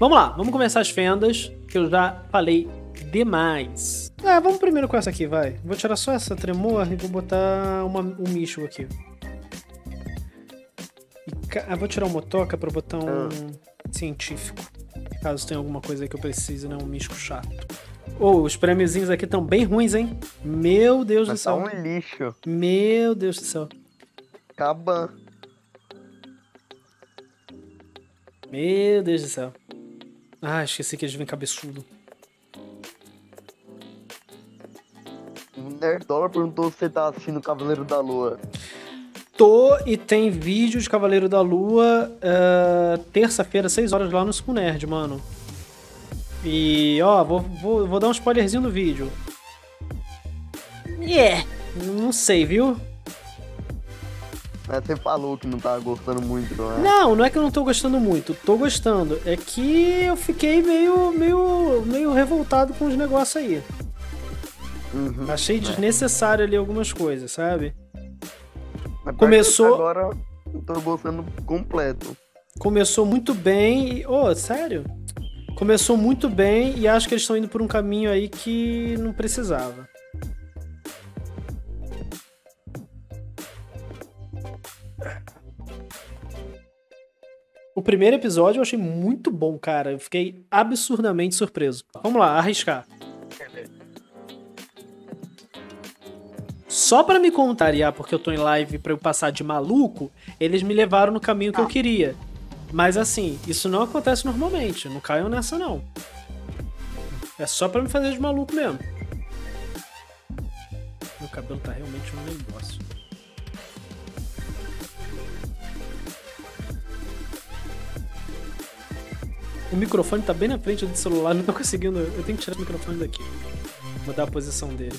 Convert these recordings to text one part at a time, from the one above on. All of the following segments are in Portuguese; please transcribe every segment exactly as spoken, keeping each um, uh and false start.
Vamos lá, vamos começar as fendas, que eu já falei demais. Ah, vamos primeiro com essa aqui, vai. Vou tirar só essa tremor e vou botar uma, um micho aqui. E, ca- ah, vou tirar o motoca pra botar um científico. Caso tenha alguma coisa aí que eu precise, né? Um micho chato. Ô, os prêmiozinhos aqui estão bem ruins, hein? Meu Deus Mas do tá céu. um lixo. Meu Deus do céu. Caban. Meu Deus do céu. Ah, esqueci que eles vêm cabeçudo. O Nerdola perguntou se você tá assistindo Cavaleiro da Lua. Tô e tem vídeo de Cavaleiro da Lua uh, terça-feira, seis horas lá no School Nerd, mano. E, ó, vou, vou, vou dar um spoilerzinho do vídeo. Yeah! Não sei, viu? Mas você falou que não tava gostando muito, não é? Não, não é que eu não tô gostando muito. Tô gostando. É que eu fiquei meio, meio, meio revoltado com os negócios aí. Uhum. Achei desnecessário ali algumas coisas, sabe? Mas Começou- agora eu tô gostando completo. Começou muito bem e... Ô, sério? Começou muito bem e acho que eles estão indo por um caminho aí que não precisava. O primeiro episódio eu achei muito bom, cara. Eu fiquei absurdamente surpreso. Vamos lá, arriscar. Só pra me contrariar, porque eu tô em live pra eu passar de maluco, eles me levaram no caminho que eu queria. Mas assim, isso não acontece normalmente. Não caiam nessa, não. É só pra me fazer de maluco mesmo. Meu cabelo tá realmente um negócio. O microfone tá bem na frente do celular, não tô conseguindo. Eu tenho que tirar o microfone daqui. Mudar a posição dele.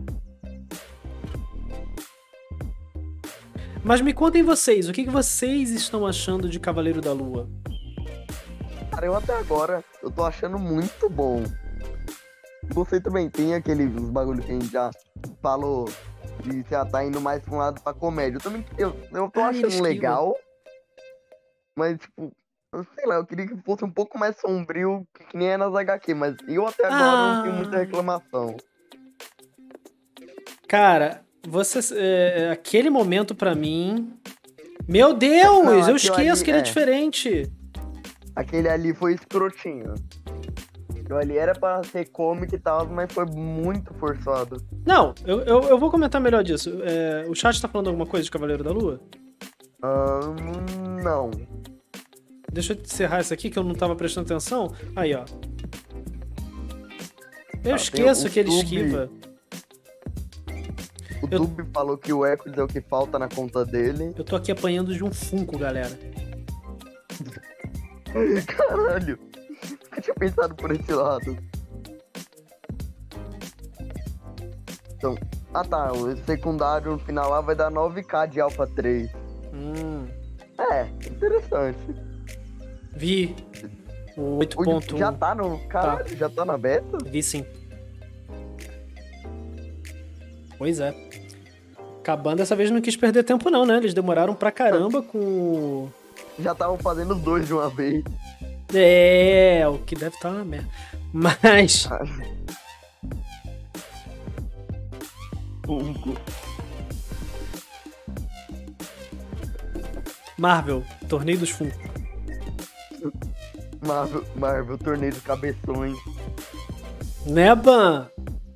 Mas me contem vocês, o que que vocês estão achando de Cavaleiro da Lua? Cara, eu até agora, eu tô achando muito bom. Você também tem aqueles bagulho que a gente já falou de já tá indo mais pra um lado pra comédia. Eu também, eu, eu tô Ah, ele achando esquiva. legal, mas tipo, eu sei lá, eu queria que fosse um pouco mais sombrio, que nem é nas H Q, mas eu até agora não tenho muita Ah. reclamação. Cara, você, é, aquele momento pra mim... Meu Deus, Não, eu aquilo esqueço ali que ele é é. diferente. Aquele ali foi escrotinho. Aquilo ali era pra ser cômico e tal, mas foi muito forçado. Não, eu, eu, eu vou comentar melhor disso. É, o chat tá falando alguma coisa de Cavaleiro da Lua? Ah, não. Deixa eu encerrar isso aqui que eu não tava prestando atenção. Aí, ó. Eu Ah, esqueço tem o que ele Tube. esquiva. O Eu- Tube falou que o Echoes é o que falta na conta dele. Eu tô aqui apanhando de um Funko, galera. Caralho. Eu tinha pensado por esse lado. Então, ah tá, o secundário no final lá vai dar nove K de Alpha três. Hum, É, interessante. vi. O oito O- ponto um. Já tá no. Caralho, já tá na beta? Vi sim. Pois é. Acabando dessa vez não quis perder tempo não, né? Eles demoraram pra caramba com o... Já estavam fazendo os dois de uma vez. É, o que deve estar uma merda. Mas... Funko. Marvel, Torneio dos Funko. Marvel, Marvel, torneio dos cabeções. Né, Ban?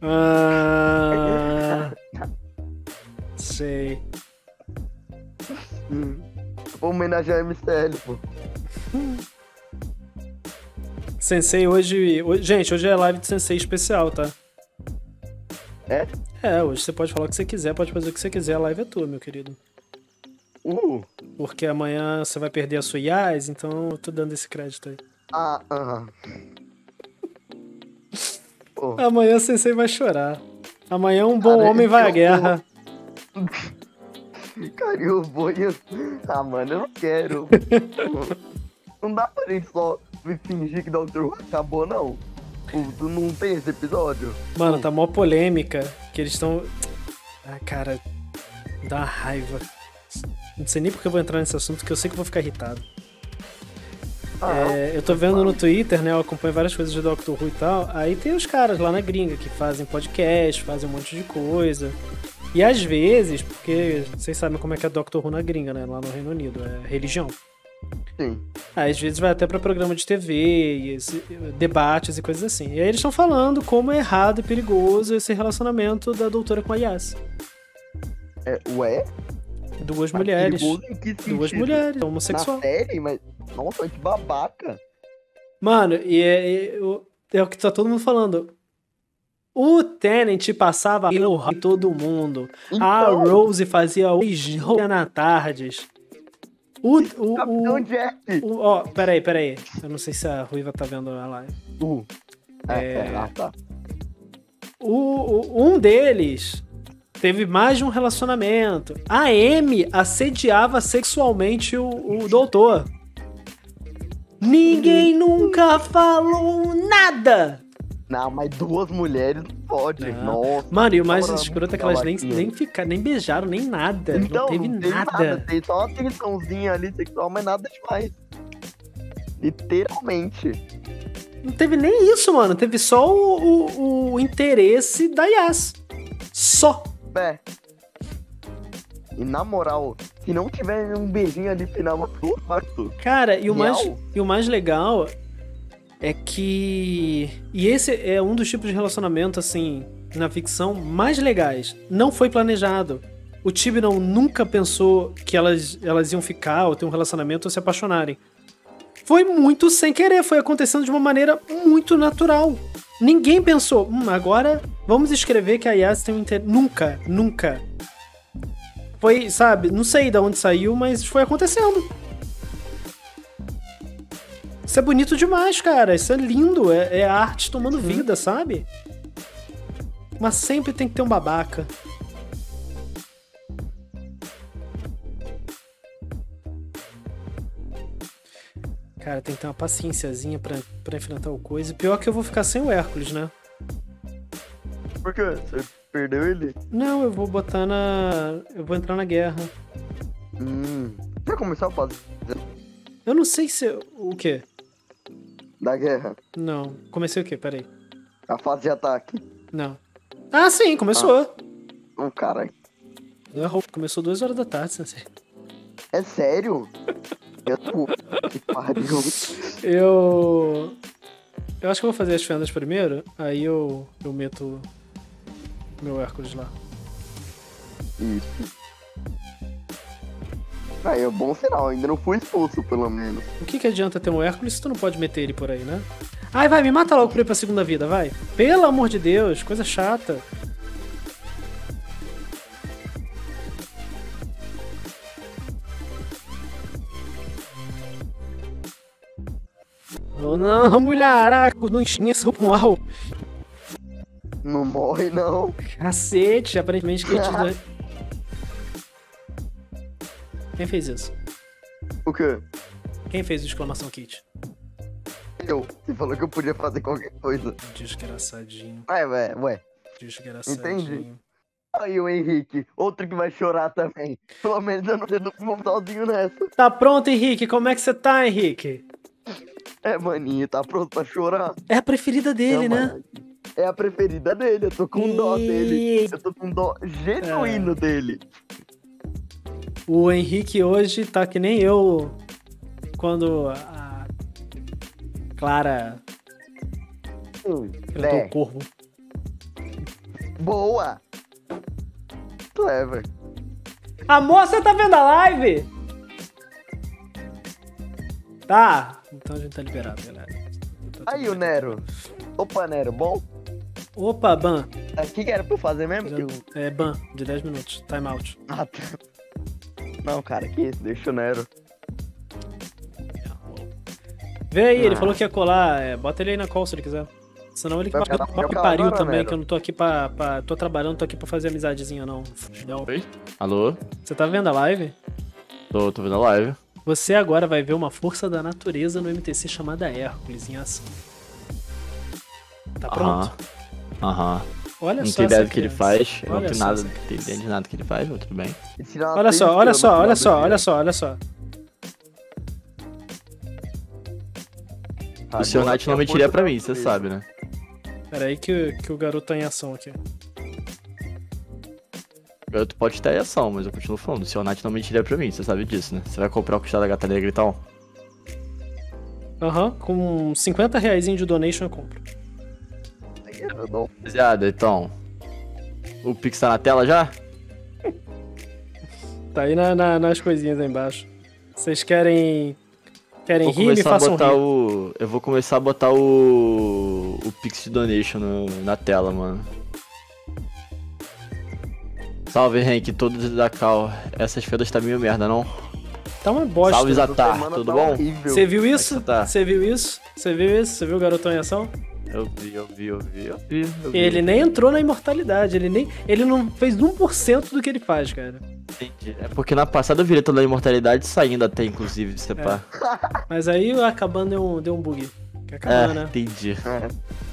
Ah... Sei. Hum. Vou homenagear a M C L, pô. Sensei hoje... hoje... Gente, hoje é live de Sensei especial, tá? É? É, hoje você pode falar o que você quiser, pode fazer o que você quiser, a live é tua, meu querido. Uh. Porque amanhã você vai perder a sua I A S, então eu tô dando esse crédito aí. Ah, aham. Pô. Amanhã o Sensei vai chorar. Amanhã um bom Cara, homem vai à eu guerra. Cara, eu vou e eu... Ah, mano, eu não quero. Não dá pra gente só fingir que doutor Who acabou, não. Tu- Tu não tem esse episódio? Mano, tá mó polêmica que eles estão... Ah, cara, dá uma raiva. Não sei nem porque eu vou entrar nesse assunto, que eu sei que eu vou ficar irritado. É, eu tô vendo no Twitter, né? Eu acompanho várias coisas de Doctor Who e tal. Aí tem os caras lá na gringa que fazem podcast, fazem um monte de coisa. E às vezes, porque vocês sabem como é que é Doctor Who na gringa, né? Lá no Reino Unido, é religião. Sim. Aí, às vezes vai até pra programa de T V, e esse, debates e coisas assim. E aí eles estão falando como é errado e perigoso esse relacionamento da doutora com a Yas. É, ué? Duas Mas mulheres. perigoso em que Duas sentido? mulheres, homossexual. Na série? Mas, nossa, que babaca. Mano, e é, é, é o que tá todo mundo falando. O Tennant passava em todo mundo. Então, A Rose fazia o na tardes. O, o, Capitão o, Jack. o, ó, peraí, peraí. Eu não sei se a Ruiva tá vendo a live. Uh. É, É. é, ah, tá. O, o- um deles teve mais de um relacionamento. A Amy assediava sexualmente o, o doutor. Ninguém nunca falou nada. Não, mas duas mulheres não pode. Não. Nossa. Mano, e o mais Ora, escroto é que elas nem, babaquinha. nem, ficaram, nem beijaram, nem nada. Então, não teve não tem nada. nada. Tem só uma tensãozinha ali sexual, mas nada demais. Literalmente. Não teve nem isso, mano. Teve só o, o, o interesse da Yas. Só. É. E na moral, se não tiver um beijinho ali final, eu parto. Cara, e o, Real? mais, e o mais legal é que... E esse é um dos tipos de relacionamento, assim, na ficção, mais legais. Não foi planejado. O Tibnon nunca pensou que elas, elas iam ficar, ou ter um relacionamento, ou se apaixonarem. Foi muito sem querer, foi acontecendo de uma maneira muito natural. Ninguém pensou, hum, agora vamos escrever que a Yas tem um interesse. Nunca, nunca. Foi, sabe, não sei de onde saiu, mas foi acontecendo. Isso é bonito demais, cara. Isso é lindo. É, é a arte tomando vida, sabe? Mas sempre tem que ter um babaca. Cara, tem que ter uma paciênciazinha pra, pra enfrentar o coisa. E pior que eu vou ficar sem o Hércules, né? Por quê? Você perdeu ele? Não, eu vou botar na... Eu vou entrar na guerra. Hum. Já começou a fazer Eu não sei se... O quê? da guerra? Não. Comecei o quê? Peraí. A fase de ataque. Não. Ah, sim, começou. Oh, caralho. Errou. Começou duas horas da tarde, sensei. É sério? Eu tô... Que pariu. Eu... Eu acho que eu vou fazer as fendas primeiro, aí eu, eu meto meu Hércules lá. Isso. Aí é bom sinal, ainda não fui expulso, pelo menos. O que que adianta ter um Hércules se tu não pode meter ele por aí, né? Ai, vai, me mata logo pra ir pra segunda vida, vai. Pelo amor de Deus, coisa chata. Oh, não, mulharaco, não enxinha esse mal. Não morre, não. Cacete, aparentemente quem te deu... Quem fez isso? O quê? Quem fez o exclamação kit? Eu. Você falou que eu podia fazer qualquer coisa. Desgraçadinho. Ué, ué, ué. Desgraçadinho. Entendi. Aí o Henrique, outro que vai chorar também. Pelo menos eu não dedo sozinho nessa. Tá pronto, Henrique? Como é que você tá, Henrique? É, maninho, tá pronto pra chorar? É a preferida dele, Não, né? mano. É a preferida dele, eu tô com dó dele. Eu tô com dó genuíno É. dele. O Henrique hoje tá que nem eu quando a Clara Hum, enfrentou é. o corvo. Boa! Clever. Amor, você tá vendo a live? Tá. Então a gente tá liberado, galera. Tá Aí tudo o bem. Nero. Opa, Nero, bom? Opa, ban. O que, que era pra eu fazer mesmo? Que eu... É ban, de dez minutos. Time out. Ah, tá. Não, cara, que isso? Deixa o Nero. Vê aí, ele Ah. falou que ia colar. É, bota ele aí na call se ele quiser. Senão ele que Vai paga ficar- que vai pariu agora, também, Nero. que eu não tô aqui pra, pra. Tô trabalhando, tô aqui pra fazer amizadezinha, não. Não. Oi? Alô? Você tá vendo a live? Tô, tô vendo a live. Você agora vai ver uma força da natureza no M T C chamada Hércules em ação. Tá pronto? Aham. Aham. Olha Não só tenho ideia essa do que ele criança. faz. Eu não Olha tenho só nada, essa não tenho criança. ideia de nada que ele faz, mas tudo bem. E tirar uma Olha só, três olha estrelas só, no olha final só, do olha dia. só, olha só. O senhor Agora Knight não tem a mentiria força pra da mim, você natureza. sabe, né? Pera aí que, que o garoto tá em ação aqui. O garoto pode ter ação, mas eu continuo falando. O senhor Knight não mentiria pra mim, você sabe disso, né? Você vai comprar o costado da gata negra e tal? Aham, com cinquenta reais de donation eu compro. Eu não- Rapaziada, então. O Pix tá na tela já? Tá aí na, na- nas coisinhas aí embaixo. Vocês querem. Querem Vou rir? Me começar a façam botar rir. o. Eu vou começar a botar o. O Pix de Donation no- na tela, mano. Salve, Henk, todos da Cal. Essas feiras tá meio merda, não? Tá uma bosta. Salve, essa Zatar, semana tudo tá bom? horrível. Você viu Como é que isso? você tá? Você viu isso? Você viu isso? Você viu o garotão em ação? Eu vi, eu vi, eu vi, eu vi. Eu vi. Ele nem entrou na imortalidade, ele nem. Ele não fez um por cento do que ele faz, cara. Entendi. É porque na passada eu virei toda a imortalidade saindo até, inclusive, de separar. Mas aí a Kabana deu um, deu um bug. Que é a Kabana, É, né? entendi. É.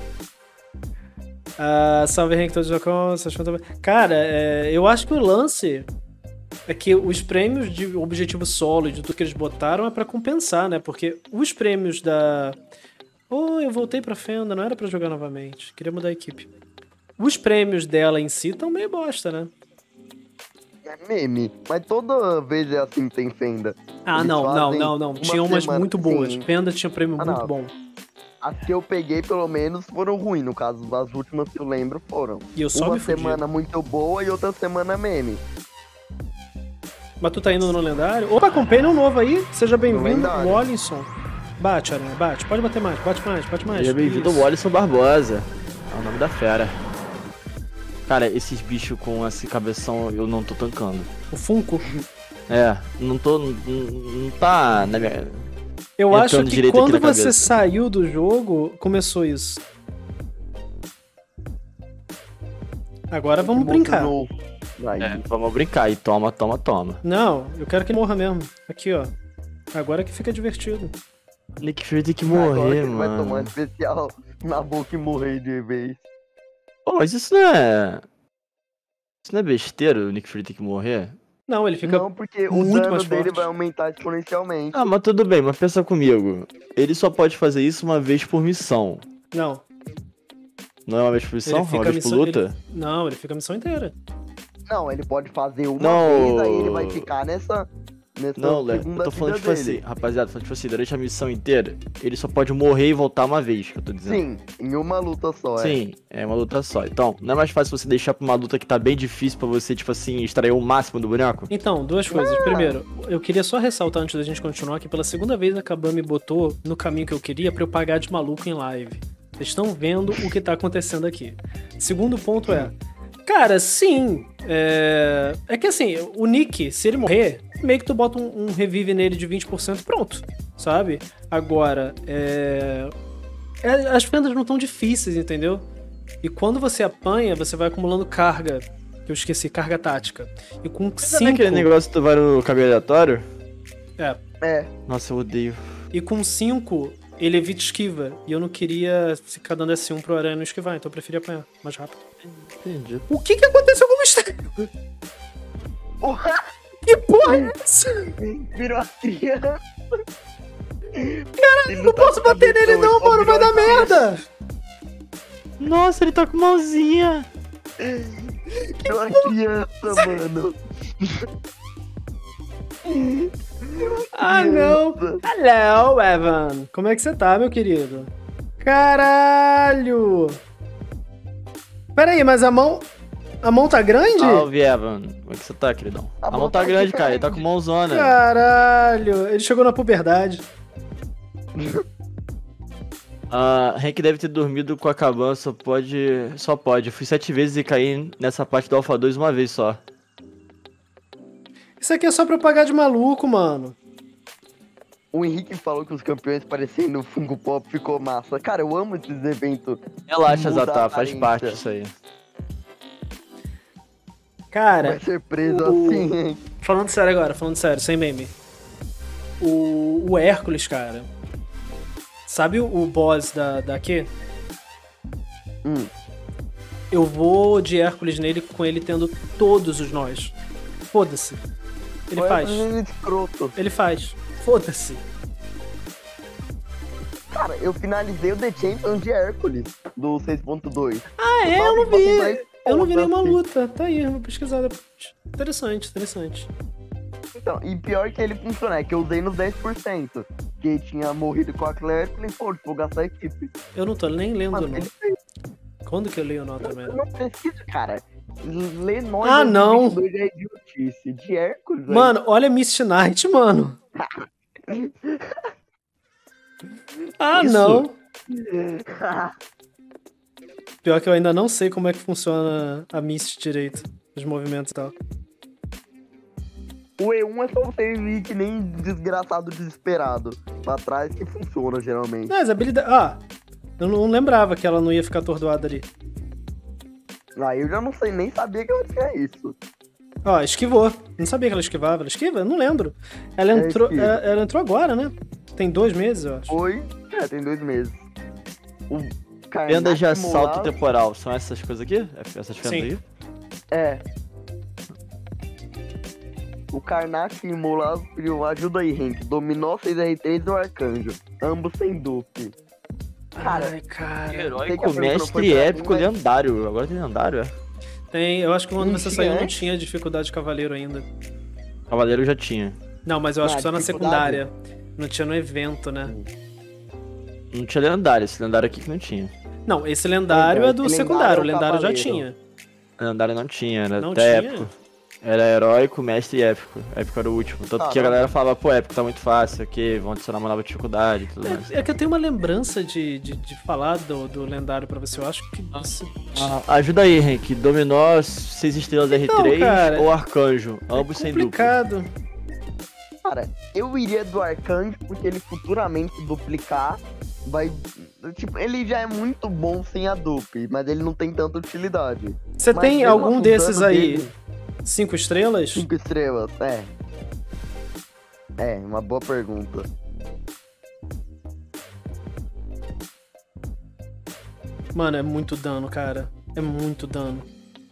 Ah, salve, Henrique, todos os vocês estão bem? Cara, é, eu acho que o lance é que os prêmios de objetivo solo e de tudo que eles botaram é pra compensar, né? Porque os prêmios da. Oh, eu voltei pra Fenda, não era pra jogar novamente. Queria mudar a equipe. Os prêmios dela em si estão meio bosta, né? É meme, mas toda vez é assim que tem Fenda. Ah, Eles não, não, fazem não, não. uma Tinha umas semana- muito boas. sim. Fenda tinha prêmio Ah, muito não. bom. As que eu peguei, pelo menos, foram ruins. No caso, as últimas que eu lembro foram. E eu só Uma me fudi. semana muito boa e outra semana meme. Mas tu tá indo no lendário? Opa, companion novo aí. Seja bem-vindo, lendário. Wallinson. Bate, Aranha, bate. Pode bater mais, bate mais, bate mais. Seja bem-vindo Isso. ao Alisson Barbosa. É o nome da fera. Cara, esses bichos com esse cabeção eu não tô tancando. O Funko. É, não tô. Não, não tá na minha. Eu Entrando acho que direito aqui quando na você cabeça. saiu do jogo, começou isso. Agora vamos brincar. Emocionou. Aí, É, vamos brincar e toma, toma, toma. Não, eu quero que ele morra mesmo. Aqui, ó. Agora que fica divertido. Nick Fury tem que agora morrer, que ele vai tomar um mano. especial na boca e morrer de vez. Pô, mas isso não é. Isso não é besteira, o Nick Fury tem que morrer? Não, ele fica. Não, porque o muito dano mais dele forte. vai aumentar exponencialmente. Ah, mas tudo bem, mas pensa comigo. Ele só pode fazer isso uma vez por missão. Não. Não é uma vez por missão? É Ele uma fica vez missão- por luta? ele- Não, ele fica a missão inteira. Não, ele pode fazer uma Não. vez, aí ele vai ficar nessa, nessa Não, Léo, segunda eu tô falando vida tipo dele. assim, rapaziada, falando tipo assim, durante a missão inteira, ele só pode morrer e voltar uma vez, que eu tô dizendo. Sim, em uma luta só, é. Sim, é uma luta só. Então, não é mais fácil você deixar pra uma luta que tá bem difícil pra você, tipo assim, extrair o máximo do boneco? Então, duas coisas. Primeiro, eu queria só ressaltar antes da gente continuar que pela segunda vez a Kabam me botou no caminho que eu queria pra eu pagar de maluco em live. Vocês estão vendo o que tá acontecendo aqui. Segundo ponto é, cara, sim, é... é que assim, o Nick, se ele morrer, meio que tu bota um, um revive nele de vinte por cento, pronto, sabe? Agora, é... é- as fendas não tão difíceis, entendeu? E quando você apanha, você vai acumulando carga, que eu esqueci, carga tática. E com Sabe cinco... aquele negócio que tu vai no caminho aleatório? É, É, Nossa, eu odeio. e com cinco ele evita esquiva. E eu não queria ficar dando S um pro Aranha não esquivar, então eu preferi apanhar mais rápido. Entendi. O que que aconteceu com o mistério? porra, Que porra é essa? virou a criança. Caralho, não posso bater nele não, mano, vai dar merda! Nossa, ele tá com mãozinha. Virou a criança, mano. Ah, não! Hello, Evan! Como é que você tá, meu querido? Caralho! Pera aí, mas a mão... A mão tá grande? Salve, Evan. Como é que você tá, queridão? A A, mão mão tá tá grande, cara. Ele tá grande. com mãozona. Caralho! Ele chegou na puberdade. Ah, Hank deve ter dormido com a cabana, só pode. Só pode. Eu fui sete vezes e caí nessa parte do Alpha dois uma vez só. Isso aqui é só pra eu pagar de maluco, mano. O Henrique falou que os campeões parecendo Funko Pop ficou massa. Cara, eu amo esses eventos. Relaxa, Muda a Zatar, faz aparência. parte disso aí. Cara, Vai ser preso o- assim, hein? falando sério agora, falando sério, sem meme. O, o Hércules, cara. Sabe o, o boss da, da Q? Hum. Eu vou de Hércules nele com ele tendo todos os nós. Foda-se. Ele Olha faz. esse escroto. Ele faz. Foda-se. Cara, eu finalizei o The Champions de Hércules, do seis ponto dois. Ah, é? Só Eu não que vi. vocês Eu não vi nenhuma assim. luta. Tá aí, eu vou pesquisar depois. Interessante, interessante. Então, e pior que ele funciona, é que eu usei nos dez por cento. Que tinha morrido com a Claire, falei, pô, vou gastar a equipe. Eu não tô nem lendo, Mano, não. ele Quando que eu leio nota mesmo? não precisa, cara. Ler nós Ah, não. dois é idiotice. De Hércules, velho. Mano, olha Mist Knight, mano. Ah, Isso. não. Pior que eu ainda não sei como é que funciona a Mist direito. Os movimentos e tal. O E um é só você ir que nem desgraçado desesperado. Pra trás que funciona, geralmente. Mas a habilidade... Ah, eu não lembrava que ela não ia ficar atordoada ali. Ah, eu já não sei, nem sabia que eu tinha isso. Ó, esquivou. Não sabia que ela esquivava. Ela esquiva? Eu não lembro. Ela É, entrou, esquiva. ela, ela entrou agora, né? Tem dois meses, eu acho. Foi, é, tem dois meses. O Karnak Fenda de assalto Molas- temporal, são essas coisas aqui? Essas fendas Sim. aí? É. O Karnak e Molas pediu ajuda aí, Henk. Dominó seis R três e o Arcanjo. Ambos sem dupe. Cara, Ai, cara. Sei que a Heróico, pergunta não foi mestre, pra épico, mim, mas- lendário. Agora tem lendário, é? Tem, eu acho que quando Não você tinha saiu não antes? tinha dificuldade de cavaleiro ainda. Cavaleiro já tinha. Não, mas eu acho Ah, que só na dificuldade? secundária. Não tinha no evento, né? Não tinha lendário, esse lendário aqui que não tinha. Não, esse lendário Então, é do esse secundário. O lendário é o lendário já cavaleiro. tinha. Lendário não tinha, era Não até tinha? épico. Era heróico, mestre e épico. Épico era o último. Tanto que a Caramba. galera falava, pô, épico tá muito fácil, ok, vão adicionar uma nova dificuldade e tudo mais. É, é que eu tenho uma lembrança de, de, de falar do, do lendário pra você. Eu acho que. Você... Ah, ajuda aí, Henk. Dominó, seis estrelas Então, R três cara, ou Arcanjo? Ambos sem duplo. complicado. Cara, eu iria do Arcanjo porque ele futuramente duplicar vai. Tipo, ele já é muito bom sem a dupe, mas ele não tem tanta utilidade. Você Mas tem mesmo algum assim, o desses dano aí? dele- Cinco estrelas? Cinco estrelas, é. É, uma boa pergunta. Mano, é muito dano, cara. É muito dano.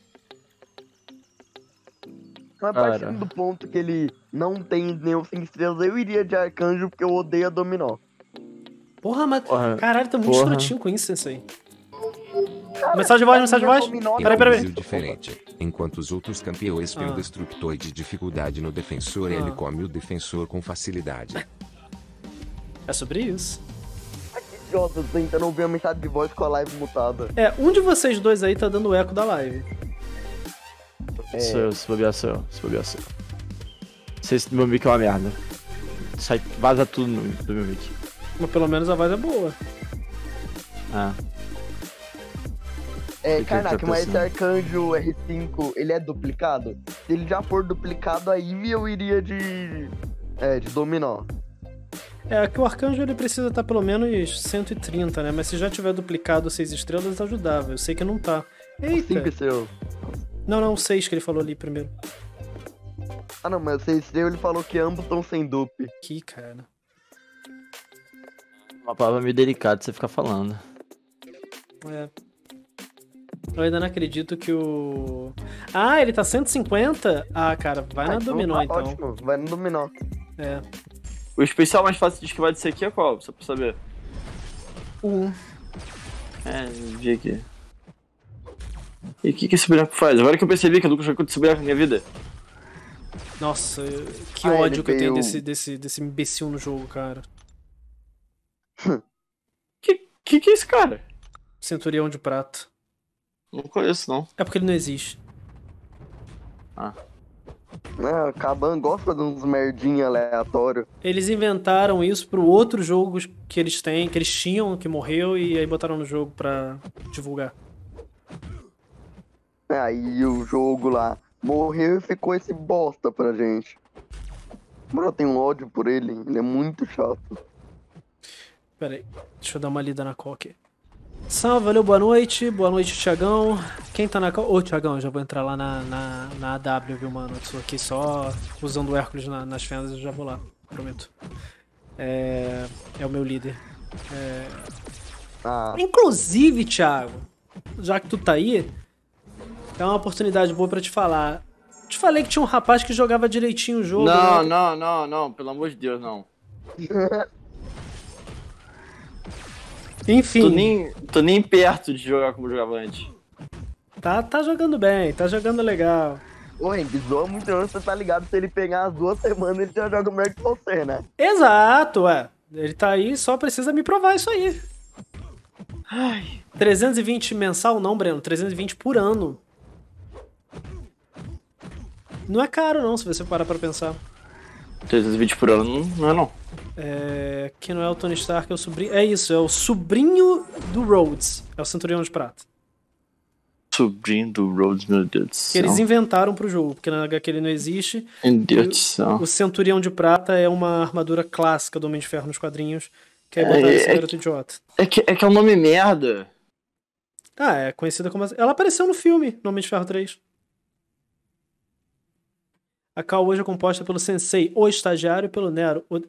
Mas Cara. partindo do ponto que ele não tem nenhum cinco estrelas, eu iria de Arcanjo porque eu odeio a Dominó. Porra, mas. Porra, Caralho, tá muito porra. escrotinho com isso, Sensei. Mensagem de voz, mensagem de voz. Dominó- Peraí, Em peraí, um peraí. Brasil diferente. Enquanto os outros campeões pelo Ah. destructor de dificuldade no defensor, ele Ah. come o defensor com facilidade. É sobre isso. Que idiota, tô tentando ouvir a mensagem de voz com a live mutada. É, um de vocês dois aí tá dando eco da live. É. Sou eu, se bobear sou eu, se bobear sou eu. Se esse meu mic é uma merda. Sai, vaza tudo no, do meu mic. Mas pelo menos a voz é boa. Ah, É, que que Karnak, tá mas esse pensando? Arcanjo R cinco, ele é duplicado? Se ele já for duplicado, aí eu iria de. É, de Dominó. É que o arcanjo ele precisa estar pelo menos cento e trinta, né? Mas se já tiver duplicado seis estrelas, ajudava. Eu sei que não tá. Eita! cinco estrelas. Não, não, seis que ele falou ali primeiro. Ah não, mas seis estrelas ele falou que ambos estão sem dupe. Aqui, cara. uma palavra meio delicada de você ficar falando. É. Eu ainda não acredito que o... Ah, ele tá cento e cinquenta? Ah, cara, vai Ah, na Dominó, tá então. Ótimo, vai no Dominó. É. O especial mais fácil de esquivar disso aqui é qual? Só pra saber. Um. É, vi aqui. E o que, que esse boneco faz? Agora que eu percebi que eu nunca joguei com esse boneco na minha vida. Nossa, que Ah, ele ódio que eu tenho veio- desse, desse, desse imbecil no jogo, cara. Que, que que é esse cara? Centurião de prata. Não conheço, não. É porque ele não existe. É, Caban gosta de uns merdinha aleatório. Eles inventaram isso pro outro jogo que eles têm, que eles tinham, que morreu, e aí botaram no jogo pra divulgar. É, aí o jogo lá morreu e ficou esse bosta pra gente. Mano, eu tenho um ódio por ele, ele é muito chato. Pera aí, deixa eu dar uma lida na call aqui. Salve, valeu, boa noite. Boa noite, Thiagão. Quem tá na call? Ô, Thiagão, eu já vou entrar lá na, na, na A W, viu, mano? Eu tô aqui só usando o Hércules na- nas fendas, eu já vou lá, prometo. É, é o meu líder. É... Ah, Inclusive, Thiago, já que tu tá aí, é uma oportunidade boa pra te falar. Te falei que tinha um rapaz que jogava direitinho o jogo. Não, né? não, não, não, pelo amor de Deus, não. Enfim. Tô nem, tô nem perto de jogar como eu jogava antes. Tá, tá jogando bem, tá jogando legal. Ô, Henrique, zoa muito não, você tá ligado? Se ele pegar as duas semanas, ele já joga melhor que você, né? Exato, ué. Ele tá aí, só precisa me provar isso aí. Ai. trezentos e vinte mensal? Não, Breno. trezentos e vinte por ano. Não é caro, não, se você parar pra pensar. trezentos e vinte por ano, não, não é não. É... Que não é o Tony Stark, é o sobrinho... É isso, é o sobrinho do Rhodes. É o Centurião de Prata. Sobrinho do Rhodes, meu Deus do Que céu. eles inventaram pro jogo, porque na H Q ele não existe. Meu Deus E do céu. O Centurião de Prata é uma armadura clássica do Homem de Ferro nos quadrinhos, que aí É, botaram esse é garoto idiota. É que, é que é um nome merda. Ah, é conhecida como... Ela apareceu no filme, no Homem de Ferro três. A Cal hoje é composta pelo Sensei, o Estagiário, e pelo Nero. O...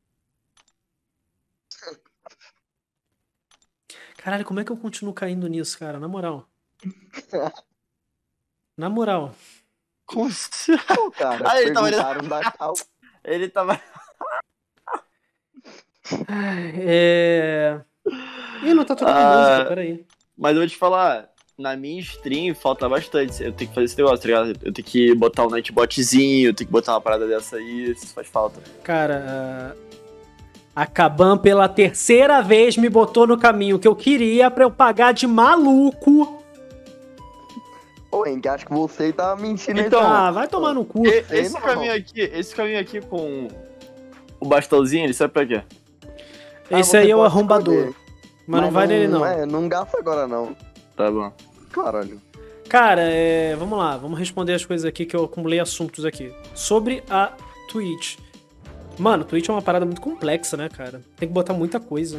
Caralho, como é que eu continuo caindo nisso, cara? Na moral. Na moral. Como assim? Pô, cara, Ah, ele tava- perguntaram da Cal. Ele tava... É... Ih, não tá tocando Ah. música, peraí. Mas eu vou te falar, na minha stream falta bastante. Eu tenho que fazer esse negócio, tá ligado? Eu tenho que botar um nightbotzinho, eu tenho que botar uma parada dessa aí, isso faz falta. Cara, a Kabam pela terceira vez me botou no caminho que eu queria pra eu pagar de maluco. Ô, Henrique, acho que você tá mentindo Então, aí, Ah, vai tomar no cu. E- sei esse não. caminho aqui, esse caminho aqui com o bastãozinho, ele serve pra quê? Ah, Esse você aí é o pode arrombador. escolher. Mas, não vai nele, não. É, não gasta agora, não. Tá bom. Caralho. Cara, é, vamos lá, vamos responder as coisas aqui que eu acumulei assuntos aqui. Sobre a Twitch. Mano, Twitch é uma parada muito complexa, né, cara? Tem que botar muita coisa.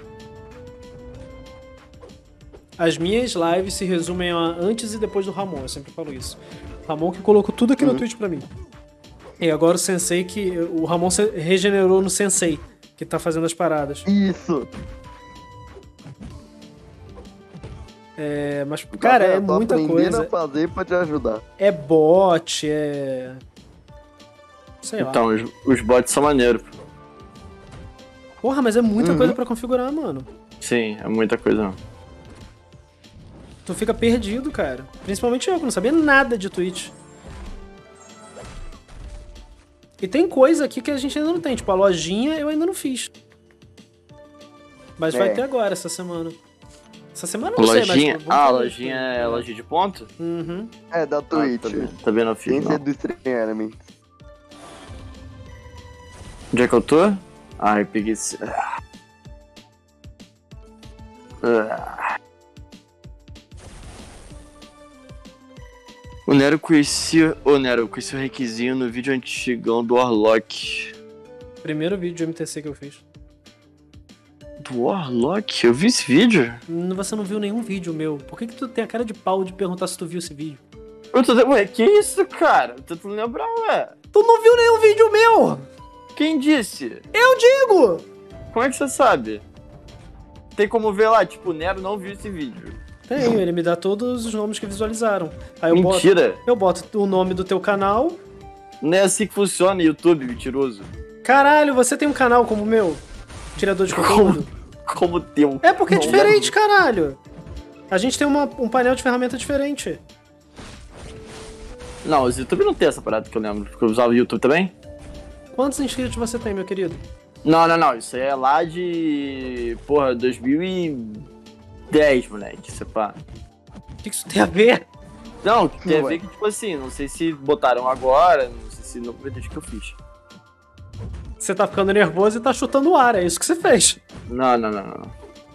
As minhas lives se resumem a antes e depois do Ramon, eu sempre falo isso. O Ramon que colocou tudo aqui no Twitch pra mim. E agora o Sensei que... O Ramon se regenerou no Sensei, que tá fazendo as paradas. Isso. É, mas, cara, é Tô muita aprendendo coisa. a fazer pra te ajudar. É bot, é... Sei lá. Então, os, os bots são maneiros. Porra, mas é muita Uhum. coisa pra configurar, mano. Sim, é muita coisa. Tu fica perdido, cara. Principalmente eu, que não sabia nada de Twitch. E tem coisa aqui que a gente ainda não tem. Tipo, a lojinha eu ainda não fiz. Mas vai É. ter agora, essa semana. Essa semana eu não Lojinha? sei, mas... vamos Ah, a fazer lojinha isso. é lojinha de ponto? Uhum. É, da Ah, Twitch. tá vendo, tá vendo o Sem filme? ser do Stream Element. Onde é que eu tô? Ai, peguei esse... Ah. Ah. O Nero conhecia... Ô, Nero, eu conheci o Requisinho no vídeo antigão do Warlock. Primeiro vídeo de M T C que eu fiz. Do Warlock? Eu vi esse vídeo? Hum, Você não viu nenhum vídeo meu. Por que que tu tem a cara de pau de perguntar se tu viu esse vídeo? Eu tô... Ué, que isso, cara? Tô tentando lembrar, ué. Tu não viu nenhum vídeo meu! Quem disse? Eu digo! Como é que você sabe? Tem como ver lá, tipo, o Nero não viu esse vídeo. Tenho, ele me dá todos os nomes que visualizaram. Aí eu boto, Mentira! eu boto o nome do teu canal. Não é assim que funciona YouTube, mentiroso. Caralho, você tem um canal como o meu? Tirador de conteúdo? Como teu. É porque é Não, diferente, caralho. A gente tem uma, um painel de ferramenta diferente. Não, o YouTube não tem essa parada que eu lembro, porque eu usava o YouTube também. Quantos inscritos você tem, meu querido? Não, não, não, isso aí é lá de... Porra, dois mil e dez, moleque, isso é pá. O que isso tem a ver? Não, tem a Ué. ver que, tipo assim, não sei se botaram agora, não sei se... Não, desde que eu fiz. Você tá ficando nervoso e tá chutando o ar, é isso que você fez. Não, não, não, não.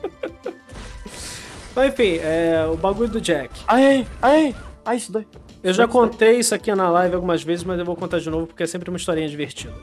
Mas enfim, é o bagulho do Jack. Ai, ai, ai, isso dói. Eu já Isso aí. contei isso aqui na live algumas vezes, mas eu vou contar de novo porque é sempre uma historinha divertida.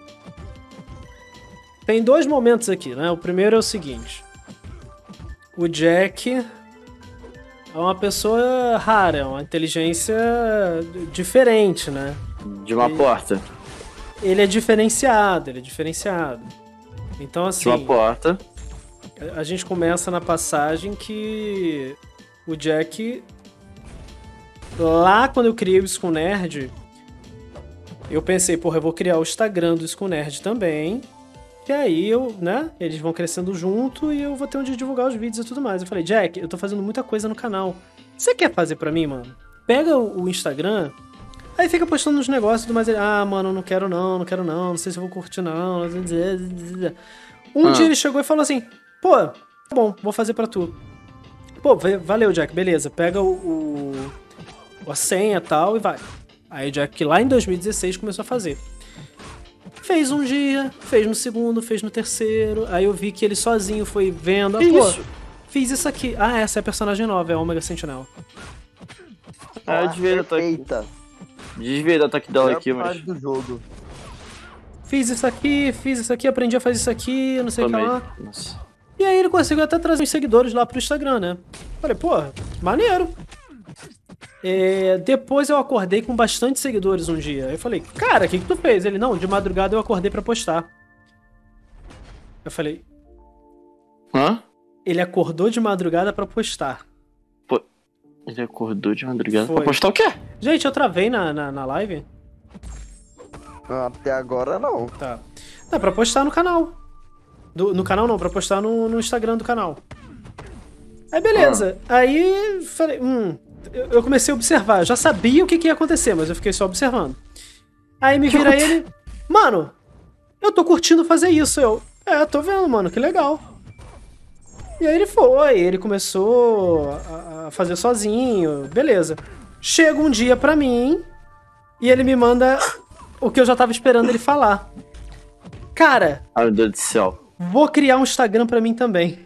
Tem dois momentos aqui, né? O primeiro é o seguinte. O Jack é uma pessoa rara, é uma inteligência diferente, né? De uma E- porta. Ele é diferenciado, ele é diferenciado. Então, De assim, uma porta. a gente começa na passagem que o Jack... Lá, quando eu criei o Skull Nerd, eu pensei, porra, eu vou criar o Instagram do Skull Nerd também. que aí eu, né, eles vão crescendo junto e eu vou ter onde divulgar os vídeos e tudo mais. Eu falei, Jack, eu tô fazendo muita coisa no canal. Você quer fazer pra mim, mano? Pega o, o Instagram, aí fica postando uns negócios e tudo mais. Ele, ah, mano, não quero não, não quero não, não sei se eu vou curtir não. Um Ah. dia ele chegou e falou assim, pô, tá bom, vou fazer pra tu. Pô, valeu, Jack, beleza. Pega o, o a senha e tal e vai. Aí o Jack, lá em dois mil e dezesseis, começou a fazer. Fez um dia, fez no segundo, fez no terceiro. Aí eu vi que ele sozinho foi vendo. Ah, Que pô, isso? fiz isso aqui. Ah, essa é a personagem nova, é a Omega Sentinel. Ah, eu devia estar aqui. Perfeita. Desvia da toque dela Melhor aqui, mas. parte do jogo. Fiz isso aqui, fiz isso aqui, aprendi a fazer isso aqui, não sei o que Também. lá. Nossa. E aí ele conseguiu até trazer os seguidores lá pro Instagram, né? Falei, pô, maneiro. É, depois eu acordei com bastante seguidores um dia. Eu falei, cara, o que que tu fez? Ele, não, de madrugada eu acordei pra postar. Eu falei, Hã? ele acordou de madrugada pra postar. Ele acordou de madrugada Foi. pra postar o quê? Gente, eu travei na, na, na live? Até agora não. Tá. Não, pra postar no canal. Do- no canal não, pra postar no, no Instagram do canal. Aí beleza. Aí falei, hum, eu, eu comecei a observar. Eu já sabia o que, que ia acontecer, mas eu fiquei só observando. Aí me vira ele, mano, eu tô curtindo fazer isso. Eu, é, tô vendo, mano, que legal. E aí ele foi, ele começou a, a fazer sozinho, beleza. Chega um dia pra mim e ele me manda o que eu já tava esperando ele falar. Cara, Ai, meu Deus do céu. vou criar um Instagram pra mim também.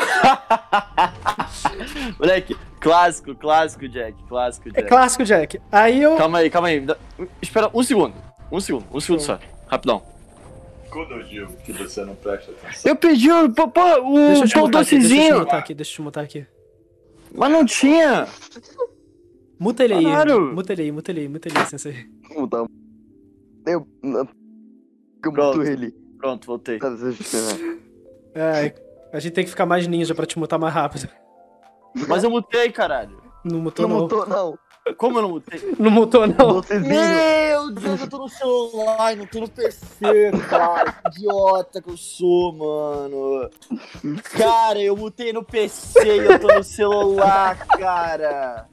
Moleque, clássico, clássico, Jack. Clássico, É Jack. clássico, Jack. Aí eu... Calma aí, calma aí. Dá- Espera um segundo. Um segundo, um segundo só. Rapidão. Quando eu digo que você não presta atenção. Eu pedi o, pô, pô, o Deixa eu te pão mutar aqui, deixa eu te docezinho, mutar aqui, deixa eu te mutar aqui. mas não tinha. Muta ele aí, Claro. muta ele aí, muta ele aí, muta ele aí, sensei. Vamos dar. Eu. Eu Pronto. muto ele. Pronto, voltei. Tá, deixa eu esperar. É, a gente tem que ficar mais ninja pra te mutar mais rápido. Mas eu mutei, caralho. Não mutou Não não. mutou, não. Como eu não mutei? Não mutou não. Docezinho. Meu Deus, eu tô no celular, não tô no P C, cara. Que idiota que eu sou, mano. Cara, eu mutei no P C e eu tô no celular, cara.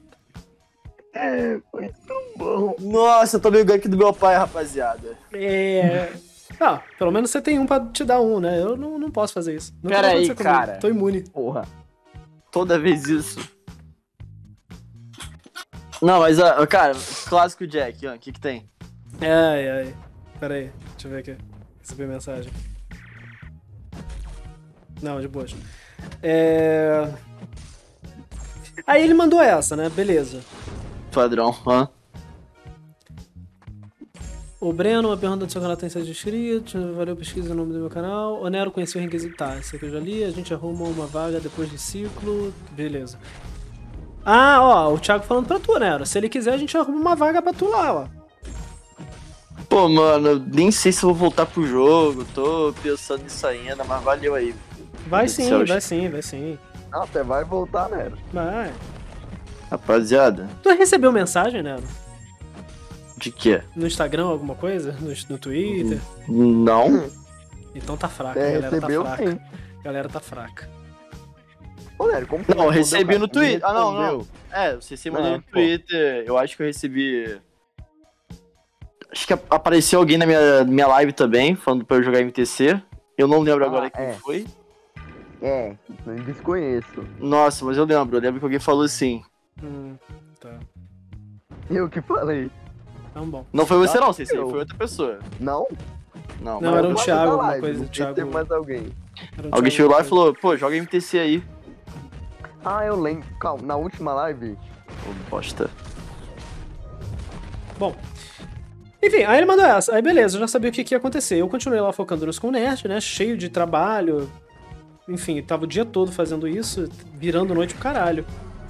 Muito bom. Nossa, eu tomei o gank do meu pai, rapaziada. É... Ah, pelo menos você tem um pra te dar um, né? Eu não, não posso fazer isso. Nunca Pera vai aí, acontecer comigo. cara. Tô imune. Porra. Toda vez isso. Não, mas, ah, cara, clássico Jack, ó, o que que tem? Ai, ai. Pera aí, deixa eu ver aqui. Recebi mensagem. Não, de boas. É... Aí ele mandou essa, né? Beleza. Padrão, hã? O Breno, uma pergunta do seu canal tem sete inscritos. Valeu, pesquisa o nome do meu canal. Onero conheceu o Requisitar. Isso aqui eu já li. A gente arruma uma vaga depois do ciclo. Beleza. Ah, ó, o Thiago falando pra tu, Onero. Se ele quiser, a gente arruma uma vaga pra tu lá, ó. Pô, mano, eu nem sei se eu vou voltar pro jogo, tô pensando nisso ainda, mas valeu aí. Vai Meu Deus sim, do céu, vai sim, vai sim. Não, você vai voltar, né? Vai. Rapaziada, Tu recebeu mensagem, né? de quê? No Instagram, alguma coisa? No, no Twitter? Não? Então tá fraca, Você a galera recebeu tá sim. fraca. A galera tá fraca. Ô, Léo, como você Não, eu respondeu, recebi cara? no Me Twitter. Ah, não, não. respondeu. É, você se mandou É, no pô. Twitter, eu acho que eu recebi... Acho que apareceu alguém na minha, minha live também, falando pra eu jogar M T C. Eu não lembro agora Ah, quem é. foi. É, eu desconheço. Nossa, mas eu lembro, eu lembro que alguém falou assim. Hum, tá. Eu que falei. Então bom. Não foi você Ah, não, Ceci, eu. foi outra pessoa. Não? Não, Não, mas era eu- um Eu Thiago, da alguma live, coisa, não sei se Thiago. Teve mais alguém. Era um Alguém Thiago, chegou lá e alguma falou, pô, joga M T C aí. Ah, eu lembro. Calma, na última live. Ô, bosta. coisa. Bom. Enfim, aí ele mandou essa. Aí beleza, eu já sabia o que, que ia acontecer. Eu continuei lá focando nos com nerd, né? Cheio de trabalho. Enfim, tava o dia todo fazendo isso, virando noite pro caralho.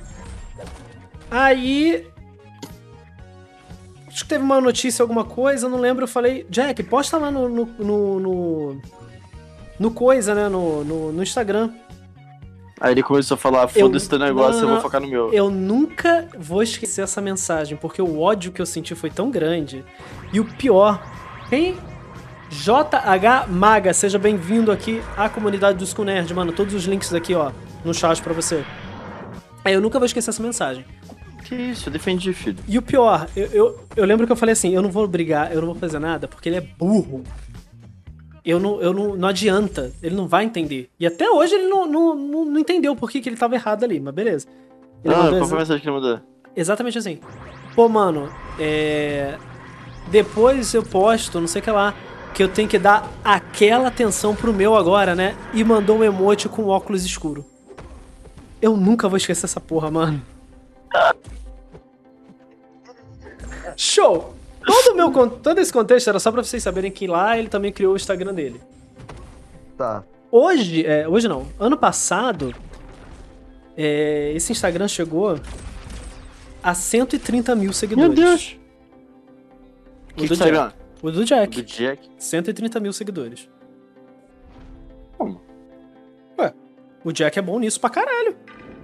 Aí. Acho que teve uma notícia, alguma coisa, não lembro. Eu falei, Jack, posta lá no. no. no, no, no coisa, né? No, no, no Instagram. Aí ele começou a falar, foda-se teu negócio, não, eu não, vou focar no meu. Eu nunca vou esquecer essa mensagem, porque o ódio que eu senti foi tão grande. E o pior, quem J H Maga, seja bem-vindo aqui à comunidade do School Nerd, mano. Todos os links aqui, ó, no chat pra você. É, eu nunca vou esquecer essa mensagem. Que isso, eu defendi, filho. E o pior, eu, eu, eu lembro que eu falei assim, eu não vou brigar, eu não vou fazer nada, porque ele é burro. Eu não, eu não, não adianta, ele não vai entender. E até hoje ele não, não, não, não entendeu por que, que ele tava errado ali, mas beleza. Ele Ah, mandou qual exa- foi a mensagem que ele mandou? exatamente assim. Pô, mano, é... depois eu posto, não sei o que lá, que eu tenho que dar aquela atenção pro meu agora, né? E mandou um emoji com óculos escuro. Eu nunca vou esquecer essa porra, mano. Show! Todo, o meu, con- todo esse contexto era só pra vocês saberem que lá ele também criou o Instagram dele. Tá. Hoje, é, hoje não, ano passado, é, esse Instagram chegou a cento e trinta mil seguidores. Meu Deus! O Que do Instagram? Jack. O do Jack. Do Jack? cento e trinta mil seguidores. Como? Ué, o Jack é bom nisso pra caralho.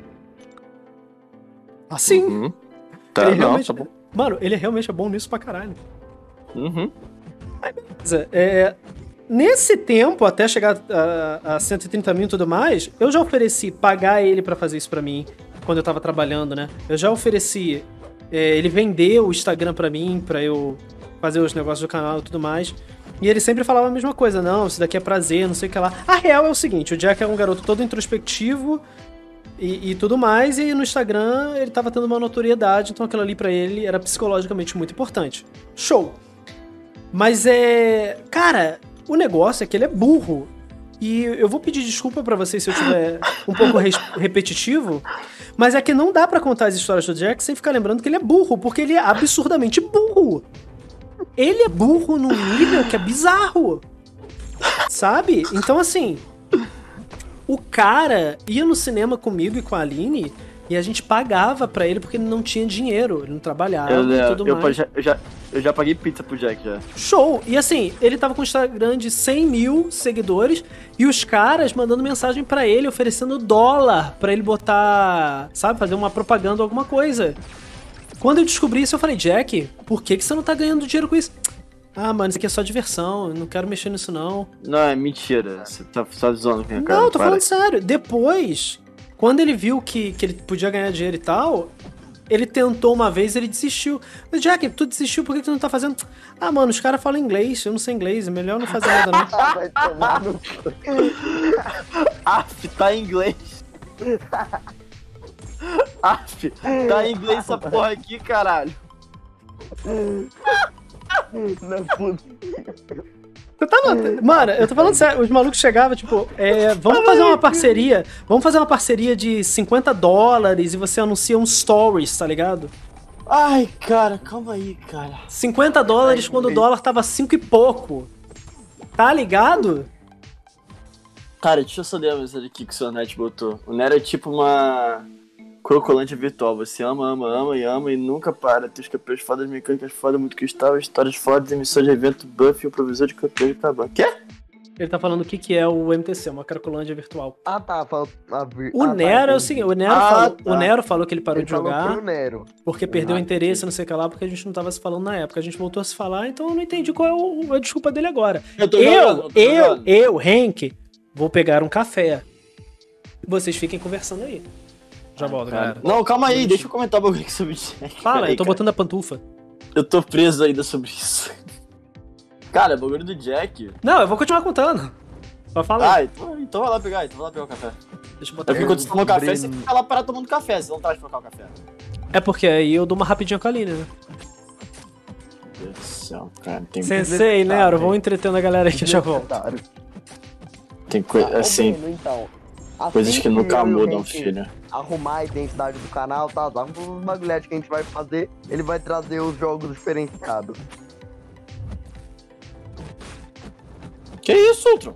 Assim. Uhum. Tá, ele não, realmente, tá bom. Mano, ele realmente é bom nisso pra caralho. Uhum. Beleza, é, nesse tempo, até chegar a, a cento e trinta mil e tudo mais, eu já ofereci pagar ele pra fazer isso pra mim, quando eu tava trabalhando, né? Eu já ofereci é, ele vender o Instagram pra mim, pra eu fazer os negócios do canal e tudo mais. E ele sempre falava a mesma coisa, não, isso daqui é prazer, não sei o que lá. A real é o seguinte, o Jack é um garoto todo introspectivo e, e tudo mais, e no Instagram ele tava tendo uma notoriedade, então aquilo ali pra ele era psicologicamente muito importante. Show! Mas é... Cara, o negócio é que ele é burro. E eu vou pedir desculpa pra vocês se eu tiver um pouco res- repetitivo, mas é que não dá pra contar as histórias do Jack sem ficar lembrando que ele é burro, porque ele é absurdamente burro. Ele é burro num nível que é bizarro. Sabe? Então, assim... O cara ia no cinema comigo e com a Aline e a gente pagava pra ele porque ele não tinha dinheiro, ele não trabalhava Eu, e eu, tudo eu, mais. já, eu, já, eu já paguei pizza pro Jack, já. Show! E assim, ele tava com um Instagram de cem mil seguidores e os caras mandando mensagem pra ele, oferecendo dólar pra ele botar, sabe, fazer uma propaganda ou alguma coisa. Quando eu descobri isso, eu falei, Jack, por que, que você não tá ganhando dinheiro com isso? Ah, mano, isso aqui é só diversão, eu não quero mexer nisso não. Não, é mentira. Você tá só zoando com a minha cara. Não, eu tô para. falando sério. Depois, quando ele viu que, que ele podia ganhar dinheiro e tal, ele tentou uma vez e ele desistiu. Mas, Jack, tu desistiu, por que tu não tá fazendo? Ah, mano, os caras falam inglês, eu não sei inglês, é melhor não fazer nada não. Vai tomar no cu. Af, tá em inglês. Af, tá em inglês essa porra aqui, caralho. Não é possível. Você tá no... Mano, eu tô falando sério, os malucos chegavam, tipo, é, vamos fazer uma parceria, vamos fazer uma parceria de cinquenta dólares e você anuncia um stories, tá ligado? Ai, cara, calma aí, cara. cinquenta dólares quando o dólar tava cinco e pouco. Tá ligado? Cara, deixa eu só ler a mensagem aqui que o seu net botou. O Nero é tipo uma crocolândia virtual. Você ama, ama, ama e ama e nunca para. Tem os campeões fodas, mecânicas fodas, muito cristal, histórias fodas, emissões de evento, buff e o provisor de campeões de cabana. Quê? Ele tá falando o que, que é o M T C, uma cracolândia virtual. Ah, tá. Falta a vir... O ah, Nero tá, é o entendi. seguinte, o Nero, Ah, falou, tá. o Nero falou que ele parou Ele de falou jogar pro Nero. porque perdeu o Ah, interesse, não sei o que lá, porque a gente não tava se falando na época. A gente voltou a se falar, então eu não entendi qual é o- a desculpa dele agora. Eu tô Eu, jogando, tô eu, jogando. eu, Henk, vou pegar um café. Vocês fiquem conversando aí. Já volto, Cara, galera. não, calma aí, deixa eu comentar um bagulho aqui sobre Jack. Fala, Peraí, eu tô cara. botando a pantufa. Eu tô preso ainda sobre isso. Cara, o bagulho do Jack. Não, eu vou continuar contando. Só fala aí. Ah, então, então vai lá pegar, então vai lá pegar o café. Deixa eu É botar porque quando você toma café, Breno. você fica lá parado tomando café, você não traz pra cá o café. É porque aí eu dou uma rapidinha com a Aline, né? Meu Deus do céu, cara. Tem, Sensei, Nero, vamos entretendo a galera aqui, já volto. Desnecessário. tem coisa Ô, assim, Breno, então, assim coisas que nunca eu e o mudam, Henk filho. Arrumar a identidade do canal, tá? Tá uns bagulhetes que a gente vai fazer. Ele vai trazer os jogos diferenciados. Que isso, Ultron?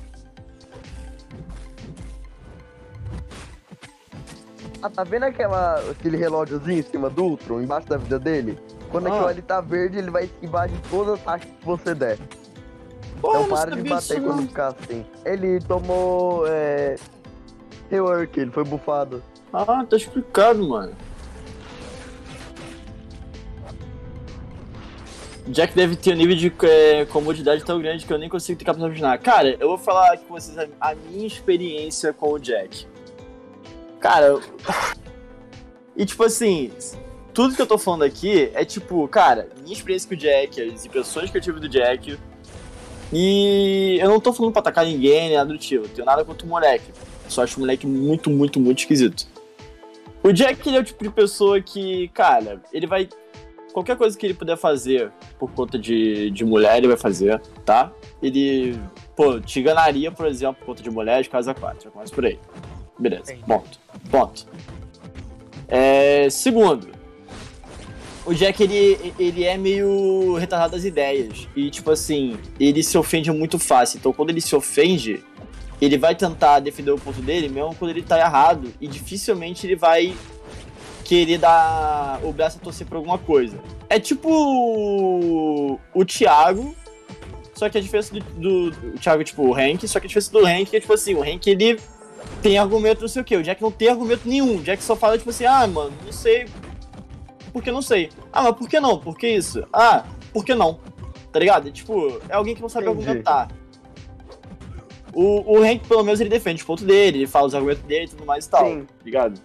Ah, tá vendo aquela, aquele relógiozinho em cima do Ultron, embaixo da vida dele? Quando Ah. aquilo ali tá verde, ele vai esquivar de todas as taxas que você der. Pô, Então eu não para de sabia bater disso, quando não. ficar assim. Ele tomou, é... rework, ele foi bufado. Ah, tá explicado, mano. Jack deve ter um nível de é, comodidade tão grande que eu nem consigo ter capacidade de imaginar. Cara, eu vou falar com vocês a, a minha experiência com o Jack. Cara, eu... e tipo assim, tudo que eu tô falando aqui é tipo, cara, minha experiência com o Jack, as impressões que eu tive do Jack. E eu não tô falando pra atacar ninguém, nem nada do tipo. Eu tenho nada contra o moleque. Só acho o moleque muito, muito, muito esquisito. O Jack, ele é o tipo de pessoa que, cara, ele vai... Qualquer coisa que ele puder fazer por conta de, de mulher, ele vai fazer, tá? Ele, pô, te enganaria, por exemplo, por conta de mulher, de casa quatro. Já começa por aí. Beleza, Sim. ponto. Ponto. É, segundo, o Jack, ele, ele é meio retardado das ideias. E, tipo assim, ele se ofende muito fácil. Então, quando ele se ofende, ele vai tentar defender o ponto dele, mesmo quando ele tá errado. E dificilmente ele vai querer dar o braço a torcer por alguma coisa. É tipo o, o Thiago, só que a diferença do, do, do... O Thiago é tipo o Hank, só que a diferença do Hank é tipo assim, o Hank, ele tem argumento não sei o que, o Jack não tem argumento nenhum. O Jack só fala tipo assim, ah, mano, não sei... Por que não sei? Ah, mas por que não? Por que isso? Ah, por que não? Tá ligado? É, tipo, é alguém que não sabe Entendi. argumentar. O, o Hank, pelo menos, ele defende os pontos dele, ele fala os argumentos dele e tudo mais e tal, Sim. tá ligado?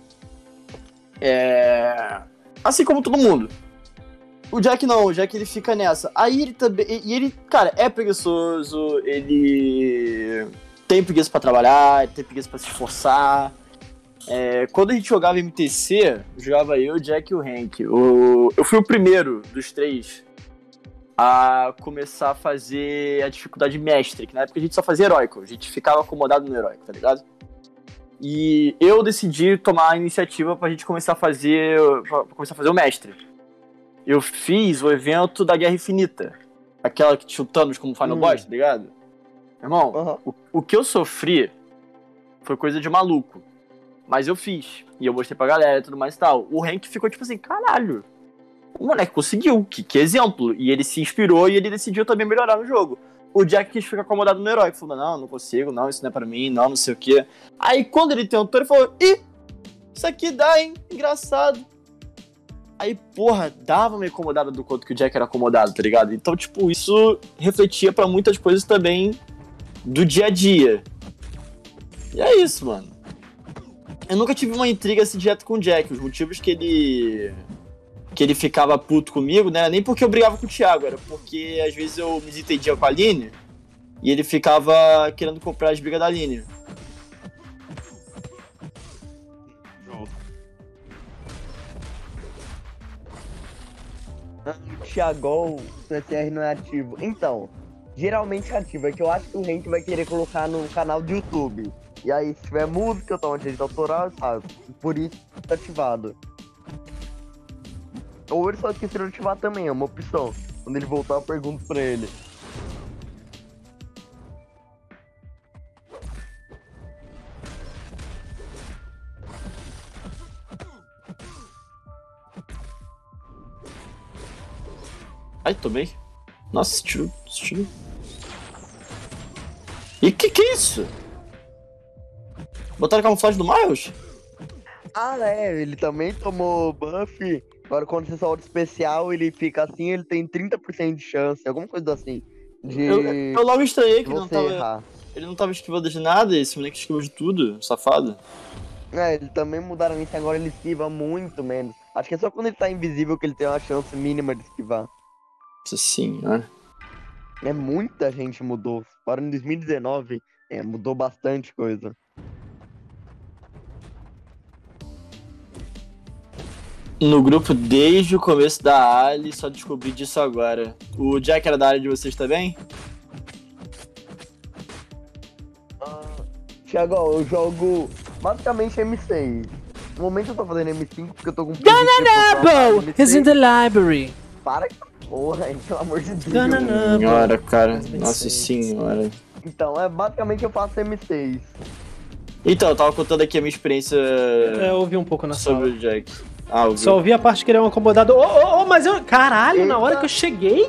É... Assim como todo mundo. O Jack não, o Jack ele fica nessa. Aí ele também... E ele, cara, é preguiçoso, ele tem preguiça pra trabalhar, ele tem preguiça pra se esforçar. É, quando a gente jogava M T C, jogava eu, o Jack e o Hank. O, eu fui o primeiro dos três a começar a fazer a dificuldade mestre, que na época a gente só fazia heróico, a gente ficava acomodado no heróico, tá ligado? E eu decidi tomar a iniciativa pra gente começar a fazer, pra começar a fazer o mestre. Eu fiz o evento da Guerra Infinita, aquela que tinha o Thanos como Final Hum. Boss, tá ligado? Irmão, Aham. o, o que eu sofri foi coisa de maluco. Mas eu fiz. E eu mostrei pra galera e tudo mais e tal. O Hank ficou tipo assim, caralho. O moleque conseguiu. Que, que exemplo. E ele se inspirou e ele decidiu também melhorar no jogo. O Jack quis ficar acomodado no herói. Falou, não, não consigo, não, isso não é pra mim, não, não sei o quê. Aí quando ele tentou, ele falou, ih, isso aqui dá, hein? Engraçado. Aí, porra, dava uma incomodada do quanto que o Jack era acomodado, tá ligado? Então, tipo, isso refletia pra muitas coisas também do dia a dia. E é isso, mano. Eu nunca tive uma intriga assim direto com o Jack. Os motivos que ele que ele ficava puto comigo, né? Nem porque eu brigava com o Thiago, era porque às vezes eu me desentendia com a Aline e ele ficava querendo comprar as brigas da Aline. O Thiago, o C C R não é ativo. Então, geralmente é ativo. É que eu acho que o Hank vai querer colocar no canal do YouTube. E aí, se tiver música, eu tomo direito autoral, sabe? Por isso, tá ativado. Ou ele só esqueceu de ativar também, é uma opção. Quando ele voltar, eu pergunto pra ele. Ai, tomei. Nossa, esse tiro, esse tiro. E que que é isso? Botaram camuflagem do Miles? Ah, é, ele também tomou buff. Agora, quando você solta especial, ele fica assim, ele tem trinta por cento de chance, alguma coisa assim. De Eu, eu logo estranhei que ele não, você tava, errar. ele não tava esquivando de nada, esse moleque esquivou de tudo, safado. É, ele também mudaram isso, agora ele esquiva muito menos. Acho que é só quando ele tá invisível que ele tem uma chance mínima de esquivar. Nossa senhora. É, muita gente mudou. Fora em dois mil e dezenove, é, mudou bastante coisa. No grupo desde o começo da Ali, só descobri disso agora. O Jack era da área de vocês também? Ah, Thiago, eu jogo basicamente M seis. No momento eu tô fazendo M cinco porque eu tô com... Gunanabo is in the library. Para com essa porra, hein, pelo amor de Deus. Gunanabo. Senhora, cara. Mas bem Nossa sei. senhora. Então, é basicamente eu faço M seis. Então, eu tava contando aqui a minha experiência É, eu ouvi um pouco na sobre sala. o Jack. Ah, ouviu? Só ouvi a parte que ele é um acomodado. Ô, ô, ô, mas eu. Caralho, na Eita. hora que eu cheguei.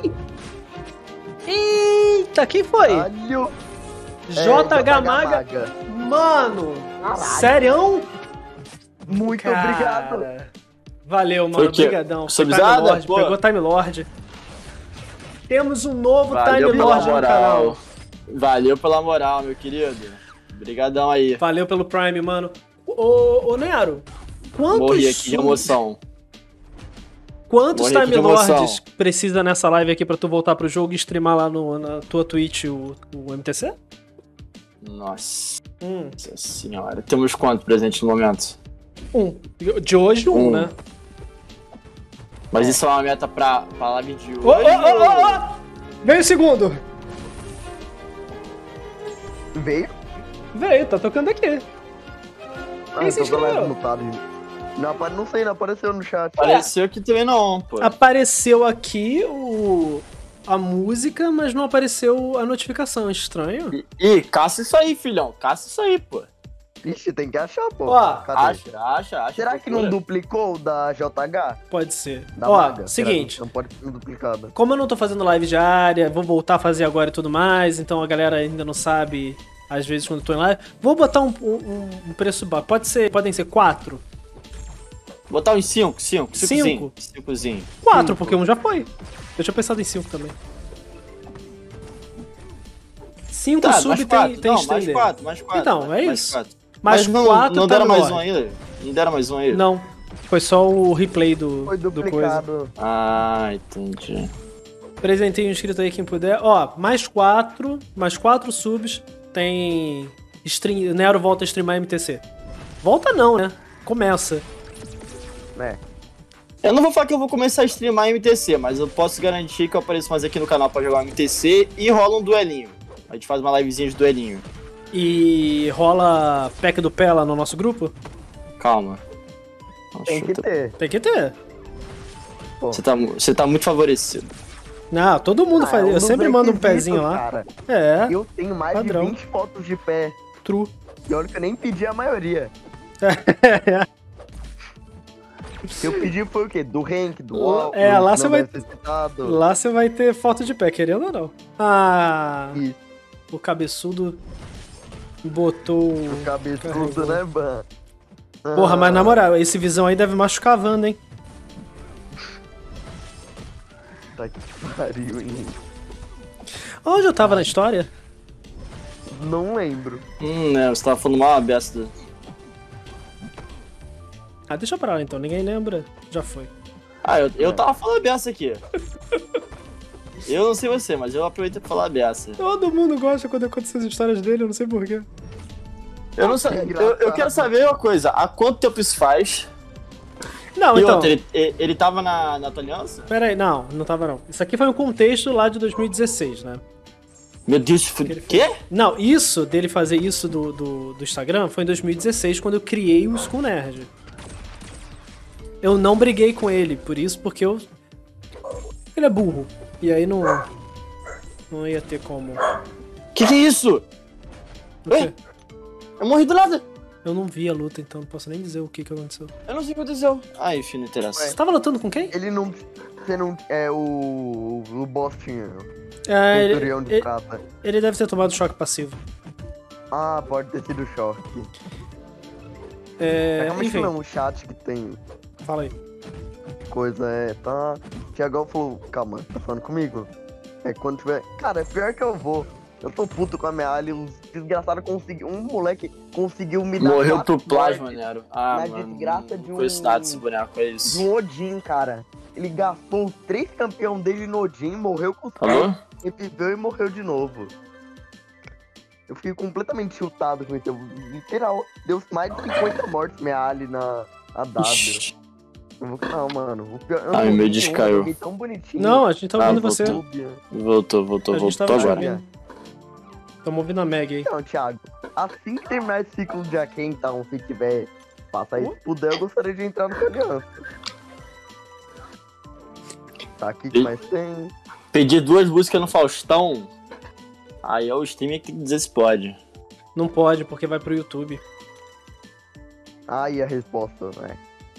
Eita, quem foi? Caralho. J H É, Maga. Mano, sério? Muito obrigado. Valeu, Foi mano. o quê? Obrigadão. Foi Subzada? Time Lord, Pô. pegou Time Lord. Temos um novo Valeu Time pela Lord no moral. canal. Valeu pela moral, meu querido. Obrigadão aí. Valeu pelo Prime, mano. Ô, ô Nero, quantos Morri aqui de subs- emoção. Quantos Morri aqui Time de emoção. Lords precisa nessa live aqui pra tu voltar pro jogo e streamar lá no, na tua Twitch o, o M T C? Nossa Hum, senhora. Temos quanto presente no momento? um. De hoje, um, Um. né? Mas isso é uma meta pra, pra live de hoje? Ô, ô, ô, ô, ô! Veio o segundo! Veio? Veio, tá tocando aqui. Ah, Quem se tô com a live inscreveu? mutado. Não, apa- não sei, não apareceu no chat. Pareceu que também não, pô. Apareceu aqui o... a música, mas não apareceu a notificação. Estranho. Ih, Ih, caça isso aí, filhão. Caça isso aí, pô. Ixi, tem que achar, pô. Ó, Cadê? Acha, acha, acha. Será que não procura. duplicou o da J H? Pode ser. Da Ó, Maga? seguinte. Não pode ser duplicada. Como eu não tô fazendo live diária, vou voltar a fazer agora e tudo mais, então a galera ainda não sabe, às vezes, quando eu tô em live. Vou botar um, um, um preço baixo. Pode ser, podem ser quatro? Botar uns cinco, cinco, Cinco? cincozinho. Cincozinho. Quatro, porque um já foi. Eu tinha pensado em cinco também. Cinco Tá, sub mais tem, quatro. tem Não, mais estender. quatro, mais quatro. Então, mais, é mais isso. Quatro. Mais Mas não, quatro não tá deram mais melhor. um ainda? Não deram mais um aí? Não, foi só o replay do, Foi do coisa. duplicado. Ah, entendi. Presentinho inscrito aí quem puder. Ó, mais quatro, mais quatro subs tem stream, Nero volta a streamar M T C. Volta não, né? Começa. Né? Eu não vou falar que eu vou começar a streamar M T C, mas eu posso garantir que eu apareço mais aqui no canal pra jogar M T C e rola um duelinho. A gente faz uma livezinha de duelinho. E rola pack do pé lá no nosso grupo? Calma. Nossa, Tem que tá- ter. Tem que ter. Você tá, mu- você tá muito favorecido. Não, todo mundo Ah, faz. é um Eu dos sempre mando um requisitos, pezinho lá. Cara. É, Eu tenho mais Padrão. de vinte fotos de pé. true. E olha que eu nem pedi a maioria. Que eu pedi foi o quê? Do rank, do wall. É, lá você vai- Ser citado. Lá você vai ter foto de pé, querendo ou não. Ah, Isso, o cabeçudo botou. o cabeçudo, Carregou. né, Ban? Porra, mas na Ah, moral, esse visão aí deve machucar a Wanda, hein? Tá que pariu, hein? Onde eu tava na história? Não lembro. Hum, né? Você tava falando mal, besta. Ah, deixa pra lá então, ninguém lembra. Já foi. Ah, eu, eu tava falando a beça aqui. Eu não sei você, mas eu aproveitei pra falar a beça. Todo mundo gosta quando acontecem as histórias dele, eu não sei porquê. Eu não sei. Eu, eu quero saber uma coisa. Há quanto tempo isso faz? Não, E então. outra, ele, ele, ele tava na, na tua aliança? Pera aí, não, não tava não. Isso aqui foi um contexto lá de dois mil e dezesseis, né? Meu Deus, fu- quê? Não, isso, dele fazer isso do, do, do Instagram, foi em dois mil e dezesseis, quando eu criei o Skull Nerd. Eu não briguei com ele por isso, porque eu... Ele é burro. E aí não... Não ia ter como... Que que é isso? O quê? Ué? Eu morri do nada. Eu não vi a luta, então não posso nem dizer o que que aconteceu. Eu não sei o que aconteceu. Ah, enfim, não interessa. Você tava lutando com quem? Ele não. Você não. É o. O boss tinha. É, o ele, Centurião de ele, prata. ele deve ter tomado choque passivo. Ah, pode ter sido choque. É, É, realmente enfim, não, o chat que tem fala aí. coisa é. Tá. Tiagão falou, calma, tá falando comigo? É quando tiver. Cara, é pior que eu vou. Eu tô puto com a minha ali, os desgraçados conseguiu. Um moleque conseguiu me dar. Morreu quatro pro plasma, mortes Nero. Ah, na mano. desgraça de Não um- foi isso nada desse boneco, é de isso. um Odin, cara. Ele gastou os três campeão dele no Odin, morreu com os Alô? três, reviveu e morreu de novo. Eu fiquei completamente chutado com isso. Eu, literal, deu mais de cinquenta mortes minha Ali na a W. Ixi. Eu vou, não, mano. O pior, eu Ai, não meu vi Deus, nenhum, caiu. eu joguei tão bonitinho. Não, a gente tá Ah, ouvindo você. voltou. YouTube. Voltou, voltou, A gente voltou tava te agora. ouvindo. Tamo ouvindo a Meg aí. Então, Thiago, assim que terminar esse ciclo de Aken, então, se tiver passar isso puder, eu gostaria de entrar no seu aliança. Tá aqui que E- mais tem. Pedir duas músicas no Faustão. Aí é o streamer que tem que dizer se pode. Não pode, porque vai pro YouTube. Aí a resposta, né?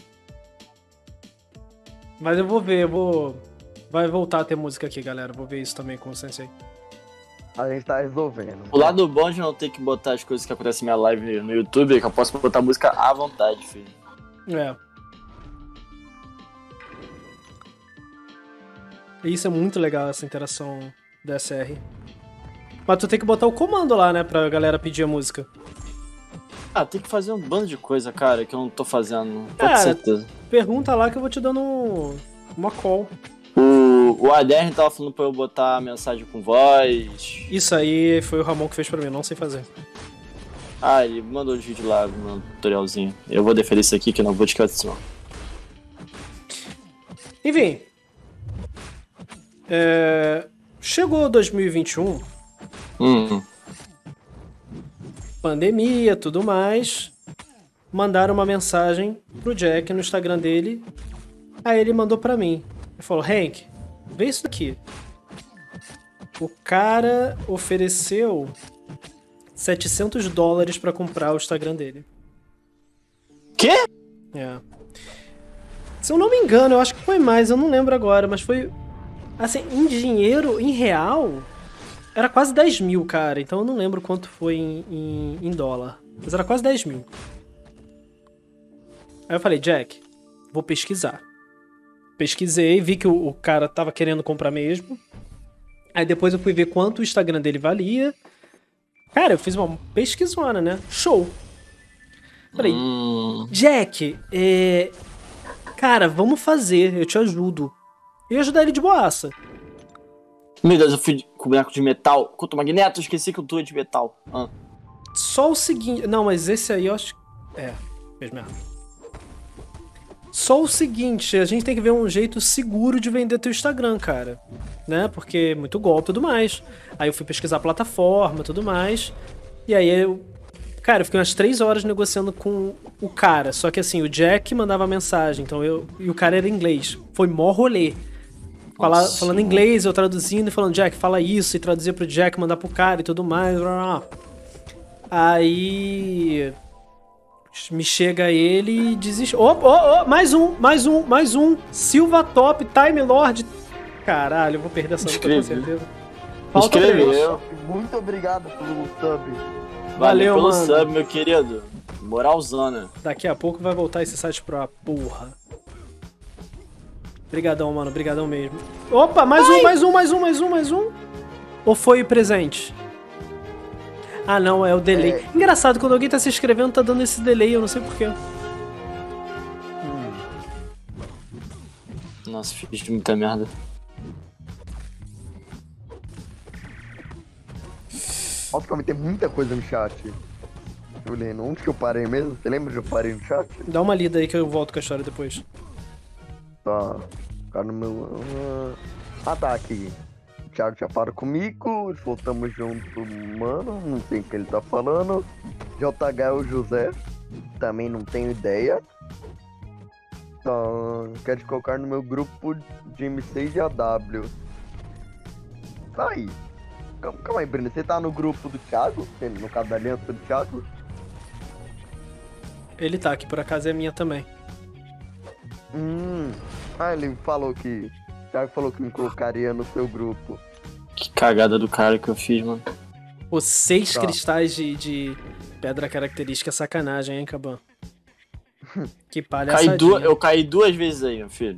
Mas eu vou ver, eu vou... Vai voltar a ter música aqui, galera. Vou ver isso também com o Sensei. A gente tá resolvendo. O lado bom de não ter que botar as coisas que acontecem na minha live no YouTube é que eu posso botar música à vontade, filho. É. Isso é muito legal, essa interação da S R. Mas tu tem que botar o comando lá, né, pra galera pedir a música. Ah, tem que fazer um bando de coisa, cara, que eu não tô fazendo. Com Cara, certeza. Pergunta lá que eu vou te dando um, uma call. O, o A D R tava falando pra eu botar a mensagem com voz. Isso aí foi o Ramon que fez pra mim, não sei fazer. Ah, ele mandou o vídeo lá no tutorialzinho. Eu vou defender isso aqui que eu não vou te adicionar. Enfim. É... Chegou dois mil e vinte e um. Hum. Pandemia, tudo mais. Mandaram uma mensagem pro Jack no Instagram dele. Aí ele mandou pra mim. Ele falou, Hank, vê isso daqui. O cara ofereceu setecentos dólares pra comprar o Instagram dele. Quê? É. Se eu não me engano, eu acho que foi mais, eu não lembro agora, mas foi... Assim, em dinheiro, em real, era quase dez mil, cara. Então eu não lembro quanto foi em, em, em dólar. Mas era quase dez mil. Aí eu falei, Jack, vou pesquisar. Pesquisei, vi que o, o cara tava querendo comprar mesmo. Aí depois eu fui ver quanto o Instagram dele valia. Cara, eu fiz uma pesquisona, né? Show. Falei, Hum. Jack, é... cara, vamos fazer, eu te ajudo. E ajudar ele de boaça. Meu Deus, eu fui com boneco de metal. Contra o Magneto, eu esqueci que o tu é de metal. Ah. Só o seguinte... Não, mas esse aí eu acho... É, mesmo errado. Só o seguinte, a gente tem que ver um jeito seguro de vender teu Instagram, cara. Né? Porque é muito golpe e tudo mais. Aí eu fui pesquisar a plataforma e tudo mais. E aí eu... Cara, eu fiquei umas três horas negociando com o cara. Só que assim, o Jack mandava mensagem, então eu... E o cara era inglês. Foi mó rolê. Fala, Nossa. falando inglês, eu traduzindo e falando, Jack, fala isso, e traduzia pro Jack, mandar pro cara e tudo mais. Blá, blá, blá. Aí... Me chega ele e desiste. Oh, oh, oh, mais um, mais um, mais um. Silva Top, Time Lord. Caralho, eu vou perder essa luta com Escreve. certeza. Falta Escreveu. três. Muito obrigado pelo sub. Valeu, pelo mano. sub, meu querido. Moralzona. Daqui a pouco vai voltar esse site pra porra. Brigadão, mano, brigadão mesmo. Opa, mais um, mais um, mais um, mais um, mais um. Ou foi presente? Ah, não, é o delay. É. Engraçado, quando alguém tá se inscrevendo, tá dando esse delay, eu não sei porquê. Nossa, fiz muita merda. Nossa, como tem muita coisa no chat. Eu lendo. Onde que eu parei mesmo? Você lembra de eu parei no chat? Dá uma lida aí que eu volto com a história depois. Tá. Ficar no meu. Ah, tá, aqui. O Thiago já parou comigo. Voltamos junto, mano. Não sei o que ele tá falando. J H é o José. Também não tenho ideia. Tá. Quero te colocar no meu grupo de M C e A W. Tá aí. Calma, calma aí, Breno. Você tá no grupo do Thiago? No caso da aliança do Thiago? Ele tá aqui, por acaso é minha também. Hum. Ah, ele falou que. O Thiago falou que me colocaria no seu grupo. Que cagada do cara que eu fiz, mano. Os seis Tá. cristais de, de pedra característica é sacanagem, hein, Caban? Que Caí palhaçadinha. du... Eu caí duas vezes aí, meu filho.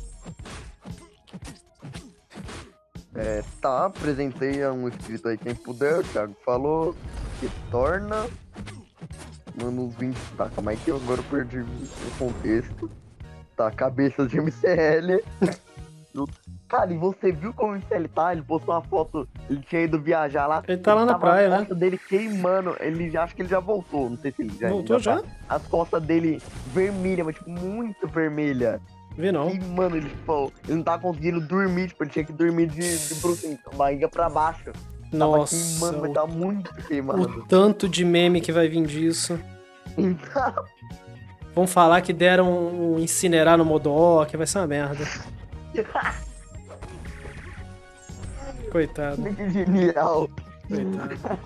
É, tá, apresentei a um inscrito aí quem puder, o Thiago falou. Que torna. Mano, uns vinte. Tá, calma aí que eu agora perdi o contexto. Tá, cabeças de M C L. Do- Cara, e você viu como o M C L tá? Ele postou uma foto, ele tinha ido viajar lá. Ele tá lá na tava praia, as costas dele queimando. Ele já, acho que ele já voltou, não sei se ele já Voltou já? tá. As costas dele vermelhas, mas tipo, muito vermelha. Vi não. E, mano, ele, tipo, ele não tava conseguindo dormir, tipo, ele tinha que dormir de, de bruxinho, barriga pra baixo. Tava Nossa, queimando, mas o, tava muito queimado. o tanto de meme que vai vir disso. Então, Vão falar que deram um incinerar no Modok, vai ser uma merda. Coitado, que genial. coitado.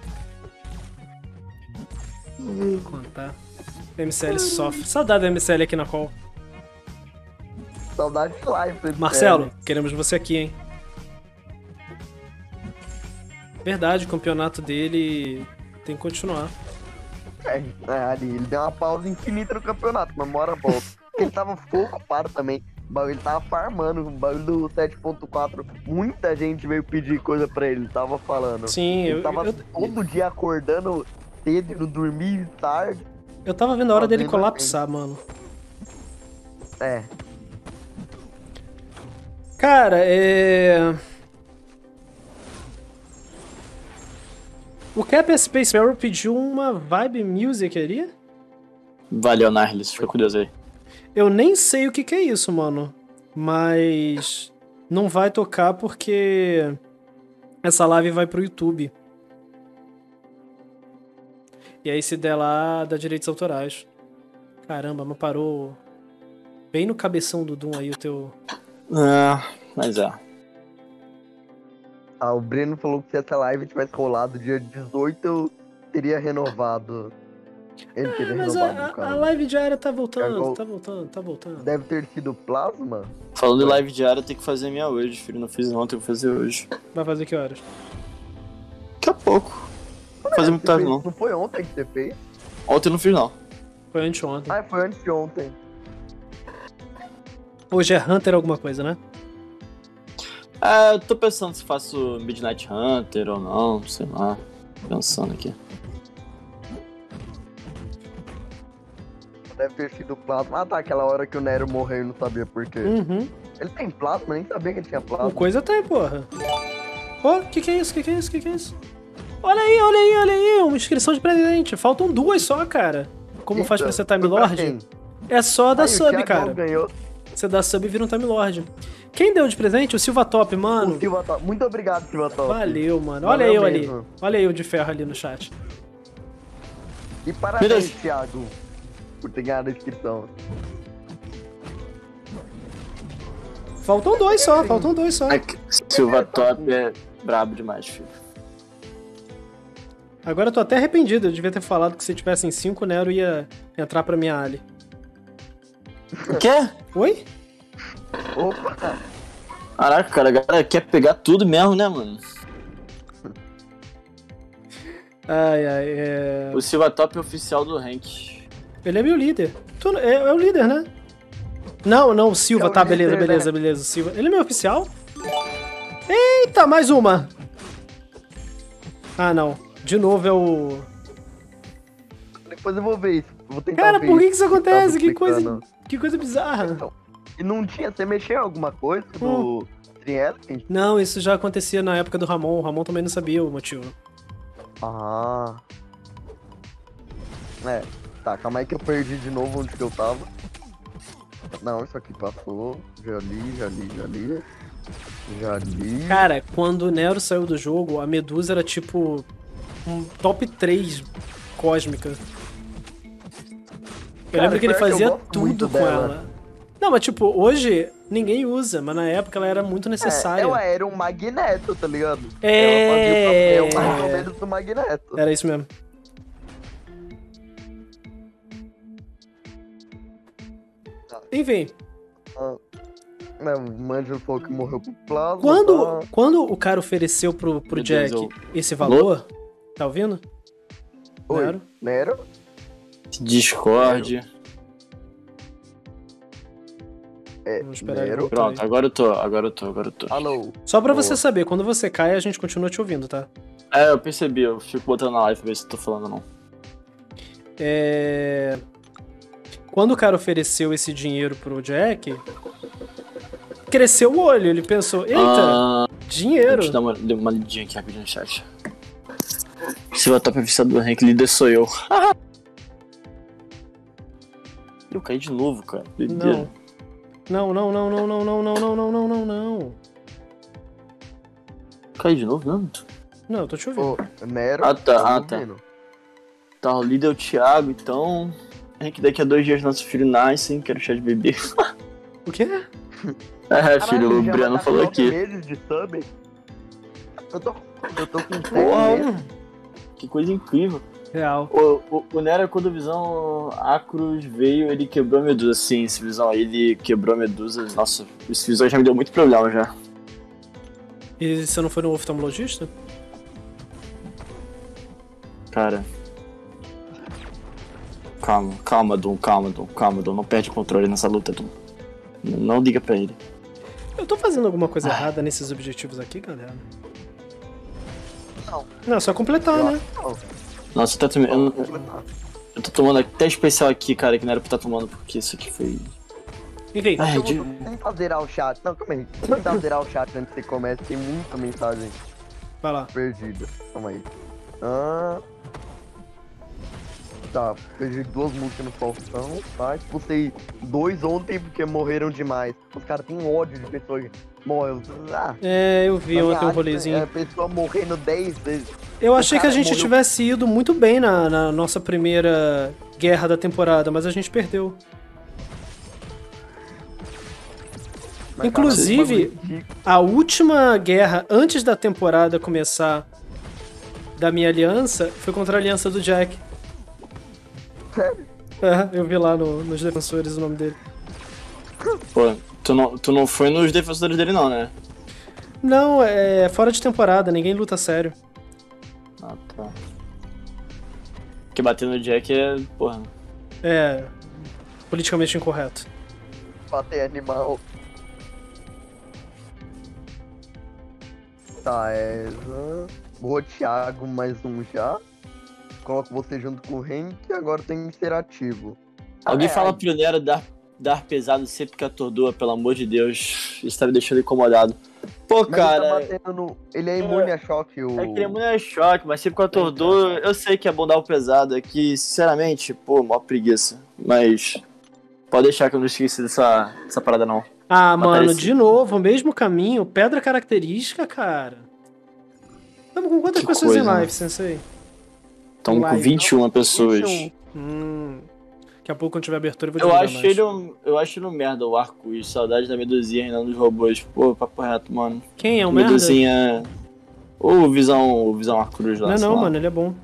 Vou contar. M C L sofre. Saudade da M C L aqui na call. Saudade de live. esse Marcelo, velho. queremos você aqui, hein? Verdade, o campeonato dele tem que continuar. É, é, ali, ele deu uma pausa infinita no campeonato, mas uma hora volta. Ele tava ficou ocupado também. O bagulho tava farmando, o bagulho do sete ponto quatro. Muita gente veio pedir coisa pra ele, tava falando. Sim, Ele eu, tava eu, todo dia acordando cedo, não dormir tarde. eu tava vendo a hora dele Fazendo colapsar, mano. É. Cara, é... O Captain Space Marrow pediu uma vibe music ali? Valeu, Narlis, fica curioso aí. Eu nem sei o que que é isso, mano. Mas não vai tocar porque essa live vai pro YouTube. E aí se der lá, dá direitos autorais. Caramba, mas parou bem no cabeção do Doom aí o teu... Ah, mas é. Ah, o Breno falou que se essa live tivesse rolado dia dezoito, eu teria renovado. Ele teria Ah, mas renovado, a, no a, caso. a live diária tá voltando, Cagou. tá voltando, tá voltando. Deve ter sido plasma? Falando em live diária, eu tenho que fazer a minha hoje, filho. Não fiz ontem, eu vou fazer hoje. Vai fazer que horas? Daqui a pouco. Não vou fazer muito Você tarde, fez- não. Não foi ontem que você fez? Ontem eu não fiz, não. Foi anteontem. Ah, foi antes de ontem. Hoje é Hunter alguma coisa, né? Ah, eu tô pensando se faço Midnight Hunter ou não, sei lá. Pensando aqui. Deve ter sido plasma. Ah, tá, aquela hora que o Nero morreu e não sabia por quê. Uhum. Ele tem plasma, nem sabia que ele tinha plasma. O coisa tem, porra. Ô, que que é isso? Que que é isso? Que que é isso? Olha aí, olha aí, olha aí. Uma inscrição de presente. Faltam duas só, cara. Como Eita, faz pra ser Time foi pra Lord? quem? É só da Aí, o sub, Thiagão cara. ganhou. Você dá sub e vira um Time Lord. Quem deu de presente? O Silva Top, mano. O Silva Top. Muito obrigado, Silva Top. Valeu, mano. Olha Valeu eu ali. mesmo. Olha eu de ferro ali no chat. E parabéns, Beleza. Thiago, por ter ganhado a inscrição. Faltam dois só, faltam dois só. É que Silva Top é brabo demais, filho. Agora eu tô até arrependido. Eu devia ter falado que se tivessem cinco, Nero ia entrar pra minha Ali. O quê? Oi? Opa! Caraca, cara, a galera quer pegar tudo mesmo, né, mano? Ai, ai, é... O Silva Top é oficial do rank. Ele é meu líder. Tu- É, é o líder, né? Não, não, o Silva, É o tá, líder, beleza, né? beleza, beleza. O Silva. Ele é meu oficial? Eita, mais uma! Ah, não. De novo é o... Depois eu vou ver isso. Vou tentar Cara, ver por que isso. que isso acontece? Tá Que coisa, duplicando. que coisa bizarra. Então, e não tinha... Você mexeu em alguma coisa Hum. do Stream Elements? Não, isso já acontecia na época do Ramon. O Ramon também não sabia o motivo. Ah. É. Tá, calma aí que eu perdi de novo onde que eu tava. Não, isso aqui passou. Já li, já li, já li. Já li. Cara, quando o Nero saiu do jogo, a Medusa era tipo um top três cósmica. Eu Cara, lembro que ele pior que eu fazia gosto muito tudo com dela. ela. Não, mas tipo, hoje ninguém usa, mas na época ela era muito É, necessária. ela era um magneto, tá ligado? É. Ela fazia o papel mais ou menos do magneto. Era isso mesmo. Enfim, É, o Manjo falou que morreu pro plasma. quando, tá? quando o cara ofereceu pro, pro Meu Jack Deus, eu- esse valor, tá ouvindo? Oi, Nero? Nero? Discord. É, Vamos esperar ele Nero? voltar. Pronto, agora eu tô, agora eu tô, agora eu tô. Alô? Só pra Boa. você saber, quando você cai, a gente continua te ouvindo, tá? É, eu percebi, eu fico botando na live pra ver se eu tô falando ou não. É... Quando o cara ofereceu esse dinheiro pro Jack, cresceu o olho. Ele pensou, eita, Ah, dinheiro. deixa eu dar uma, dar uma lidinha aqui rapidinho no chat. Silva Top é viciado do rank, líder sou eu. Eu caí de novo, cara. Doideira. Não. Não, não, não, não, não, não, não, não, não, não, não. Caí de novo, não? Não, eu tô te ouvindo. Ô, Nero? Ah, tá, ah, me tá. ouvindo? Tá, o líder é o Thiago, então. Rank daqui a dois dias nosso filho nasce, hein? Quero chá de bebê. O quê? É, filho, Caralho, o já Briano vai dar falou nove aqui. meses de sub? Eu tô, eu tô com Porra, seis meses. que coisa incrível. Real. O, o, o Nero, quando o Visão Acrus veio, ele quebrou a Medusa. Sim, esse Visão aí, ele quebrou a Medusa. Nossa, esse Visão já me deu muito problema já. E você não foi no oftalmologista? Cara. Calma, calma, Dom, calma, Dom, calma, Dom. Não perde o controle nessa luta, Dom. Não liga pra ele. Eu tô fazendo alguma coisa errada nesses objetivos aqui, galera? Não. Não, é só completar, Eu né? acho que não. Nossa, tá tomando. Eu, Vou completar. eu tô tomando até especial aqui, cara, que não era pra estar tomando, porque isso aqui foi. Enfim, Ai, Eu de... vou tentar zerar o chat. Não, calma aí. Vou tentar zerar o chat antes que você comece. Tem muita mensagem vai lá. perdida. Calma aí. Ah... Tá, perdi duas músicas no Faustão, tá? Expulsei dois ontem porque morreram demais. Os caras têm ódio de pessoas que morrem. Ah, É, eu vi na ontem minha um arte, rolezinho. É, pessoa morrendo dez vezes. Eu o achei que a cara gente morreu- tivesse ido muito bem na, na nossa primeira guerra da temporada, mas a gente perdeu. Mas, Inclusive- cara, esse bagulho de- A última guerra antes da temporada começar da minha aliança foi contra a aliança do Jack. Sério? É, eu vi lá no- nos defensores o nome dele. Pô, tu não, tu não foi nos defensores dele, não, né? Não, é fora de temporada, ninguém luta sério. Ah, tá. Porque bater no Jack é. Porra. É politicamente incorreto. Bater animal. Tá, é. Boa, Thiago, mais um já. Coloco você junto com o Henk e agora tem que ser ativo. Alguém É, fala aí- pro Nero dar, dar pesado sempre que atordoa, pelo amor de Deus. Isso tá me deixando incomodado. Pô, Mas ele tá cara. batendo no. Ele é imune a choque, o. É que ele é muito choque, mas sempre que eu atordou, eu sei que é bom dar o pesado. É que, sinceramente, pô, mó preguiça. Mas. Pode deixar que eu não esqueci dessa, dessa parada, não. Ah, Mas mano, parece- de novo, o mesmo caminho, pedra característica, cara. Tamo com quantas Que pessoas em coisa, live, né? Sensei? Estamos com Live, vinte e uma pessoas. vinte e Hum. Daqui a pouco, quando tiver abertura, eu vou Eu divulgar acho, mais. ele um, eu acho ele um merda, o Arcus. Saudade da Medusinha reinando dos robôs. Pô, papo reto, mano. Quem é o merda? Medusinha. Ou o Visão, o Visão Arcus lá. Não, sei não, lá. mano, ele é bom.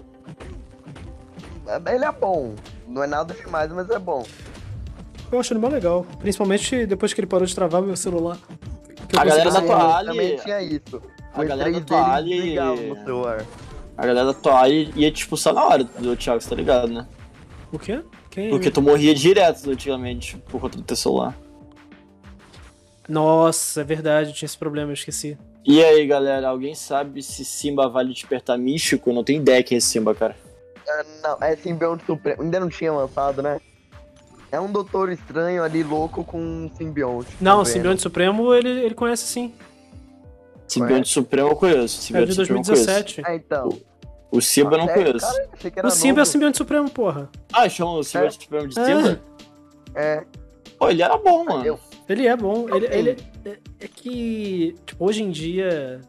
um. Ele é bom. Não é nada demais, mas é bom. Eu acho ele mó legal. Principalmente depois que ele parou de travar meu celular. Que eu A galera da consegui- tua eu Ali- também tinha isso. a O galera E três da tua dele Ali- desligava no celular. A galera da tua área ia te expulsar na hora do Thiago, você tá ligado, né? O quê? Quem? Porque tu morria direto antigamente por conta do teu celular. Nossa, é verdade, tinha esse problema, eu esqueci. E aí, galera, alguém sabe se Simba vale despertar místico? Eu não tenho ideia quem é esse Simba, cara. É, não, é simbionte supremo. Ainda não tinha lançado, né? É um doutor estranho ali, louco, com um simbionte. Não, o Tá Simbionte Supremo ele, ele conhece sim. Simbionte Supremo eu conheço. É Simbionte de Supremo dois mil e eu conheço. dezessete. vendo? É, então. O Simba eu não Ah, é? conheço. Cara, achei que era O Simba é o novo. Simbionte Supremo, porra. Ah, chama o Simbionte Supremo de É. Simba? É. Pô, ele era bom, mano. Eu- Ele é bom. Ele, Ok. ele é, é que, tipo, hoje em dia...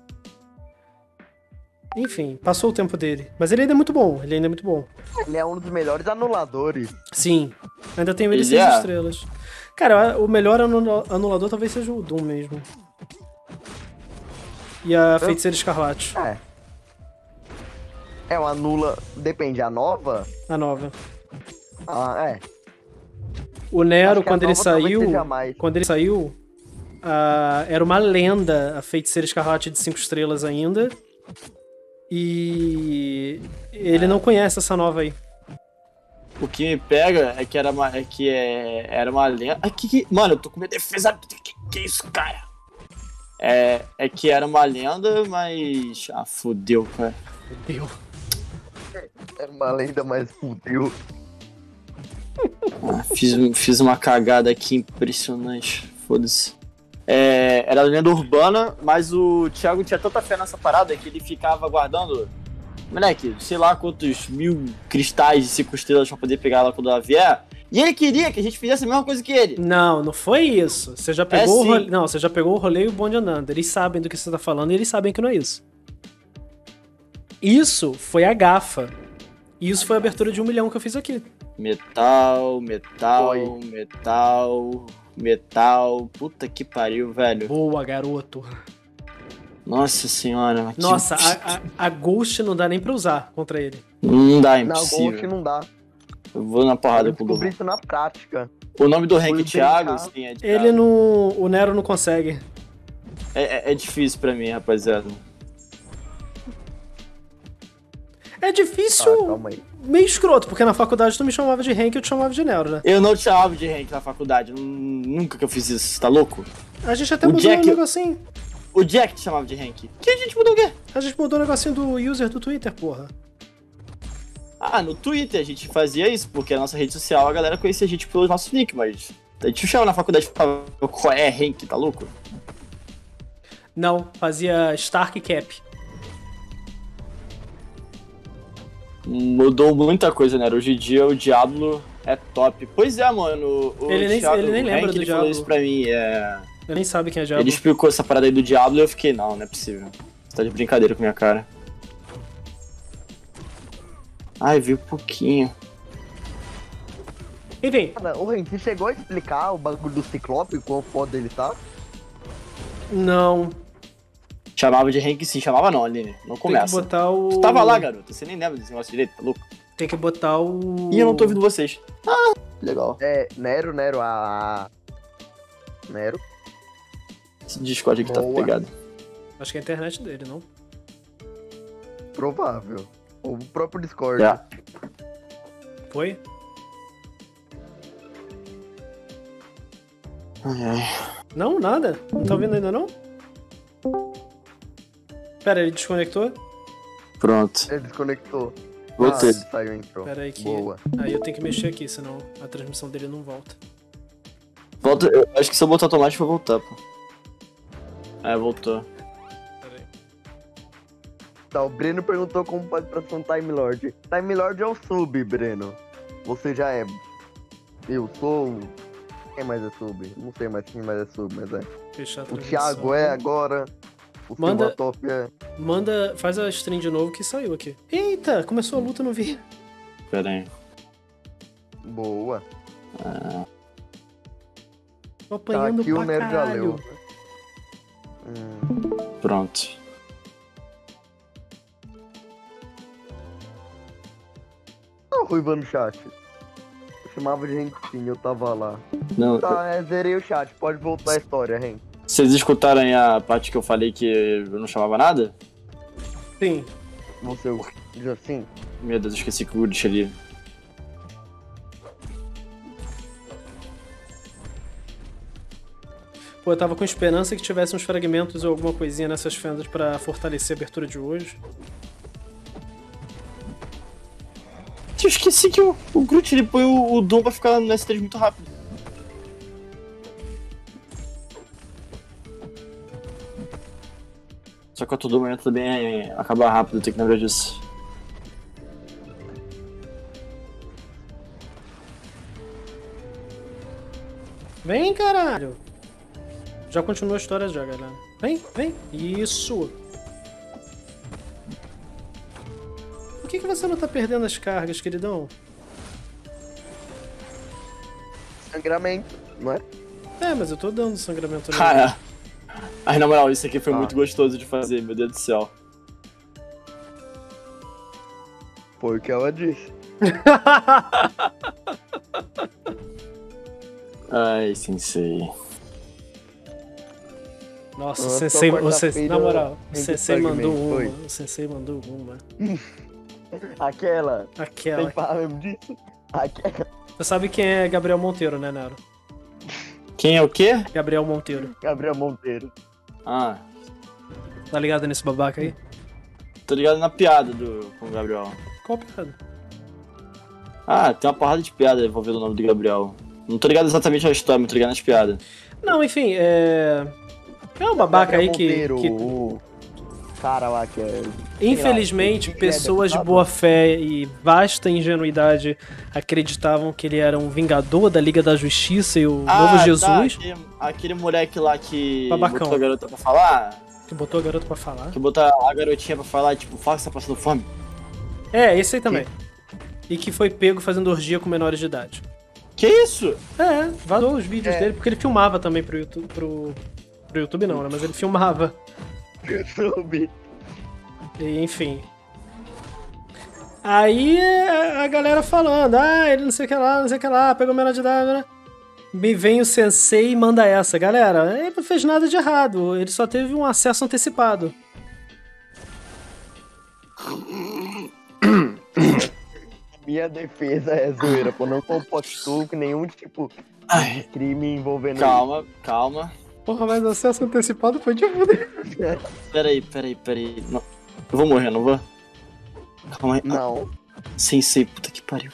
Enfim, passou o tempo dele. Mas ele ainda é muito bom, ele ainda é muito bom. Ele é um dos melhores anuladores. Sim, ainda tenho ele Ele seis é? estrelas. Cara, o melhor anula- anulador talvez seja o Doom mesmo. E a Feiticeira Escarlate, É. É, o anula. Depende, a nova? a nova. Ah, é. O Nero, Acho que a quando ele nova talvez saiu, seja mais. quando ele saiu, ah, era uma lenda a Feiticeira Escarlate de cinco estrelas ainda. E ele não conhece essa nova aí. O que me pega é que era uma, é que é, era uma lenda. Ai, que, que, mano, eu tô com minha defesa. Que, que isso, cara? É, é que era uma lenda, mas. Ah, fodeu, cara. Meu. Era uma lenda, mas fudeu. Ah, fiz, fiz uma cagada aqui impressionante. Foda-se. É, era lenda urbana, mas o Thiago tinha tanta fé nessa parada que ele ficava guardando. Moleque, sei lá quantos mil cristais de cinco estrelas pra poder pegar ela quando ela vier. E ele queria que a gente fizesse a mesma coisa que ele. Não, não foi isso. Você já pegou É o sim. rolê. Não, você já pegou o rolê e o bonde andando. Eles sabem do que você tá falando e eles sabem que não é isso. Isso foi a gafa. E isso foi a abertura de um milhão que eu fiz aqui. Metal, metal, Foi. metal, metal. Puta que pariu, velho. Boa, garoto. Nossa senhora. mas que- Nossa, a, a, a Ghost não dá nem pra usar contra ele. Não dá, é Na impossível. Ghost não dá. Eu vou na porrada Eu com o descobri Dudu. isso na prática. O nome do rank Fui Thiago, brincar. sim, é de Ele não. O Nero não consegue. É, é- é difícil pra mim, rapaziada. É, É difícil, Ah, calma aí. meio escroto, porque na faculdade tu me chamava de Hank e eu te chamava de Nero, né? Eu não te chamava de Hank na faculdade. Hum, Nunca que eu fiz isso, tá louco? A gente até O mudou Jack- o negocinho. O Jack te chamava de Hank. Que a gente mudou o quê? A gente mudou o negocinho do user do Twitter, porra. Ah, no Twitter a gente fazia isso, porque a nossa rede social, a galera conhecia a gente pelos nossos nick, mas a gente chama na faculdade e falava, qual é Hank, tá louco? Não, fazia Stark Cap. Mudou muita coisa, né? Hoje em dia o Diablo é top. Pois é, mano. O Ele nem- Thiago, ele nem o lembra Hank, do ele falou Diablo. isso pra mim. É... Eu nem sabe quem é Diablo. Ele explicou essa parada aí do Diablo e eu fiquei, não, não é possível. Você tá de brincadeira com a minha cara. Ai, vi um pouquinho. Enfim, Cara, ô Ren, você chegou a explicar o bagulho do Ciclope, quão foda ele tá? não. Chamava de Hank sim, chamava não, Aline. Não Tem que começa. botar o... Tu tava lá, garoto. Você nem lembra desse negócio direito, tá louco? Tem que botar o... Ih, eu não tô ouvindo vocês. Ah, legal. É, Nero, Nero, a... Nero. Esse Discord aqui tá Boa. pegado. Acho que é a internet dele, não? Provável. O próprio Discord. É. Foi? Ai, ai. Não, nada. Não tá ouvindo ainda, não? Pera, ele desconectou? Pronto. Ele desconectou. Voltei. Ah, ele saiu e entrou. Pera aí que... Boa. Aí eu tenho que mexer aqui, senão a transmissão dele não volta. Volta, eu acho que se eu botar automático vai voltar, pô. É, voltou. Pera aí. Tá, o Breno perguntou como pode pra ser um Time Lord. Time Lord é o sub, Breno. Você já é. Eu sou. Quem mais é sub? Não sei mais quem mais é sub, mas é. Fechar a O transmissão. Thiago é agora. O Manda- Silvatop é. Manda... Faz a stream de novo que saiu aqui. Eita, começou a luta, eu não vi. Pera aí. Boa. Tô Tá apanhando aqui o pra Nero já caralho. leu. Hum. Pronto. Ah, Ruiva no chat. Eu chamava de gente sim, eu tava lá. Não, Tá, é, zerei o chat. Pode voltar a história, Ren. vocês escutaram aí a parte que eu falei que eu não chamava nada? Sim. Você, já sim. Meu Deus, eu esqueci que o Gurich ali. Pô, eu tava com esperança que tivesse uns fragmentos ou alguma coisinha nessas fendas pra fortalecer a abertura de hoje. Eu esqueci que o, o Groot ele põe o, o Dom pra ficar no S três muito rápido. Só que a todo momento também é, acaba rápido, tem que lembrar disso. Vem, caralho! Já continua a história já, galera. Vem, vem. Isso! Por que, que você não tá perdendo as cargas, queridão? Sangramento, não é? É, mas eu tô dando sangramento nele. Cara, aí na moral, isso aqui foi Ah. muito gostoso de fazer, meu Deus do céu. Foi o que ela disse. Ai, sensei. Nossa, o Nossa, sensei, o quarta-feira, sensei, na moral, o entre sensei mandou fragmentos, uma. foi. O sensei mandou uma. Aquela. Tem Aquela. que falar mesmo disso? Aquela. Você sabe quem é Gabriel Monteiro, né, Nero? Quem é o quê? Gabriel Monteiro. Gabriel Monteiro. Ah, Tá ligado nesse babaca aí? tô ligado na piada do, com o Gabriel. Qual piada? Ah, tem uma porrada de piada envolvendo o nome do Gabriel. Não tô ligado exatamente na história, mas tô ligado nas piadas. Não, enfim, é. É um babaca Gabriel aí que. Monteiro, que- o cara lá que é. Infelizmente, sei lá, pessoas de deputado. boa fé e vasta ingenuidade acreditavam que ele era um vingador da Liga da Justiça e o novo Jesus, Tá, aquele, aquele moleque lá que Babacão. botou a garota pra falar, que botou a garota pra falar. que botou a garotinha pra falar, tipo, fala que você tá passando fome. É, esse aí também. E que foi pego fazendo orgia com menores de idade. Que isso? É, vazou os vídeos É. dele, porque ele filmava também pro YouTube. Pro, pro YouTube não, né? Mas ele filmava. YouTube. E, enfim. Aí a a galera falando, ah, ele não sei o que lá, não sei o que lá, pegou menor de idade, né? Me vem o sensei e manda essa. Galera, ele não fez nada de errado, ele só teve um acesso antecipado. Minha defesa é zoeira, pô. Não compostou com nenhum tipo Ai, de crime envolvendo calma, calma. Porra, mas o acesso antecipado foi de fuder. Peraí, peraí, peraí. Não. Eu vou morrer, não vou? Calma aí. isso. Não. Sensei, puta que pariu.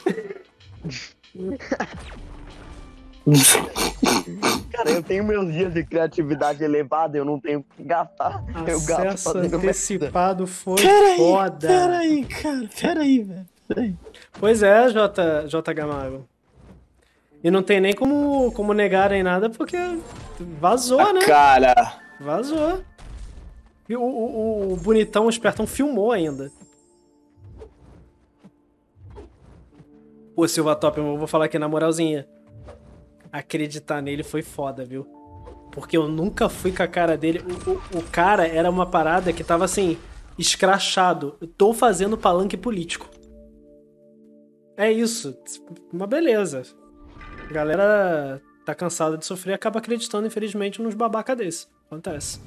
Cara, eu tenho meus dias de criatividade elevada, eu não tenho que gastar. Eu gasto Acesso fazendo merda. antecipado foi Peraí, foda. peraí, cara. Peraí, velho. Peraí. Pois é, J, J Gamago. E não tem nem como, como negarem nada, porque vazou, né? Cara. Vazou. E o, o, o bonitão, o espertão, filmou ainda. Pô, Silva Top, eu vou falar aqui na moralzinha. Acreditar nele foi foda, viu? Porque eu nunca fui com a cara dele. O, o, o cara era uma parada que tava assim, escrachado. Eu tô fazendo palanque político. É isso. Uma beleza. A galera tá cansada de sofrer e acaba acreditando, infelizmente, nos babaca desse. Acontece.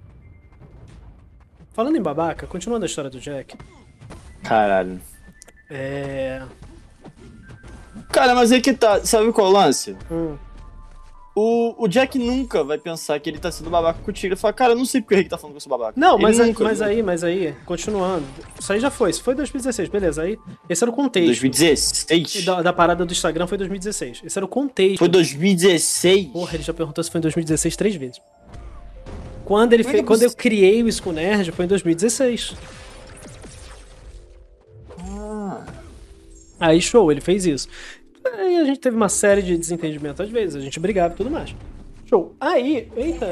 Falando em babaca, continuando a história do Jack. Caralho. É. Cara, mas aí que tá. Sabe qual é o lance? Hum. O, o Jack nunca vai pensar que ele tá sendo babaca contigo. Ele fala, cara, eu não sei porque o Rick tá falando que eu sou babaca. Não, Ele mas, aí, nunca, mas nunca. aí, mas aí, continuando. Isso aí já foi. Isso foi dois mil e dezesseis, beleza. Aí, esse era o contexto. dois mil e dezesseis? Da, da parada do Instagram foi dois mil e dezesseis. Esse era o contexto. Foi dois mil e dezesseis? Porra, ele já perguntou se foi em dois mil e dezesseis três vezes. Quando, ele Como é fez, que quando você- eu criei o Skull Nerd foi em dois mil e dezesseis. Ah. Aí, show, ele fez isso. Aí a gente teve uma série de desentendimentos às vezes, a gente brigava e tudo mais. Show. Aí, eita.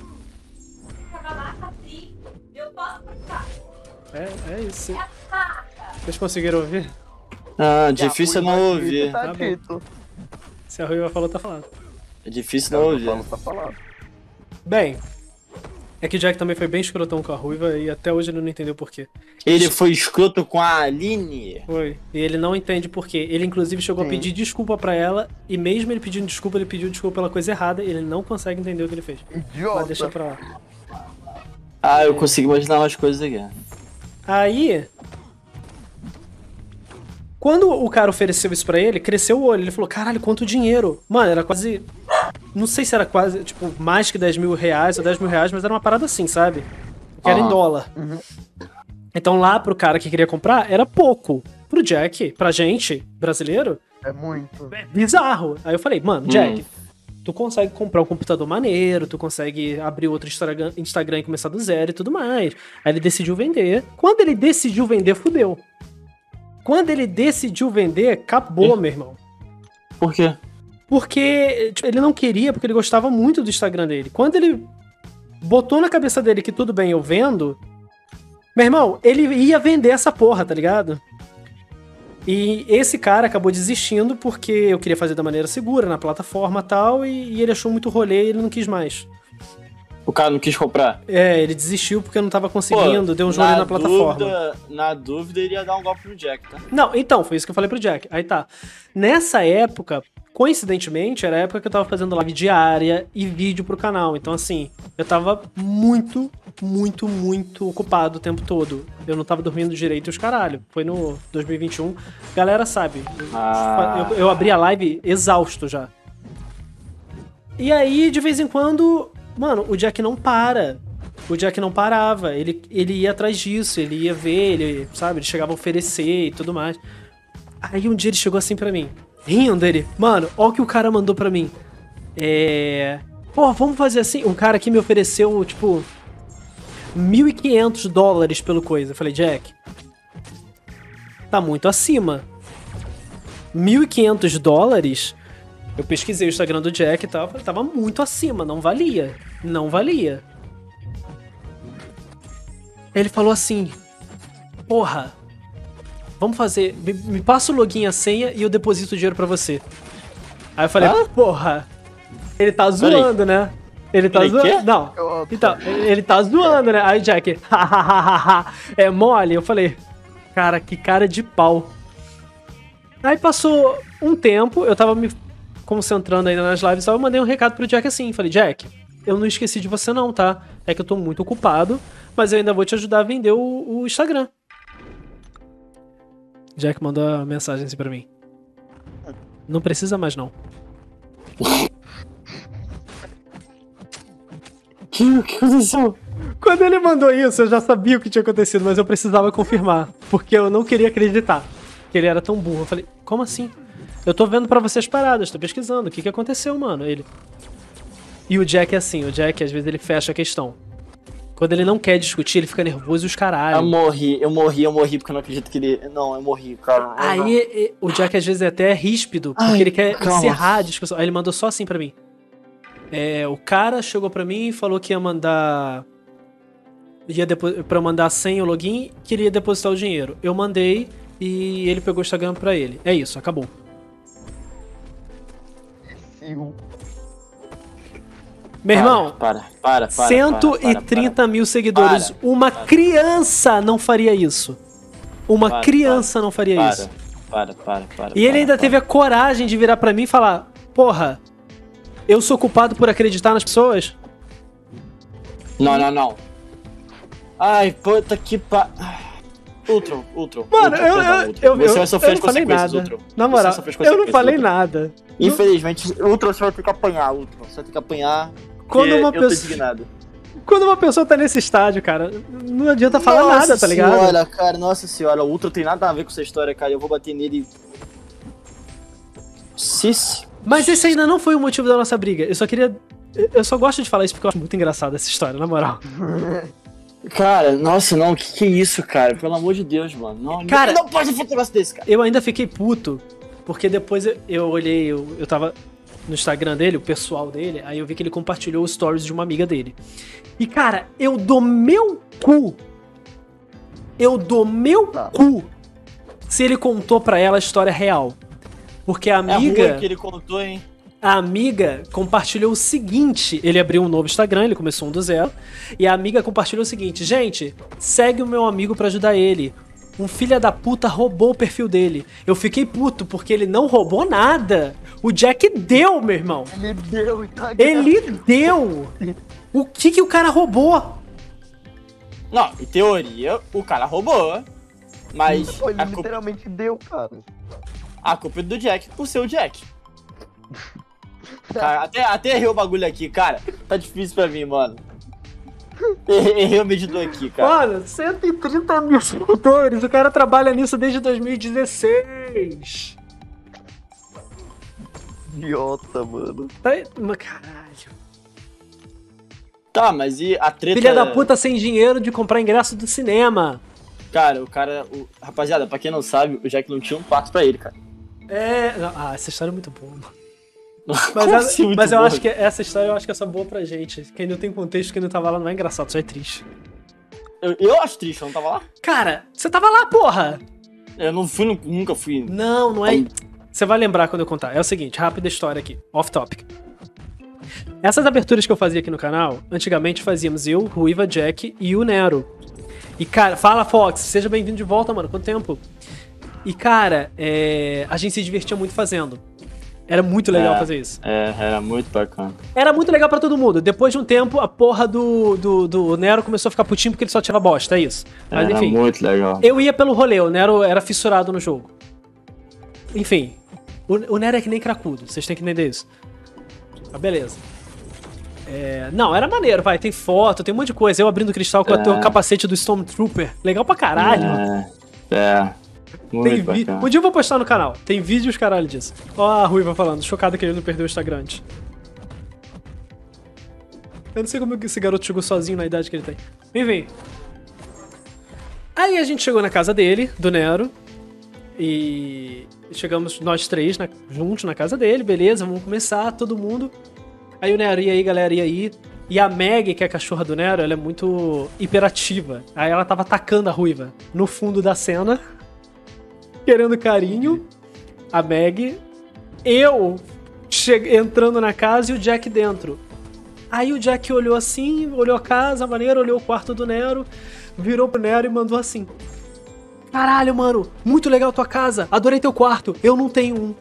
É, é isso. Vocês conseguiram ouvir? Ah, difícil é não ouvir. Tá Tá bom. dito. Se a Ruiva falou, tá falando. É difícil não ouvir. Fala, tá falando. Bem, é que o Jack também foi bem escrotão com a Ruiva e até hoje ele não entendeu por quê. Ele foi escroto com a Aline. Foi. E ele não entende por quê. Ele, inclusive, chegou Sim. a pedir desculpa pra ela e mesmo ele pedindo desculpa, ele pediu desculpa pela coisa errada e ele não consegue entender o que ele fez. Mas deixa Idiota. pra lá. Ah, eu consigo imaginar umas coisas aqui. Aí, quando o cara ofereceu isso pra ele, cresceu o olho. Ele falou, caralho, quanto dinheiro. Mano, era quase... Não sei se era quase, tipo, mais que dez mil reais ou dez mil reais, mas era uma parada assim, sabe? Que era em Aham. dólar. Então lá pro cara que queria comprar, era pouco. Pro Jack, pra gente, brasileiro, É muito. é bizarro. Aí eu falei, mano, Jack, tu consegue comprar um computador maneiro, tu consegue abrir outro Instagram, Instagram e começar do zero e tudo mais. Aí ele decidiu vender. Quando ele decidiu vender, fudeu. Quando ele decidiu vender, acabou, meu irmão. Por quê? Porque tipo, ele não queria, porque ele gostava muito do Instagram dele. Quando ele botou na cabeça dele que tudo bem, eu vendo, meu irmão, ele ia vender essa porra, tá ligado? E esse cara acabou desistindo porque eu queria fazer da maneira segura, na plataforma e tal, e, e ele achou muito rolê e ele não quis mais. O cara não quis comprar? É, ele desistiu porque não tava conseguindo, Pô, deu um rolê na, plataforma. Dúvida, na dúvida, ele ia dar um golpe no Jack, tá? Não, então, foi isso que eu falei pro Jack. Aí tá. Nessa época, coincidentemente, era a época que eu tava fazendo live diária e vídeo pro canal. Então, assim, eu tava muito, muito, muito ocupado o tempo todo. Eu não tava dormindo direito os caralho. Foi no dois mil e vinte e um. Galera sabe, Ah. eu, eu abri a live exausto já. E aí, de vez em quando, mano, o Jack não para. O Jack não parava. Ele, ele ia atrás disso, ele ia ver, ele, sabe, ele chegava a oferecer e tudo mais. Aí um dia ele chegou assim pra mim, rindo, ele, mano, olha o que o cara mandou pra mim. É... Pô, vamos fazer assim? Um cara aqui me ofereceu, tipo, mil e quinhentos dólares pelo coisa. Eu falei, Jack, tá muito acima. mil e quinhentos dólares? Eu pesquisei o Instagram do Jack e tal, falei, tava muito acima, não valia. Não valia. Ele falou assim, porra, vamos fazer, me, me passa o login e a senha e eu deposito o dinheiro pra você. Aí eu falei, Hã? porra, ele tá zoando, né? Ele tá Peraí, zoando. quê? Não. Eu- Então, ele tá zoando, né? Aí o Jack, hahaha, é mole? Eu falei, cara, que cara de pau. Aí passou um tempo, eu tava me concentrando ainda nas lives, então eu mandei um recado pro Jack assim, falei, Jack, eu não esqueci de você não, tá? É que eu tô muito ocupado, mas eu ainda vou te ajudar a vender o, o Instagram. Jack mandou uma mensagem assim pra mim. Não precisa mais, não. O que, que aconteceu? Quando ele mandou isso, eu já sabia o que tinha acontecido, mas eu precisava confirmar. Porque eu não queria acreditar que ele era tão burro. Eu falei, como assim? Eu tô vendo pra você as paradas, tô pesquisando. O que que aconteceu, mano? Ele... E o Jack é assim, o Jack às vezes ele fecha a questão. Quando ele não quer discutir, ele fica nervoso e os caralho. Eu morri, eu morri, eu morri porque eu não acredito que ele... Não, eu morri, cara. Aí e, o Jack às vezes é até ríspido, porque Ai, ele quer calma. encerrar a discussão. Aí ele mandou só assim pra mim. É, o cara chegou pra mim e falou que ia mandar... Ia depo... pra eu mandar a senha, o login, que ele ia depositar o dinheiro. Eu mandei e ele pegou o Instagram pra ele. É isso, acabou. Sim. Meu irmão, Para, para, para, cento e trinta mil seguidores. Para, Uma para. criança não faria isso. Uma Para, criança para, não faria para, isso. Para, para, para. E ele ainda para, teve a coragem de virar pra mim e falar: porra, eu sou culpado por acreditar nas pessoas? Não, não, não. Ai, puta que pa... Ultron, Ultron. Mano, Ultron, eu, perdão, eu, Ultron. eu, Você eu, vai sofrer eu as não falei consequências, nada. Ultron. Na Você moral, sofre as eu não consequências, falei Ultron. nada. Infelizmente, Ultron, você vai ter que apanhar, Ultron. Você vai ter que apanhar. Quando porque uma eu tô pessoa- indignado. Quando uma pessoa tá nesse estágio, cara, não adianta falar Nossa nada, tá ligado? senhora, cara, nossa senhora, o Ultron tem nada a ver com essa história, cara. Eu vou bater nele. Cis. Mas esse ainda não foi o motivo da nossa briga. Eu só queria. Eu só gosto de falar isso porque eu acho muito engraçado essa história, na moral. Cara, nossa, não, que que é isso, cara? Pelo amor de Deus, mano. Não, Cara, não pode fazer um negócio desse, cara. Eu ainda fiquei puto, porque depois eu, eu olhei, eu, eu tava no Instagram dele, o pessoal dele, aí eu vi que ele compartilhou os stories de uma amiga dele. E, cara, eu dou meu cu, eu dou meu Tá. cu se ele contou pra ela a história real. Porque a É amiga... ruim que ele contou, hein? A amiga compartilhou o seguinte, ele abriu um novo Instagram, ele começou um do zero, e a amiga compartilhou o seguinte: gente, segue o meu amigo pra ajudar ele. Um filho da puta roubou o perfil dele. Eu fiquei puto porque ele não roubou nada. O Jack deu, meu irmão. Ele deu e tá Ele deu. O que que o cara roubou? Não, em teoria, o cara roubou. Mas Pô, ele a, culpa, literalmente deu, cara. a culpa é do Jack por ser o Jack. Cara, até, até errei o bagulho aqui, cara. Tá difícil pra mim, mano. Errei, errei o medidor aqui, cara. Mano, cento e trinta mil seguidores. O cara trabalha nisso desde dois mil e dezesseis. Idiota, mano. Tá... mas caralho. Tá, mas e a treta... Filha da puta sem dinheiro de comprar ingresso do cinema. Cara, o cara... O... Rapaziada, pra quem não sabe, o Jack não tinha um quarto pra ele, cara. É. não, Ah, essa história é muito boa, mano. Mas, Como a- assim, muito mas eu bom? acho que essa história eu acho que é só boa pra gente. Quem não tem contexto, quem não tava lá não é engraçado, só é triste. Eu, eu acho triste, eu não tava lá. Cara, você tava lá, porra! Eu não fui, nunca fui. Não, não é. Você vai lembrar quando eu contar. É o seguinte, rápida história aqui, off topic. Essas aberturas que eu fazia aqui no canal, antigamente fazíamos eu, Ruiva, Jack e o Nero. E cara, fala Fox, seja bem-vindo de volta, mano, quanto tempo? E cara, é, a gente se divertia muito fazendo. Era muito legal É. fazer isso. É, era muito bacana. Era muito legal pra todo mundo. Depois de um tempo, a porra do, do, do Nero começou a ficar putinho porque ele só tirava bosta, é isso. Mas era enfim, muito legal. eu ia pelo rolê, o Nero era fissurado no jogo. Enfim, o, o Nero é que nem cracudo, vocês têm que entender isso. Mas beleza. É, não, era maneiro, vai, tem foto, tem um monte de coisa. Eu abrindo o cristal com É. o capacete do Stormtrooper. Legal pra caralho. É, é. Muito Tem vi... bacana. Um dia eu vou postar no canal. Tem vídeos caralho disso. Ó a Ruiva falando, chocada que ele não perdeu o Instagram antes. Eu não sei como que esse garoto chegou sozinho na idade que ele tem. Enfim. Aí a gente chegou na casa dele, do Nero. E chegamos nós três na... juntos na casa dele, beleza, vamos começar, todo mundo. Aí o Nero, e aí galera, e aí? E a Meg, que é a cachorra do Nero, ela é muito hiperativa. Aí ela tava atacando a Ruiva no fundo da cena. Querendo carinho, a Meg, eu che- entrando na casa e o Jack dentro. Aí o Jack olhou assim, olhou a casa, a maneira, olhou o quarto do Nero, virou pro Nero e mandou assim: caralho, mano, muito legal tua casa, adorei teu quarto, eu não tenho um.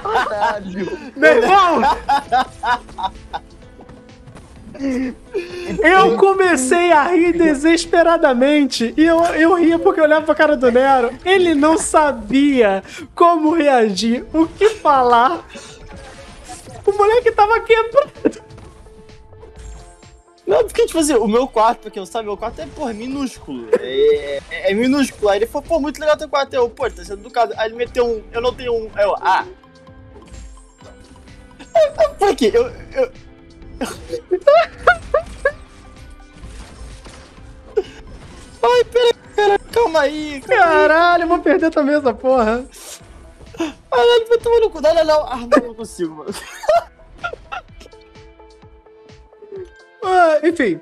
Caralho. Meu irmão! Eu comecei a rir desesperadamente. E eu, eu ria porque eu olhava pra cara do Nero. Ele não sabia como reagir, o que falar. O moleque tava quebrado. Não, porque, tipo assim, o meu quarto, pra quem não sabe, meu quarto é, porra, minúsculo. É, é, é minúsculo. Aí ele falou, pô, muito legal teu quarto. Eu, pô, tá sendo do caso. Aí ele meteu um, eu não tenho um. Aí eu, ah. Por quê? Eu. eu... Ai, peraí, peraí, calma aí. Calma Caralho, eu vou perder também essa porra. Caralho, vai tomar no cu. Não, não, não. Ah, não, não consigo, mano. Ah, enfim.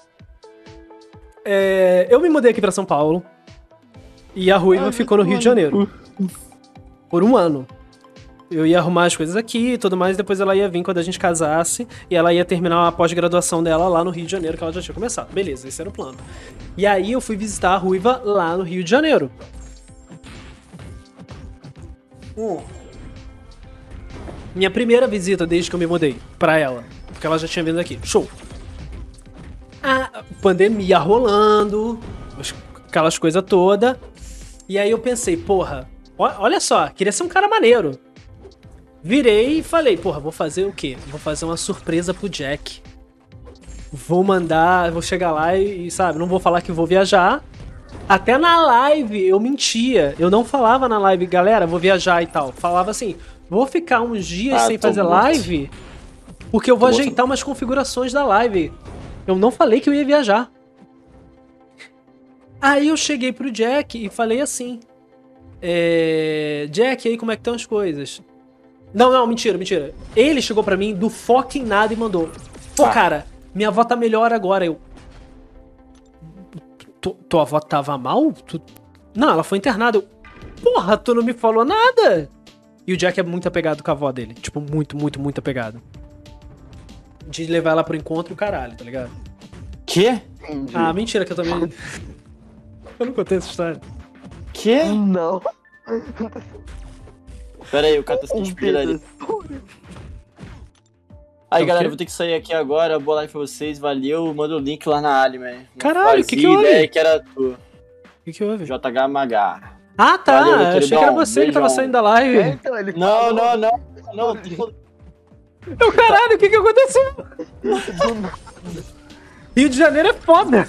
É, eu me mudei aqui pra São Paulo. E a Ruiva Ai, ficou no Rio de Janeiro. Por um ano. Eu ia arrumar as coisas aqui e tudo mais, depois ela ia vir quando a gente casasse, e ela ia terminar a pós-graduação dela lá no Rio de Janeiro, que ela já tinha começado. Beleza, esse era o plano. E aí eu fui visitar a Ruiva lá no Rio de Janeiro. Hum. Minha primeira visita desde que eu me mudei pra ela, porque ela já tinha vindo aqui. Show. A pandemia rolando, aquelas coisas todas. E aí eu pensei, porra, olha só, queria ser um cara maneiro. Virei e falei, porra, vou fazer o quê? Vou fazer uma surpresa pro Jack. Vou mandar, vou chegar lá e, sabe, não vou falar que vou viajar. Até na live eu mentia. Eu não falava na live, galera, vou viajar e tal. Falava assim, vou ficar uns dias Ah, sem tô fazer morto. live, porque eu vou Tô ajeitar umas configurações da live. Eu não falei que eu ia viajar. Aí eu cheguei pro Jack e falei assim, é... Jack, aí como é que estão as coisas? Não, não, mentira, mentira. Ele chegou pra mim do fucking nada e mandou, pô, Ah. cara, minha avó tá melhor agora. Eu... Tu, tua avó tava mal? Tu... Não, ela foi internada. Eu... Porra, tu não me falou nada. E o Jack é muito apegado com a avó dele. Tipo, muito, muito, muito apegado. De levar ela pro encontro e o caralho, tá ligado? Quê? Entendi. Ah, mentira, que eu também... Eu não contei essa história. Quê? Não. Pera aí, o cara tá se inspirando ali. Aí, Então, galera, o quê? vou ter que sair aqui agora. Boa live pra vocês, valeu. Manda o link lá na Anime. Não Caralho, fazia que que houve? ideia que era tu. O que que houve? J H M H. Ah, tá. Valeu, meu Eu achei que era queridão. você que tava Beijão. saindo da É, live. então, ele Não, falou. não, não. Não, tô- Eu, caralho, o que que aconteceu? Rio de Janeiro é foda.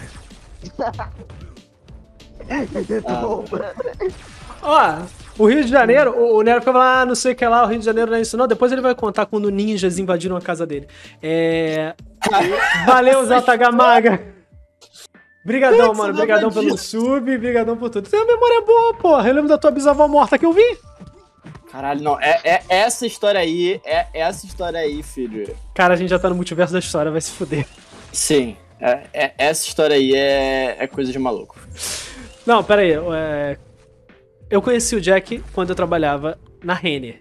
Ó, o Rio de Janeiro, o, o Nero ficava lá, ah, não sei o que lá, o Rio de Janeiro não é isso não. Depois ele vai contar quando ninjas invadiram a casa dele. É... Valeu, J H Maga. Brigadão, Putz, mano. não Brigadão acredito. pelo sub, brigadão por tudo. Você tem uma memória boa, porra. Eu lembro da tua bisavó morta que eu vi. Caralho, não. É, é essa história aí, é essa história aí, filho. Cara, a gente já tá no multiverso da história, vai se fuder. Sim, é, é- essa história aí é, é coisa de maluco. Não, pera aí. é, Eu conheci o Jack quando eu trabalhava na Renner.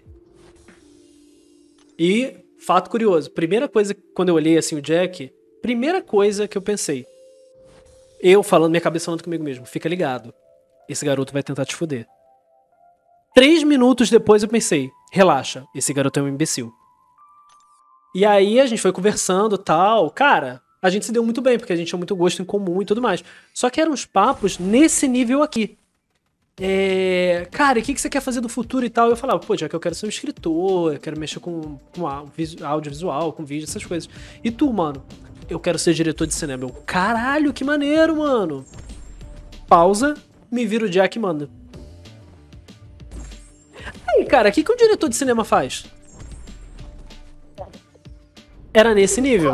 E, fato curioso, primeira coisa, quando eu olhei assim o Jack, primeira coisa que eu pensei, eu falando, minha cabeça falando comigo mesmo, fica ligado, esse garoto vai tentar te fuder. Três minutos depois eu pensei, relaxa, esse garoto é um imbecil. E aí a gente foi conversando tal, cara, a gente se deu muito bem, porque a gente tinha muito gosto em comum e tudo mais. Só que eram uns papos nesse nível aqui. É, cara, e o que, que você quer fazer do futuro e tal? Eu falava, pô, já que eu quero ser um escritor, eu quero mexer com, com á- visu- audiovisual, com vídeo, essas coisas. E tu, mano? Eu quero ser diretor de cinema. Eu, caralho, que maneiro, mano. Pausa, me vira o Jack e manda. Aí, cara, o que, que um diretor de cinema faz? Era nesse nível.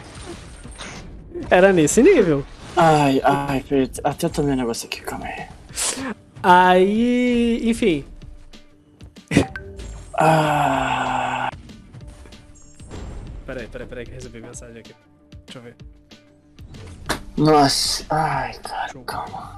Era nesse nível. Ai, ai, peraí, até eu tomei um negócio aqui, calma aí. Aí, enfim. Ah, Peraí, peraí, peraí, que eu recebi mensagem aqui. Deixa eu ver. nossa, ai, cara, calma.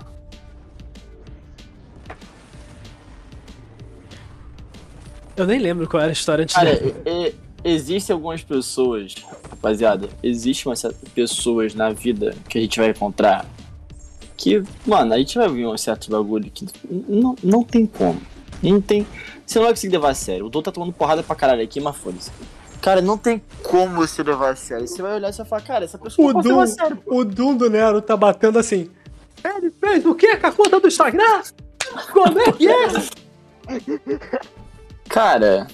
Eu nem lembro qual era a história antes Cara, dela. e- e- existem algumas pessoas, rapaziada, existem umas certas pessoas na vida que a gente vai encontrar que, mano, a gente vai ver um certo bagulho que n- não, não tem como. Não tem. Você não vai conseguir levar a sério. O Dom tá tomando porrada pra caralho aqui, mas foda-se. Cara, não tem como você levar a sério. Você vai olhar e você vai falar, cara, essa pessoa O não pode levar Dum, a sério. o Dum do Nero tá batendo assim. Ele fez o quê com a conta do Instagram? Como é que é? Cara...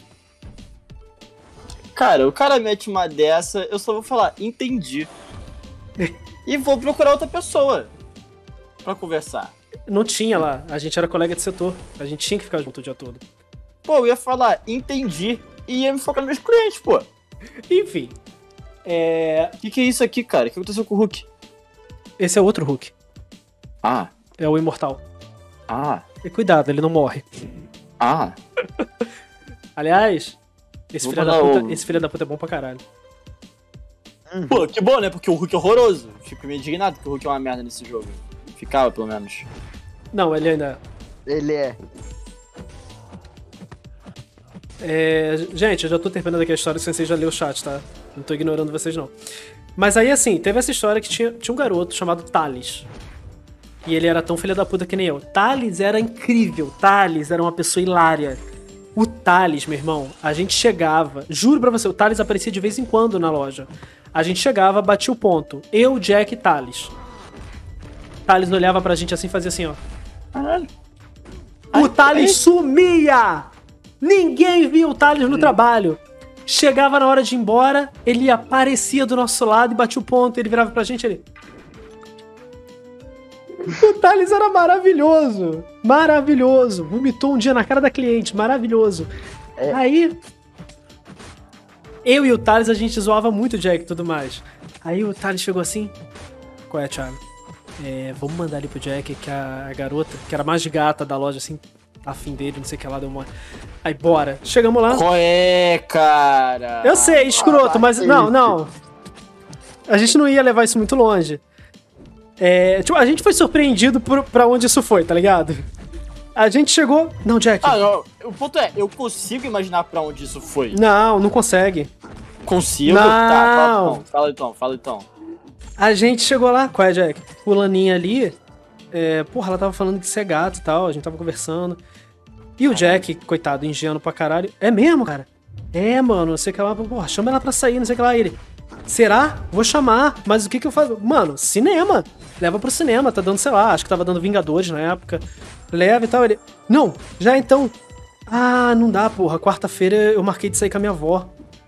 Cara, o cara mete uma dessa, eu só vou falar, entendi. E vou procurar outra pessoa pra conversar. Não tinha lá, a gente era colega de setor. A gente tinha que ficar junto o dia todo. Pô, eu ia falar, entendi. E ia me focar nos meus clientes, pô. Enfim. É... O que, que é isso aqui, cara? O que aconteceu com o Hulk? Esse é outro Hulk. Ah, É o Imortal. ah, E cuidado, ele não morre. ah. Aliás, esse Vou filho, da mandar puta, ovo. esse filho da puta é bom pra caralho. Pô, que bom, né? Porque o Hulk é horroroso. Fico meio indignado que o Hulk é uma merda nesse jogo. Ficava, pelo menos. Não, ele ainda... Ele é. É... Gente, eu já tô terminando aqui a história, se vocês já leu o chat, tá? Não tô ignorando vocês, não. Mas aí, assim, teve essa história que tinha, tinha um garoto chamado Thales. E ele era tão filho da puta que nem eu. Thales era incrível. Thales era uma pessoa hilária. O Thales, meu irmão, a gente chegava... Juro pra você, o Thales aparecia de vez em quando na loja. A gente chegava, batia o ponto. Eu, Jack e Thales. Thales olhava pra gente assim e fazia assim, ó. Caralho. O Thales sumia! Ninguém via o Thales no trabalho. Chegava na hora de ir embora, ele aparecia do nosso lado e batia o ponto. Ele virava pra gente ali. O Thales era maravilhoso. Maravilhoso. Vomitou um dia na cara da cliente. Maravilhoso. É. Aí... Eu e o Thales, a gente zoava muito o Jack e tudo mais. Aí o Thales chegou assim... Qual é, Thiago? É, vamos mandar ali pro Jack que a, a garota, que era mais de gata da loja, assim, afim dele, não sei o que lá, deu uma... Aí, bora. Chegamos lá. Qual é, cara? Eu sei, escroto, mas... cacete. Não, não. A gente não ia levar isso muito longe. É, tipo, a gente foi surpreendido por, pra onde isso foi, tá ligado? A gente chegou... Não, Jack. Ah, não, o ponto é, eu consigo imaginar pra onde isso foi. Não, não consegue. Consigo? Não. Tá, fala então, fala então, fala então. A gente chegou lá, qual é, Jack? Fulaninha ali, é, porra, ela tava falando de ser gato e tal, a gente tava conversando. E o Jack, coitado, ingênuo pra caralho. É mesmo, cara? É, mano, não sei o que lá, porra, chama ela pra sair, não sei o que lá. E ele, será? Vou chamar, mas o que que eu faço? Mano, cinema. Leva pro cinema, tá dando, sei lá, acho que tava dando Vingadores na época. Leva e tal, ele... Não, já então... Ah, não dá, porra, quarta-feira eu marquei de sair com a minha avó.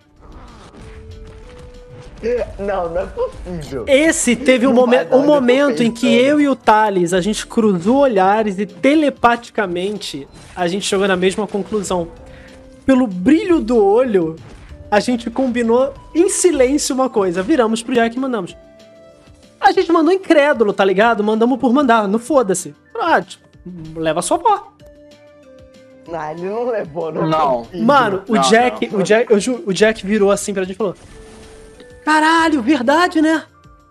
Não, não é possível. Esse teve um, Não momen vai dar, um eu tô momento em que pensando. eu e o Thales, a gente cruzou olhares e telepaticamente a gente chegou na mesma conclusão. Pelo brilho do olho, a gente combinou em silêncio uma coisa. Viramos pro Jack e mandamos. A gente mandou incrédulo, tá ligado? Mandamos por mandar, não foda-se. Ah, tipo, leva a sua avó. Não, ele não levou, não. é Não. possível. Mano, o Não, Jack, não. o Jack, eu ju- o Jack virou assim pra gente e falou: caralho, verdade, né?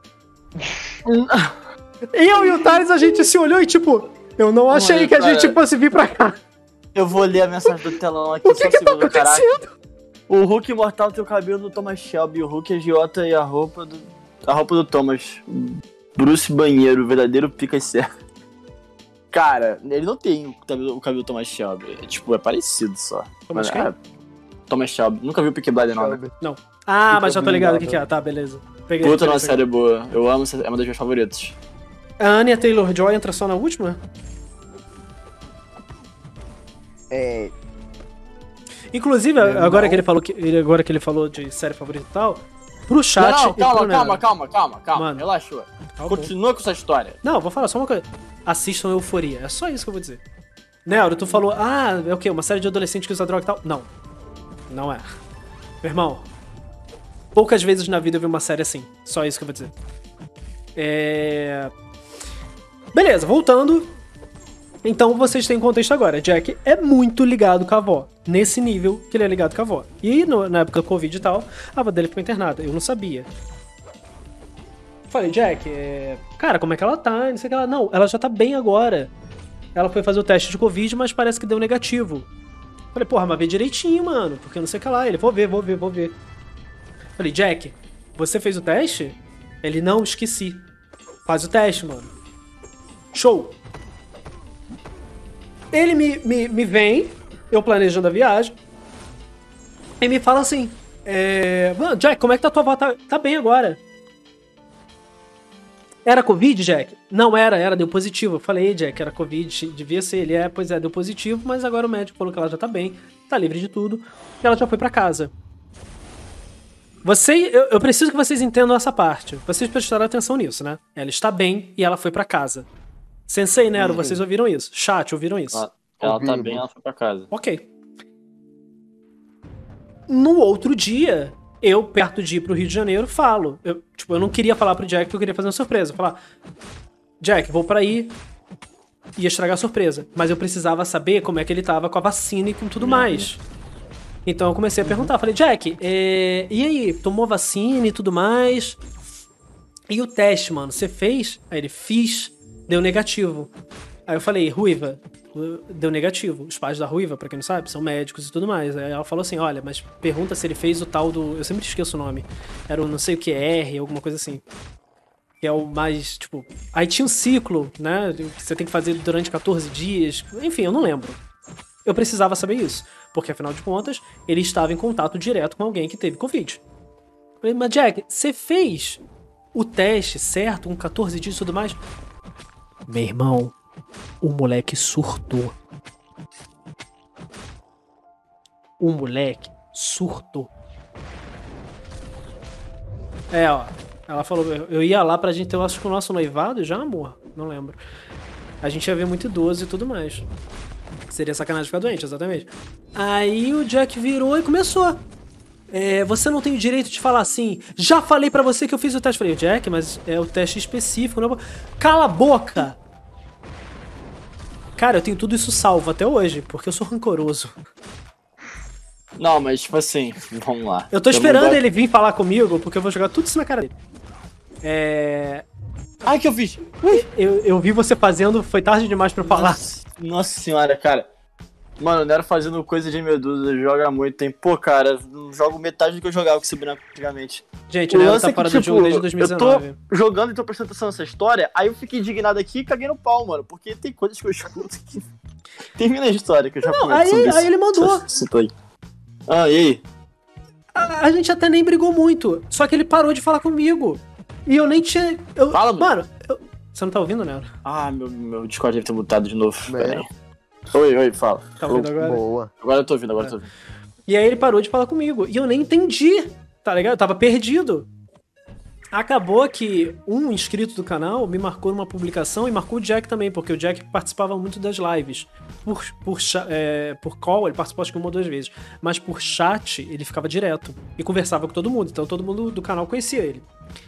Eu e o Thales, a gente se olhou e tipo, eu não achei Olha, que a cara. gente fosse vir pra cá. Eu vou ler a mensagem do telão aqui, O só que um que tá segundo, caraca. acontecendo? O Hulk imortal tem o cabelo do Thomas Shelby, o Hulk é agiota e a roupa do... A roupa do Thomas. Bruce Banheiro, verdadeiro pica e serra. Cara, ele não tem o cabelo, o cabelo do Thomas Shelby. É, tipo, é parecido só. Thomas Mas, quem? é, Thomas Shelby. Nunca viu o Peaky Blinders, não, né? Não. Ah, mas já tô ligado o que, obrigado. que é. Tá, beleza. Peguei. Puta, uma beleza. série boa. Eu amo, essa- é uma das minhas favoritas. A Anya Taylor-Joy entra só na última? É, Inclusive, Não. agora que ele falou que ele- agora que ele falou de série favorita e tal, pro chat. não, não, e pro calma, Nero. calma, calma, calma, calma. Mano. Relaxa. Tá bom. Continua com essa história. Não, vou falar só uma coisa. Assistam Euforia. É só isso que eu vou dizer. Nero, tu falou, ah, é o quê? Uma série de adolescente que usa droga e tal? Não. Não é. Meu irmão, poucas vezes na vida eu vi uma série assim. Só isso que eu vou dizer. É... Beleza, voltando. Então vocês têm contexto agora. Jack é muito ligado com a avó. Nesse nível que ele é ligado com a avó. E no- na época do Covid e tal, a avó dele ficou internada. Eu não sabia. Falei, Jack, é... cara, como é que ela tá? Não sei o que ela... Não, ela já tá bem agora. Ela foi fazer o teste de Covid, mas parece que deu negativo. Falei, porra, mas vê direitinho, mano. Porque não sei o que lá. Ele, vou ver, vou ver, vou ver. Falei, Jack, você fez o teste? Ele, não, esqueci. Faz o teste, mano. Show. Ele me, me, me vem, eu planejando a viagem, e me fala assim, É... Mano, Jack, como é que tá tua avó? Tá, tá bem agora. Era Covid, Jack? Não era, era, deu positivo. Eu falei, Jack, era Covid, devia ser. Ele é, pois é, deu positivo, mas agora o médico falou que ela já tá bem, tá livre de tudo, e ela já foi pra casa. Você, eu, eu preciso que vocês entendam essa parte. Vocês prestaram atenção nisso, né? Ela está bem e ela foi pra casa. Sensei, Nero, vocês ouviram isso? Chat, ouviram isso? Ela, ela tá Ouvimos. bem, ela foi pra casa. Ok. No outro dia, eu, perto de ir pro Rio de Janeiro, falo. Eu, tipo, eu não queria falar pro Jack porque eu queria fazer uma surpresa. Falar, Jack, vou pra aí. Ia estragar a surpresa. Mas eu precisava saber como é que ele tava com a vacina e com tudo mais. Então eu comecei a perguntar. Falei, Jack, é... e aí? Tomou vacina e tudo mais? E o teste, mano, você fez? Aí ele, fiz, deu negativo. Aí eu falei, Ruiva, deu negativo. Os pais da Ruiva, pra quem não sabe, são médicos e tudo mais. Aí ela falou assim, olha, mas pergunta se ele fez o tal do... Eu sempre esqueço o nome. Era o não sei o que R, alguma coisa assim. Que é o mais, tipo... Aí tinha um ciclo, né? Que você tem que fazer durante quatorze dias. Enfim, eu não lembro. Eu precisava saber isso. Porque, afinal de contas, ele estava em contato direto com alguém que teve Covid. Eu falei, mas Jack, você fez o teste certo, com quatorze dias e tudo mais? Meu irmão, o moleque surtou. O moleque surtou. É, ó. Ela falou, eu ia lá pra gente ter, eu acho que o nosso noivado já, amor? Não lembro. A gente ia ver muito idoso e tudo mais. Seria sacanagem ficar doente, exatamente. Aí o Jack virou e começou. É, você não tem o direito de falar assim. Já falei pra você que eu fiz o teste. Falei, Jack, mas é o teste específico. Não... Cala a boca! Cara, eu tenho tudo isso salvo até hoje, porque eu sou rancoroso. Não, mas tipo assim, vamos lá. Eu tô esperando mudar... ele vir falar comigo, porque eu vou jogar tudo isso na cara dele. É... Ai, que eu fiz? Eu, eu vi você fazendo, foi tarde demais pra eu falar. Nossa, nossa senhora, cara. Mano, não era fazendo coisa de Medusa, joga muito tempo. Pô, cara, não jogo metade do que eu jogava com esse boneco antigamente. Gente, o Nero tá fora do jogo desde dois mil e dezenove. Eu tô jogando e tô prestando atenção nessa história, aí eu fiquei indignado aqui e caguei no pau, mano. Porque tem coisas que eu escuto que... Termina a história que eu já Não, comento aí, sobre isso. aí ele mandou. Cita aí. Ah, e aí? A, a gente até nem brigou muito, só que ele parou de falar comigo. E eu nem tinha... Eu, Fala, mano. Eu, você não tá ouvindo, Nero? Ah, meu, meu Discord deve ter mutado de novo. É. Pera aí. Oi, oi, fala. Tá ouvindo agora? Boa. Agora eu tô ouvindo, agora eu tô ouvindo. E aí ele parou de falar comigo. E eu nem entendi, tá ligado? Eu tava perdido. Acabou que um inscrito do canal me marcou numa publicação e marcou o Jack também, porque o Jack participava muito das lives. Por, por, é, por call, ele participou acho que uma ou duas vezes. Mas por chat, ele ficava direto. E conversava com todo mundo. Então todo mundo do canal conhecia ele.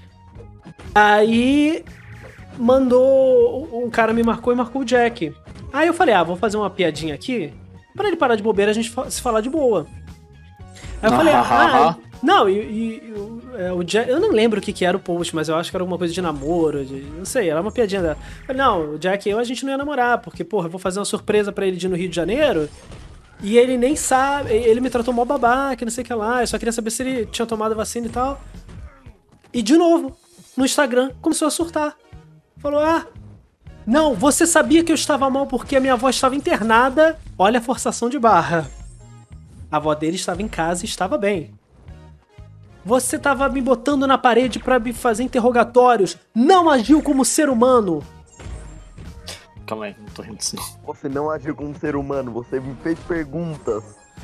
Aí mandou... Um cara me marcou e marcou o Jack. Aí eu falei, ah, vou fazer uma piadinha aqui. Pra ele parar de bobeira, a gente fa- se falar de boa. Aí eu falei, ah... Não, e, e o, é, o Jack, eu não lembro o que, que era o post, mas eu acho que era alguma coisa de namoro, de, não sei, era uma piadinha dela. Eu falei, não, o Jack e eu, a gente não ia namorar, porque, porra, eu vou fazer uma surpresa pra ele de ir no Rio de Janeiro, e ele nem sabe, ele me tratou mó babaca, não sei o que lá, eu só queria saber se ele tinha tomado a vacina e tal. E, de novo, no Instagram, começou a surtar. Falou, ah, não, você sabia que eu estava mal porque a minha avó estava internada? Olha a forçação de barra. A avó dele estava em casa e estava bem. Você tava me botando na parede pra me fazer interrogatórios. Não agiu como ser humano. Calma aí, não tô rindo assim. Você não agiu como um ser humano, você me fez perguntas.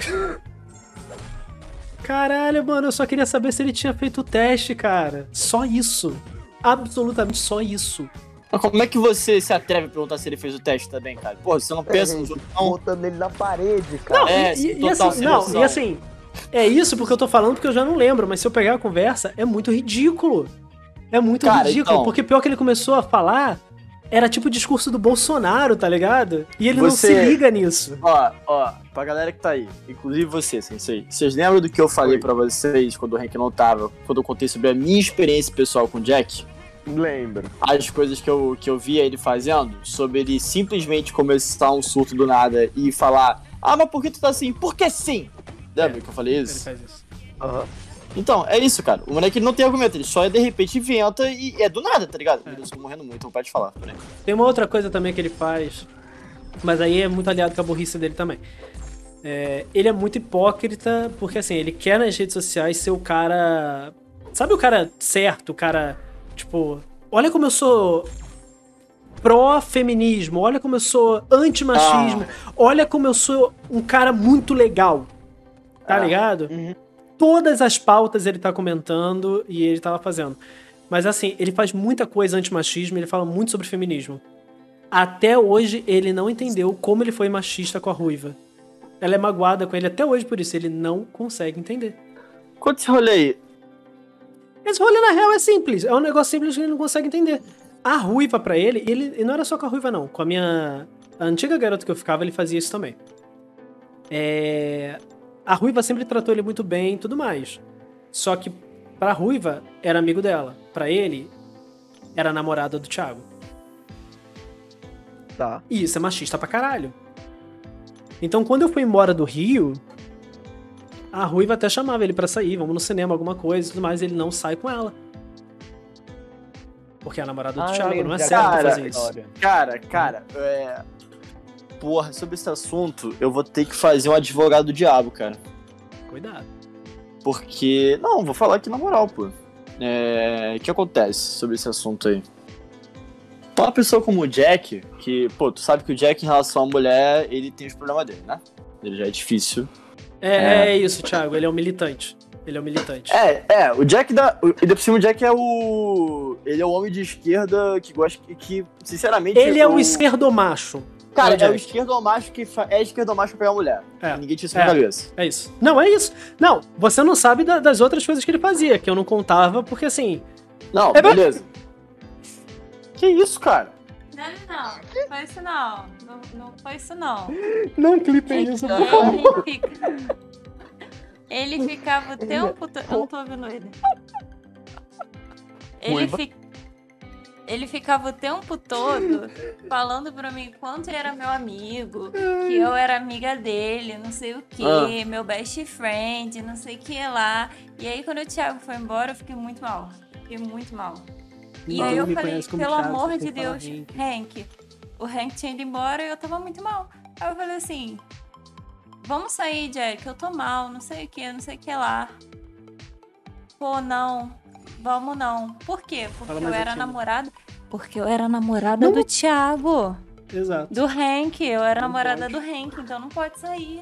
Caralho, mano, eu só queria saber se ele tinha feito o teste, cara. Só isso. Absolutamente só isso. Mas como é que você se atreve a perguntar se ele fez o teste também, cara? Pô, você não pensa É, nos gente, outros, não? botando ele na parede, cara. Não, É, e, e, e total assim, sem não, noção. e assim, é isso porque eu tô falando porque eu já não lembro, mas se eu pegar a conversa, é muito ridículo. É muito Cara, ridículo, então- porque pior que ele começou a falar, era tipo o discurso do Bolsonaro, tá ligado? E ele não Você- se liga nisso. Ó, ó, pra galera que tá aí, inclusive você, Sensei, vocês lembram do que eu falei Oi. pra vocês quando o Hank não tava, quando eu contei sobre a minha experiência pessoal com o Jack? Lembro. As coisas que eu, que eu via ele fazendo, sobre ele simplesmente começar um surto do nada e falar, ah, mas por que tu tá assim? Porque sim! Lembra É, que eu falei Ele isso? faz isso. Aham. Então, é isso, cara. O moleque ele não tem argumento, ele só de repente inventa e é do nada, tá ligado? É. Meu Deus, tô morrendo muito, não pode falar. Peraí. Tem uma outra coisa também que ele faz, mas aí é muito aliado com a burrice dele também. É, ele é muito hipócrita, porque assim, ele quer nas redes sociais ser o cara... Sabe o cara certo, o cara, tipo... Olha como eu sou pró-feminismo, olha como eu sou anti-machismo, ah. olha como eu sou um cara muito legal, tá ah. ligado? Uhum. Todas as pautas ele tá comentando e ele tava fazendo. Mas assim, ele faz muita coisa anti-machismo, ele fala muito sobre feminismo. Até hoje ele não entendeu como ele foi machista com a Ruiva. Ela é magoada com ele até hoje por isso, ele não consegue entender. Quanto esse rolê aí? Esse rolê na real é simples, é um negócio simples que ele não consegue entender. A Ruiva pra ele, ele, e não era só com a Ruiva não, com a minha a antiga garota que eu ficava, ele fazia isso também. É... A Ruiva sempre tratou ele muito bem e tudo mais. Só que pra Ruiva, era amigo dela. Pra ele, era namorada do Thiago. Tá. E isso é machista pra caralho. Então, quando eu fui embora do Rio, a Ruiva até chamava ele pra sair, vamos no cinema, alguma coisa e tudo mais, e ele não sai com ela. Porque é a namorada do ah, Thiago, não é certo cara, fazer isso. Cara, cara, é... Porra, sobre esse assunto, eu vou ter que fazer um advogado do diabo, cara. Cuidado. Porque... Não, vou falar aqui na moral, pô. É... O que acontece sobre esse assunto aí? Então, uma pessoa como o Jack, que, pô, tu sabe que o Jack, em relação à mulher, ele tem os problemas dele, né? Ele já é difícil. É, é... é isso, Thiago, ele é um militante. Ele é um militante. É, é, o Jack da... E de por cima o Jack é o... Ele é o homem de esquerda que gosta... Que, sinceramente... Ele é o um esquerdomacho. Cara, é o, é o esquerdomacho que fa... é esquerdomacho pra pegar mulher. É. Ninguém tinha isso na cabeça. É isso. Não, é isso. Não, você não sabe da, das outras coisas que ele fazia, que eu não contava, porque assim... Não, é beleza. Que isso, cara? Não, não, não foi isso não. Não, não foi isso não. Não clipe isso, por favor. Ele, fica... ele ficava o tempo todo... Eu não tô ouvindo ele. Ele, fi... ele ficava o tempo todo falando pra mim quanto ele era meu amigo, que eu era amiga dele, não sei o que, ah. meu best friend, não sei o que lá. E aí quando o Thiago foi embora, eu fiquei muito mal. Fiquei muito mal. E não, aí eu falei, pelo Thiago, amor de Deus, Hank. Hank. O Hank tinha ido embora e eu tava muito mal. Aí eu falei assim, vamos sair, Jack, eu tô mal, não sei o que, não sei o que lá. Pô, não, vamos não. Por quê? Porque Fala eu era aqui. namorada... Porque eu era namorada não. do Thiago. Exato. Do Hank, eu era não namorada pode. do Hank, então não pode sair.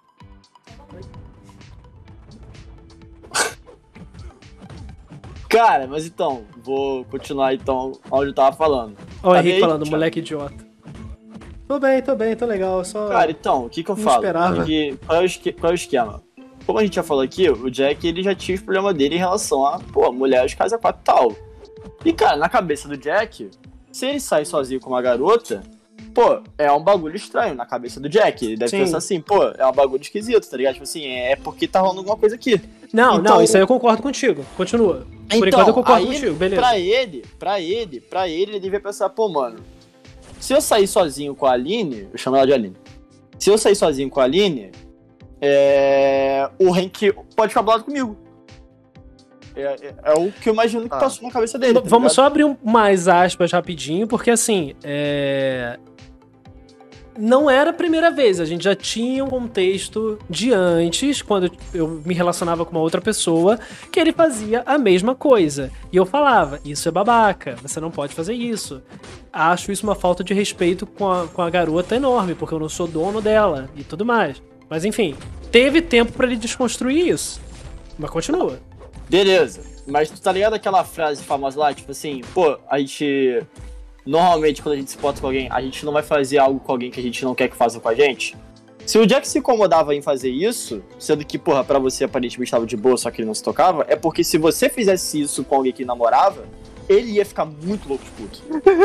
Cara, mas então, vou continuar então onde eu tava falando. Ó, o Henrique falando, Thiago? Moleque idiota. Tô bem, tô bem, tô legal, só... Cara, então, o que que eu falo? Porque, qual, é o esque- qual é o esquema? Como a gente já falou aqui, o Jack, ele já tinha os problemas dele em relação a, pô, mulheres casa quatro e tal. E, cara, na cabeça do Jack, se ele sai sozinho com uma garota, pô, é um bagulho estranho na cabeça do Jack. Ele deve Sim. pensar assim, pô, é um bagulho esquisito, tá ligado? Tipo assim, é porque tá rolando alguma coisa aqui. Não, então, não, isso aí eu concordo contigo. Continua. Por então, enquanto eu concordo aí, contigo, beleza. Pra ele, pra ele, pra ele, ele devia pensar, pô, mano, se eu sair sozinho com a Aline, eu chamo ela de Aline, se eu sair sozinho com a Aline, é... o Hank pode ficar do lado comigo. É, é, é o que eu imagino que ah. passou na cabeça dele. Tá Vamos ligado? só abrir um, mais aspas rapidinho, porque assim, é... não era a primeira vez, a gente já tinha um contexto de antes, quando eu me relacionava com uma outra pessoa, que ele fazia a mesma coisa. E eu falava, isso é babaca, você não pode fazer isso. Acho isso uma falta de respeito com a, com a garota enorme, porque eu não sou dono dela e tudo mais. Mas enfim, teve tempo pra ele desconstruir isso. Mas continua. Beleza, mas tu tá ligado aquela frase famosa lá, tipo assim, pô, a gente... Normalmente, quando a gente se importa com alguém, a gente não vai fazer algo com alguém que a gente não quer que faça com a gente. Se o Jack se incomodava em fazer isso, sendo que, porra, pra você aparentemente estava de boa, só que ele não se tocava, é porque se você fizesse isso com alguém que namorava, ele ia ficar muito louco de puto.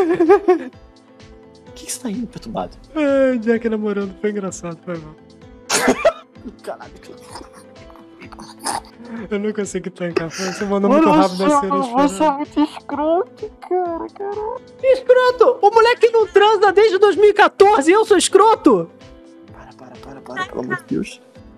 O que, que você tá indo perturbado? Ai, Jack namorando, foi engraçado, foi mal. Caralho, eu não consigo tancar, você mandou muito rápido da cena. Você é muito escroto, cara, caralho. Escroto! O moleque não transa desde dois mil e catorze e eu sou escroto! Para, para, para, para, pelo amor de Deus.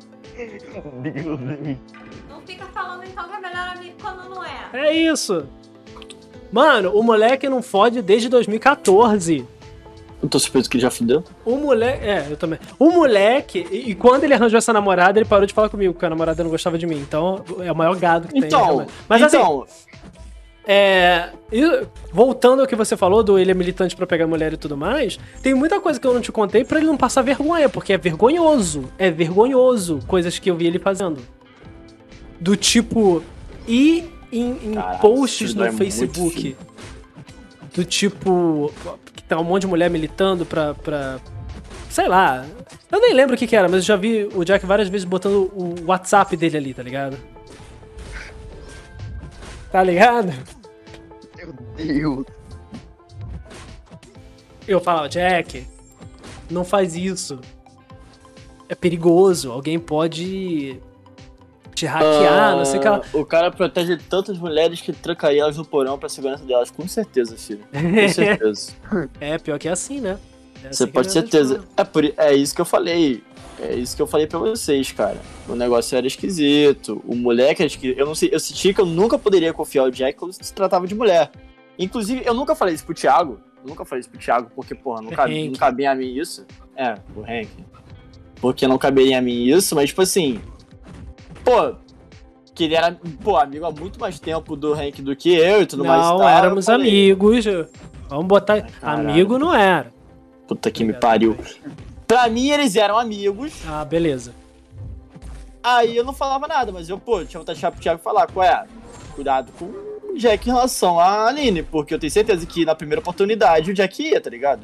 Não fica falando então que é melhor amigo quando não é. É isso. Mano, o moleque não fode desde dois mil e catorze. Eu tô surpreso que ele já fudeu. O moleque. É, eu também. O moleque. E, e quando ele arranjou essa namorada, ele parou de falar comigo, porque a namorada não gostava de mim. Então, é o maior gado que Então, tem. Realmente. Mas então, assim. É, e voltando ao que você falou do ele é militante pra pegar mulher e tudo mais, tem muita coisa que eu não te contei pra ele não passar vergonha, porque é vergonhoso. É vergonhoso coisas que eu vi ele fazendo. Do tipo, ir em, em Caralho, posts isso no é muito Facebook. filho. Do tipo, que tá um monte de mulher militando pra, pra. Sei lá. Eu nem lembro o que que era, mas eu já vi o Jack várias vezes botando o WhatsApp dele ali, tá ligado? Tá ligado? Meu Deus. Eu falava, Jack, não faz isso. É perigoso. Alguém pode te hackear, Ah, não sei o que lá. O cara protege tantas mulheres que trancaria elas no porão pra segurança delas. Com certeza, filho. Com certeza. É, pior que é assim, né? É Você assim que pode é ter certeza. mesmo. É, por, é isso que eu falei. É isso que eu falei pra vocês, cara. O negócio era esquisito. O moleque era esquisito. Eu não sei, eu senti que eu nunca poderia confiar no Jack quando se tratava de mulher. Inclusive, eu nunca falei isso pro Thiago. Eu nunca falei isso pro Thiago, porque, porra, não, cabe, não cabia a mim isso. É, o Hank. Porque não caberia a mim isso, mas, tipo assim. Pô, que ele era, pô, amigo há muito mais tempo do Hank do que eu e tudo mais. e Não, tal, éramos eu falei, amigos. Vamos botar. caralho. Amigo não era. Puta que me pariu. Pra mim, eles eram amigos. Ah, beleza. Aí eu não falava nada, mas eu, pô, tinha vontade de chegar pro Thiago e falar, qual é? Cuidado com o Jack em relação à Aline, porque eu tenho certeza que na primeira oportunidade o Jack ia, tá ligado?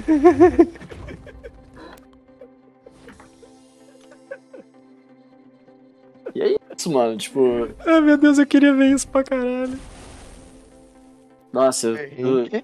E é isso, mano, tipo, Ai, meu Deus, eu queria ver isso pra caralho. nossa, eu, eu-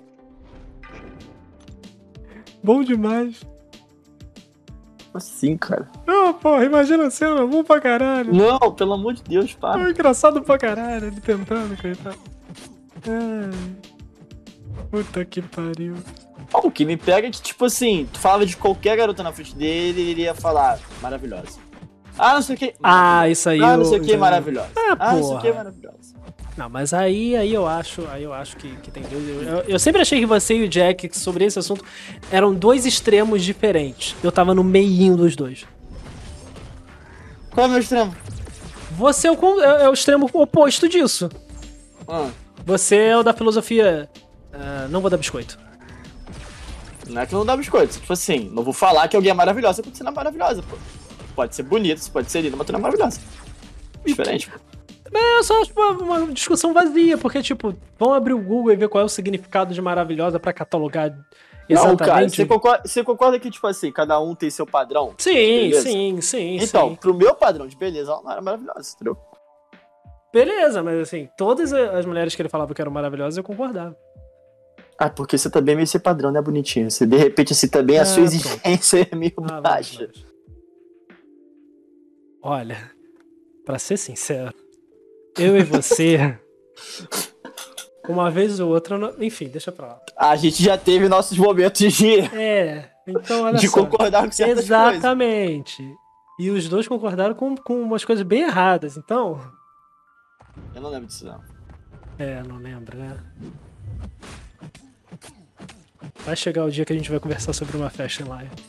Bom demais. assim, cara. Ah, porra, imagina a cena, bom pra caralho. Não, pelo amor de Deus, para. É engraçado pra caralho, ele tentando, coitado. Ai. Puta que pariu. O que me pega é que, tipo assim, tu falava de qualquer garota na frente dele, ele iria falar, maravilhosa. Ah, não sei o que. Ah, isso aí. Ah, eu- não sei o que, eu- maravilhosa. Ah, Ah, não sei o porra. que, maravilhosa. Não, mas aí, aí eu acho, aí eu acho que, que tem dois. Eu, eu- eu sempre achei que você e o Jack, sobre esse assunto, eram dois extremos diferentes. Eu tava no meinho dos dois. Qual é o meu extremo? Você é o, con- é- é o extremo oposto disso. Ah, Você é o da filosofia. ah, não vou dar biscoito. não é que eu não dá biscoito. Tipo assim, não vou falar que alguém é maravilhosa quando você não é maravilhosa, pô. Pode ser bonita, você pode ser linda, mas tu não é maravilhosa. Diferente, pô. É só tipo, uma, uma discussão vazia, porque, tipo, vão abrir o Google e ver qual é o significado de maravilhosa pra catalogar exatamente. Não, cara, você concorda, você concorda que, tipo assim, cada um tem seu padrão? Sim, Beleza? sim, sim, Então, sim. pro meu padrão de beleza, ela não era maravilhosa, entendeu? Beleza, mas assim, todas as mulheres que ele falava que eram maravilhosas, eu concordava. Ah, porque você também é meio ser padrão, né, bonitinho? Você, de repente, assim, também a Ah, sua pronto. exigência é meio Ah, vamos, baixa. vamos. Olha, pra ser sincero, eu e você, uma vez ou outra, não- enfim, deixa pra lá. A gente já teve nossos momentos de, É, então olha de só. concordar com certas coisas. Exatamente. E os dois concordaram com, com umas coisas bem erradas, então. Eu não lembro disso, não. É, não lembro, né? Vai chegar o dia que a gente vai conversar sobre uma festa em live.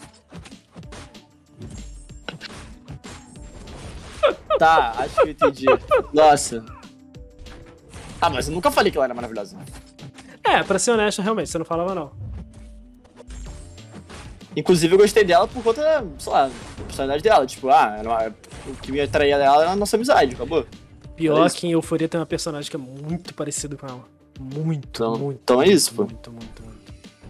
Tá, acho que eu entendi. Nossa. Ah, mas eu nunca falei que ela era maravilhosa. É, pra ser honesto, realmente, você não falava não. Inclusive, eu gostei dela por conta, sei lá, da personalidade dela. Tipo, ah, era uma- o que me atraía dela era a nossa amizade, acabou. Pior Era isso. que em Euforia tem uma personagem que é muito parecida com ela. Muito, Então- muito. então é muito, isso, pô. Muito, muito, muito.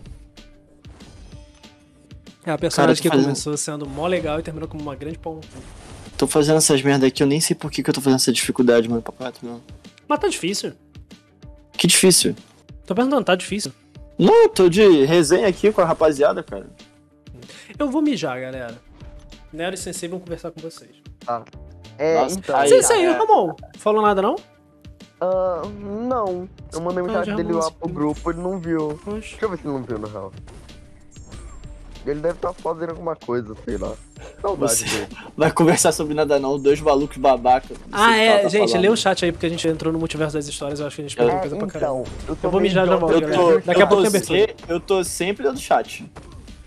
É a personagem Cara, eu tô que fazendo- começou sendo mó legal e terminou como uma grande pau no cu. Tô fazendo essas merda aqui, eu nem sei por que, que eu tô fazendo essa dificuldade, mano, papai, não. Mas tá difícil. Que difícil. Tô perguntando, tá difícil. Não, eu tô de resenha aqui com a rapaziada, cara. Eu vou mijar, galera. Nero e Sensei vão conversar com vocês. É, Nossa, então. aí- Sensei, é. Ramon, falou nada não? Ah, não. Eu mandei Ah, mensagem já dele arrumou lá esse pro cu. grupo, ele não viu. Poxa. Deixa eu ver se ele não viu, na real. Ele deve estar fazendo alguma coisa, sei lá. Saudade Você- dele. Vai conversar sobre nada não, dois malucos babaca. Não sei Ah, o que ela é, tá gente, falando. lê o chat aí, porque a gente entrou no multiverso das histórias, eu acho que a gente perdeu É, coisa pra caramba. então, eu, Eu vou mijar já volto, Eu galera. tô, Daqui a eu pouco tô tem abertura. se- eu tô sempre dentro do chat.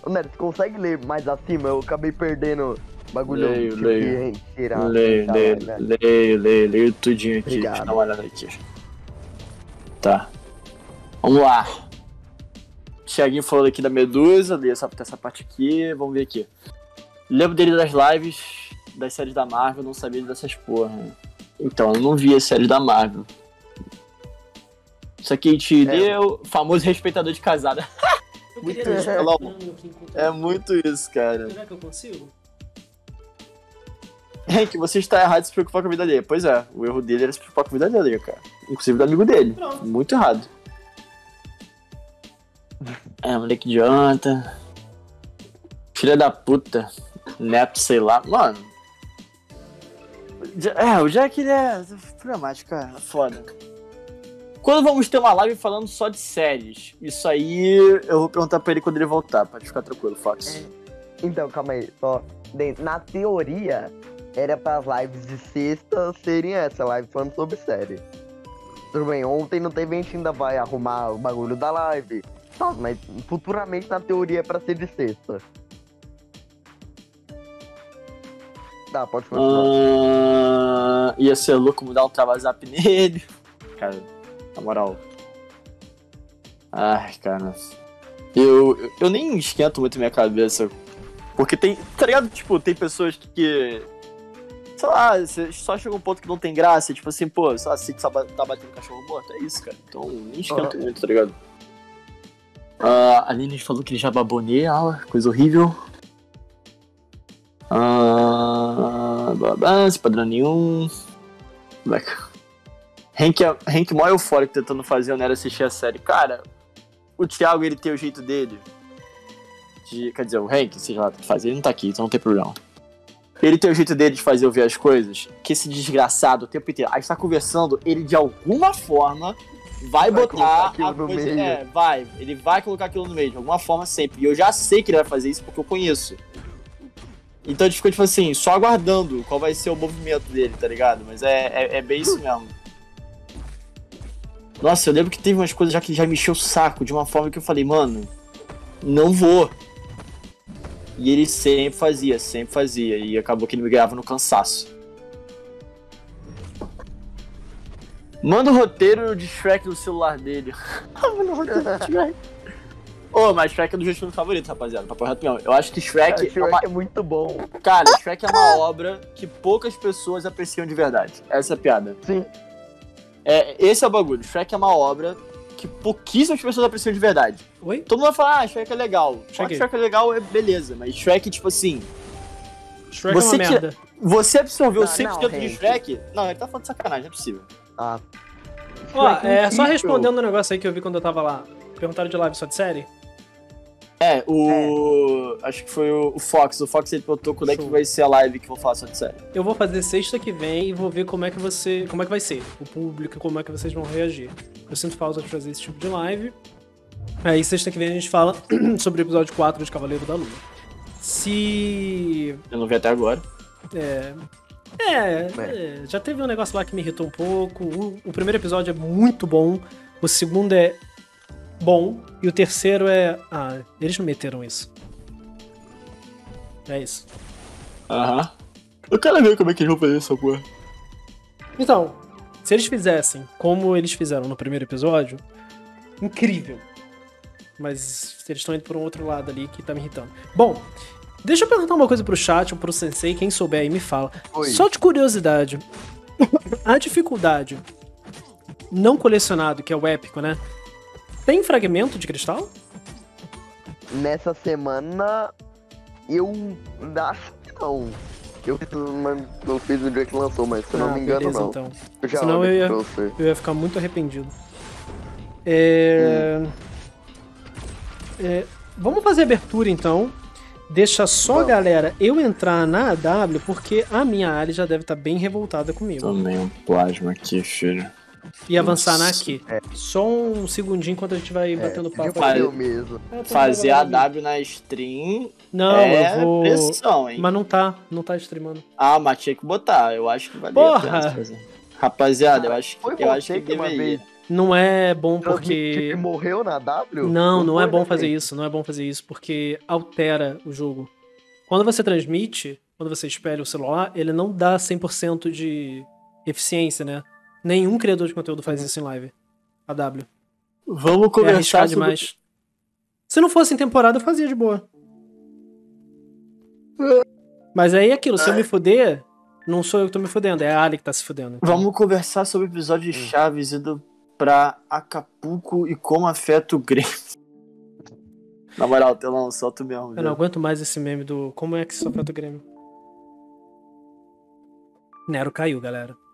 Ô, Nery, você consegue ler mais acima? Eu acabei perdendo bagulho. Leio, tipo, leio. de tirar, Leio, tá, leio, né? leio, leio, leio tudinho aqui. Obrigado. Deixa eu dar uma olhada aqui. Tá. Vamos lá. Thiaguinho falou aqui da Medusa, li essa, essa parte aqui, vamos ver aqui. Lembro dele das lives das séries da Marvel, não sabia dessas porra. Então, eu não vi as séries da Marvel. Isso aqui te É. deu, famoso respeitador de casada. Eu Muito queria isso, deixar Elon. um aqui enquanto- É muito isso, cara. Será que eu consigo? Hank, você está errado de se preocupar com a vida alheia. Pois é, o erro dele era se preocupar com a vida alheia, cara. Inclusive do amigo dele. Pronto. Muito errado. É, moleque idiota. Filha da puta. Neto, sei lá. Mano. Ja- É, o Jack, ele é problemático, cara. Foda. Quando vamos ter uma live falando só de séries? Isso aí eu vou perguntar pra ele quando ele voltar, pode ficar tranquilo, Fox. Então, calma aí. Só, dentro- na teoria, era para as lives de sexta serem essa, live falando sobre série. Tudo bem, ontem não teve, a gente ainda vai arrumar o bagulho da live. Tá, mas futuramente, na teoria, é pra ser de sexta. Tá, pode continuar. Ah, ia ser louco mudar um travazap nele. Cara, na moral. Ai, cara. Eu, eu, eu nem esquento muito minha cabeça. Porque tem, tá ligado? Tipo, tem pessoas que, que sei lá, você só chega um ponto que não tem graça. Tipo assim, pô, sei lá, se tá batendo cachorro morto, é isso, cara. Então, nem esquento Uhum. muito, tá ligado? Ah, a Aline falou que ele já babou nela, coisa horrível. Ah, blá, blá, sem padrão nenhum. Black. Hank, Hank mó eufórico tentando fazer o Nero assistir a série. Cara, o Thiago, ele tem o jeito dele. De, quer dizer, o Hank, seja lá o que fazer, ele não tá aqui, então não tem problema. Ele tem o jeito dele de fazer eu ver as coisas, que esse desgraçado o tempo inteiro, a gente tá conversando, ele de alguma forma vai, Vai botar colocar aquilo a no coisa. meio. É, vai. Ele vai colocar aquilo no meio, de alguma forma sempre. E eu já sei que ele vai fazer isso porque eu conheço. Então a gente ficou, tipo assim, só aguardando qual vai ser o movimento dele, tá ligado? Mas é, é, é bem isso mesmo. Nossa, eu lembro que teve umas coisas já que ele já me encheu o saco de uma forma que eu falei, mano, não vou. E ele sempre fazia, sempre fazia. E acabou que ele me ganhava no cansaço. Manda o roteiro de Shrek no celular dele. Manda o roteiro de Shrek. Ô, oh, mas Shrek é um dos meus filmes favoritos, rapaziada. Papo reto mesmo. Eu acho que Shrek, Cara, Shrek é uma... é muito bom. Cara, Shrek é uma obra que poucas pessoas apreciam de verdade. Essa é a piada. Sim. É, esse é o bagulho. Shrek é uma obra que pouquíssimas pessoas apreciam de verdade. Oi? Todo mundo vai falar, ah, Shrek é legal. Falar Shrek. que Shrek é legal é beleza, mas Shrek, tipo assim, Shrek Você é uma que- merda. você absorveu Não, cem por cento não, de gente. Shrek? Não, ele tá falando de sacanagem, não é possível. Ah. Ó, Shrek é só incrível. respondendo um negócio aí que eu vi quando eu tava lá. Perguntaram de live só de série? É, o... acho que foi o o Fox. O Fox, ele perguntou quando é que Show. vai ser a live que vou falar só de série. Eu vou fazer sexta que vem e vou ver como é que você. Como é que vai ser. O público, como é que vocês vão reagir. Eu sinto falta de fazer esse tipo de live. Aí sexta que vem a gente fala sobre o episódio quatro de Cavaleiro da Lua. Se. Eu não vi até agora. É. É, é, já teve um negócio lá que me irritou um pouco. O, o primeiro episódio é muito bom. O segundo é bom. E o terceiro é. Ah, eles não meteram isso. É isso. Aham. Eu quero ver como é que eles vão fazer essa porra. Então, se eles fizessem como eles fizeram no primeiro episódio, incrível. Mas eles estão indo por um outro lado ali que tá me irritando. Bom, deixa eu perguntar uma coisa pro chat ou pro sensei, quem souber aí me fala. Oi. Só de curiosidade, a dificuldade não colecionado, que é o épico, né? Tem fragmento de cristal? Nessa semana, eu acho que não. Eu fiz, uma- eu fiz o dia que lançou, mas se eu não Ah, me engano, beleza, não. então. Eu já Senão olho eu ia- pra você. Eu ia ficar muito arrependido. É... É, Vamos fazer abertura então. Deixa só, Vamos. galera, eu entrar na A W, porque a minha Ali já deve estar bem revoltada comigo. Também um plasma aqui, filho. E avançar na Nossa. aqui. Só um segundinho enquanto a gente vai batendo É, papo. de fazer aqui. eu mesmo. É, tô Fazer a gravando aqui. W na stream Não, é eu vou. pressão, hein? Mas não tá, não tá streamando. Ah, mas tinha que botar. Eu acho que valia Porra! a pena fazer. Rapaziada, eu acho Foi que, eu acho você que que uma deveria. vez Não é bom Transmitir porque... que morreu na W? Não, não é foi, bom né, fazer gente? isso, não é bom fazer isso, porque altera o jogo. Quando você transmite, quando você espelha o celular, ele não dá cem por cento de eficiência, né? Nenhum criador de conteúdo faz isso em live. A W. Vamos É conversar arriscar sobre... demais. Se não fosse em temporada, eu fazia de boa. Mas aí é aquilo, se eu me fuder, não sou eu que tô me fudendo, é a Ali que tá se fudendo. Vamos conversar sobre o episódio de Chaves indo pra Acapulco e como afeta o Grêmio. Na moral, Telão, solta mesmo. Eu viu? não aguento mais esse meme do como é que isso afeta o Grêmio. Nero caiu, galera.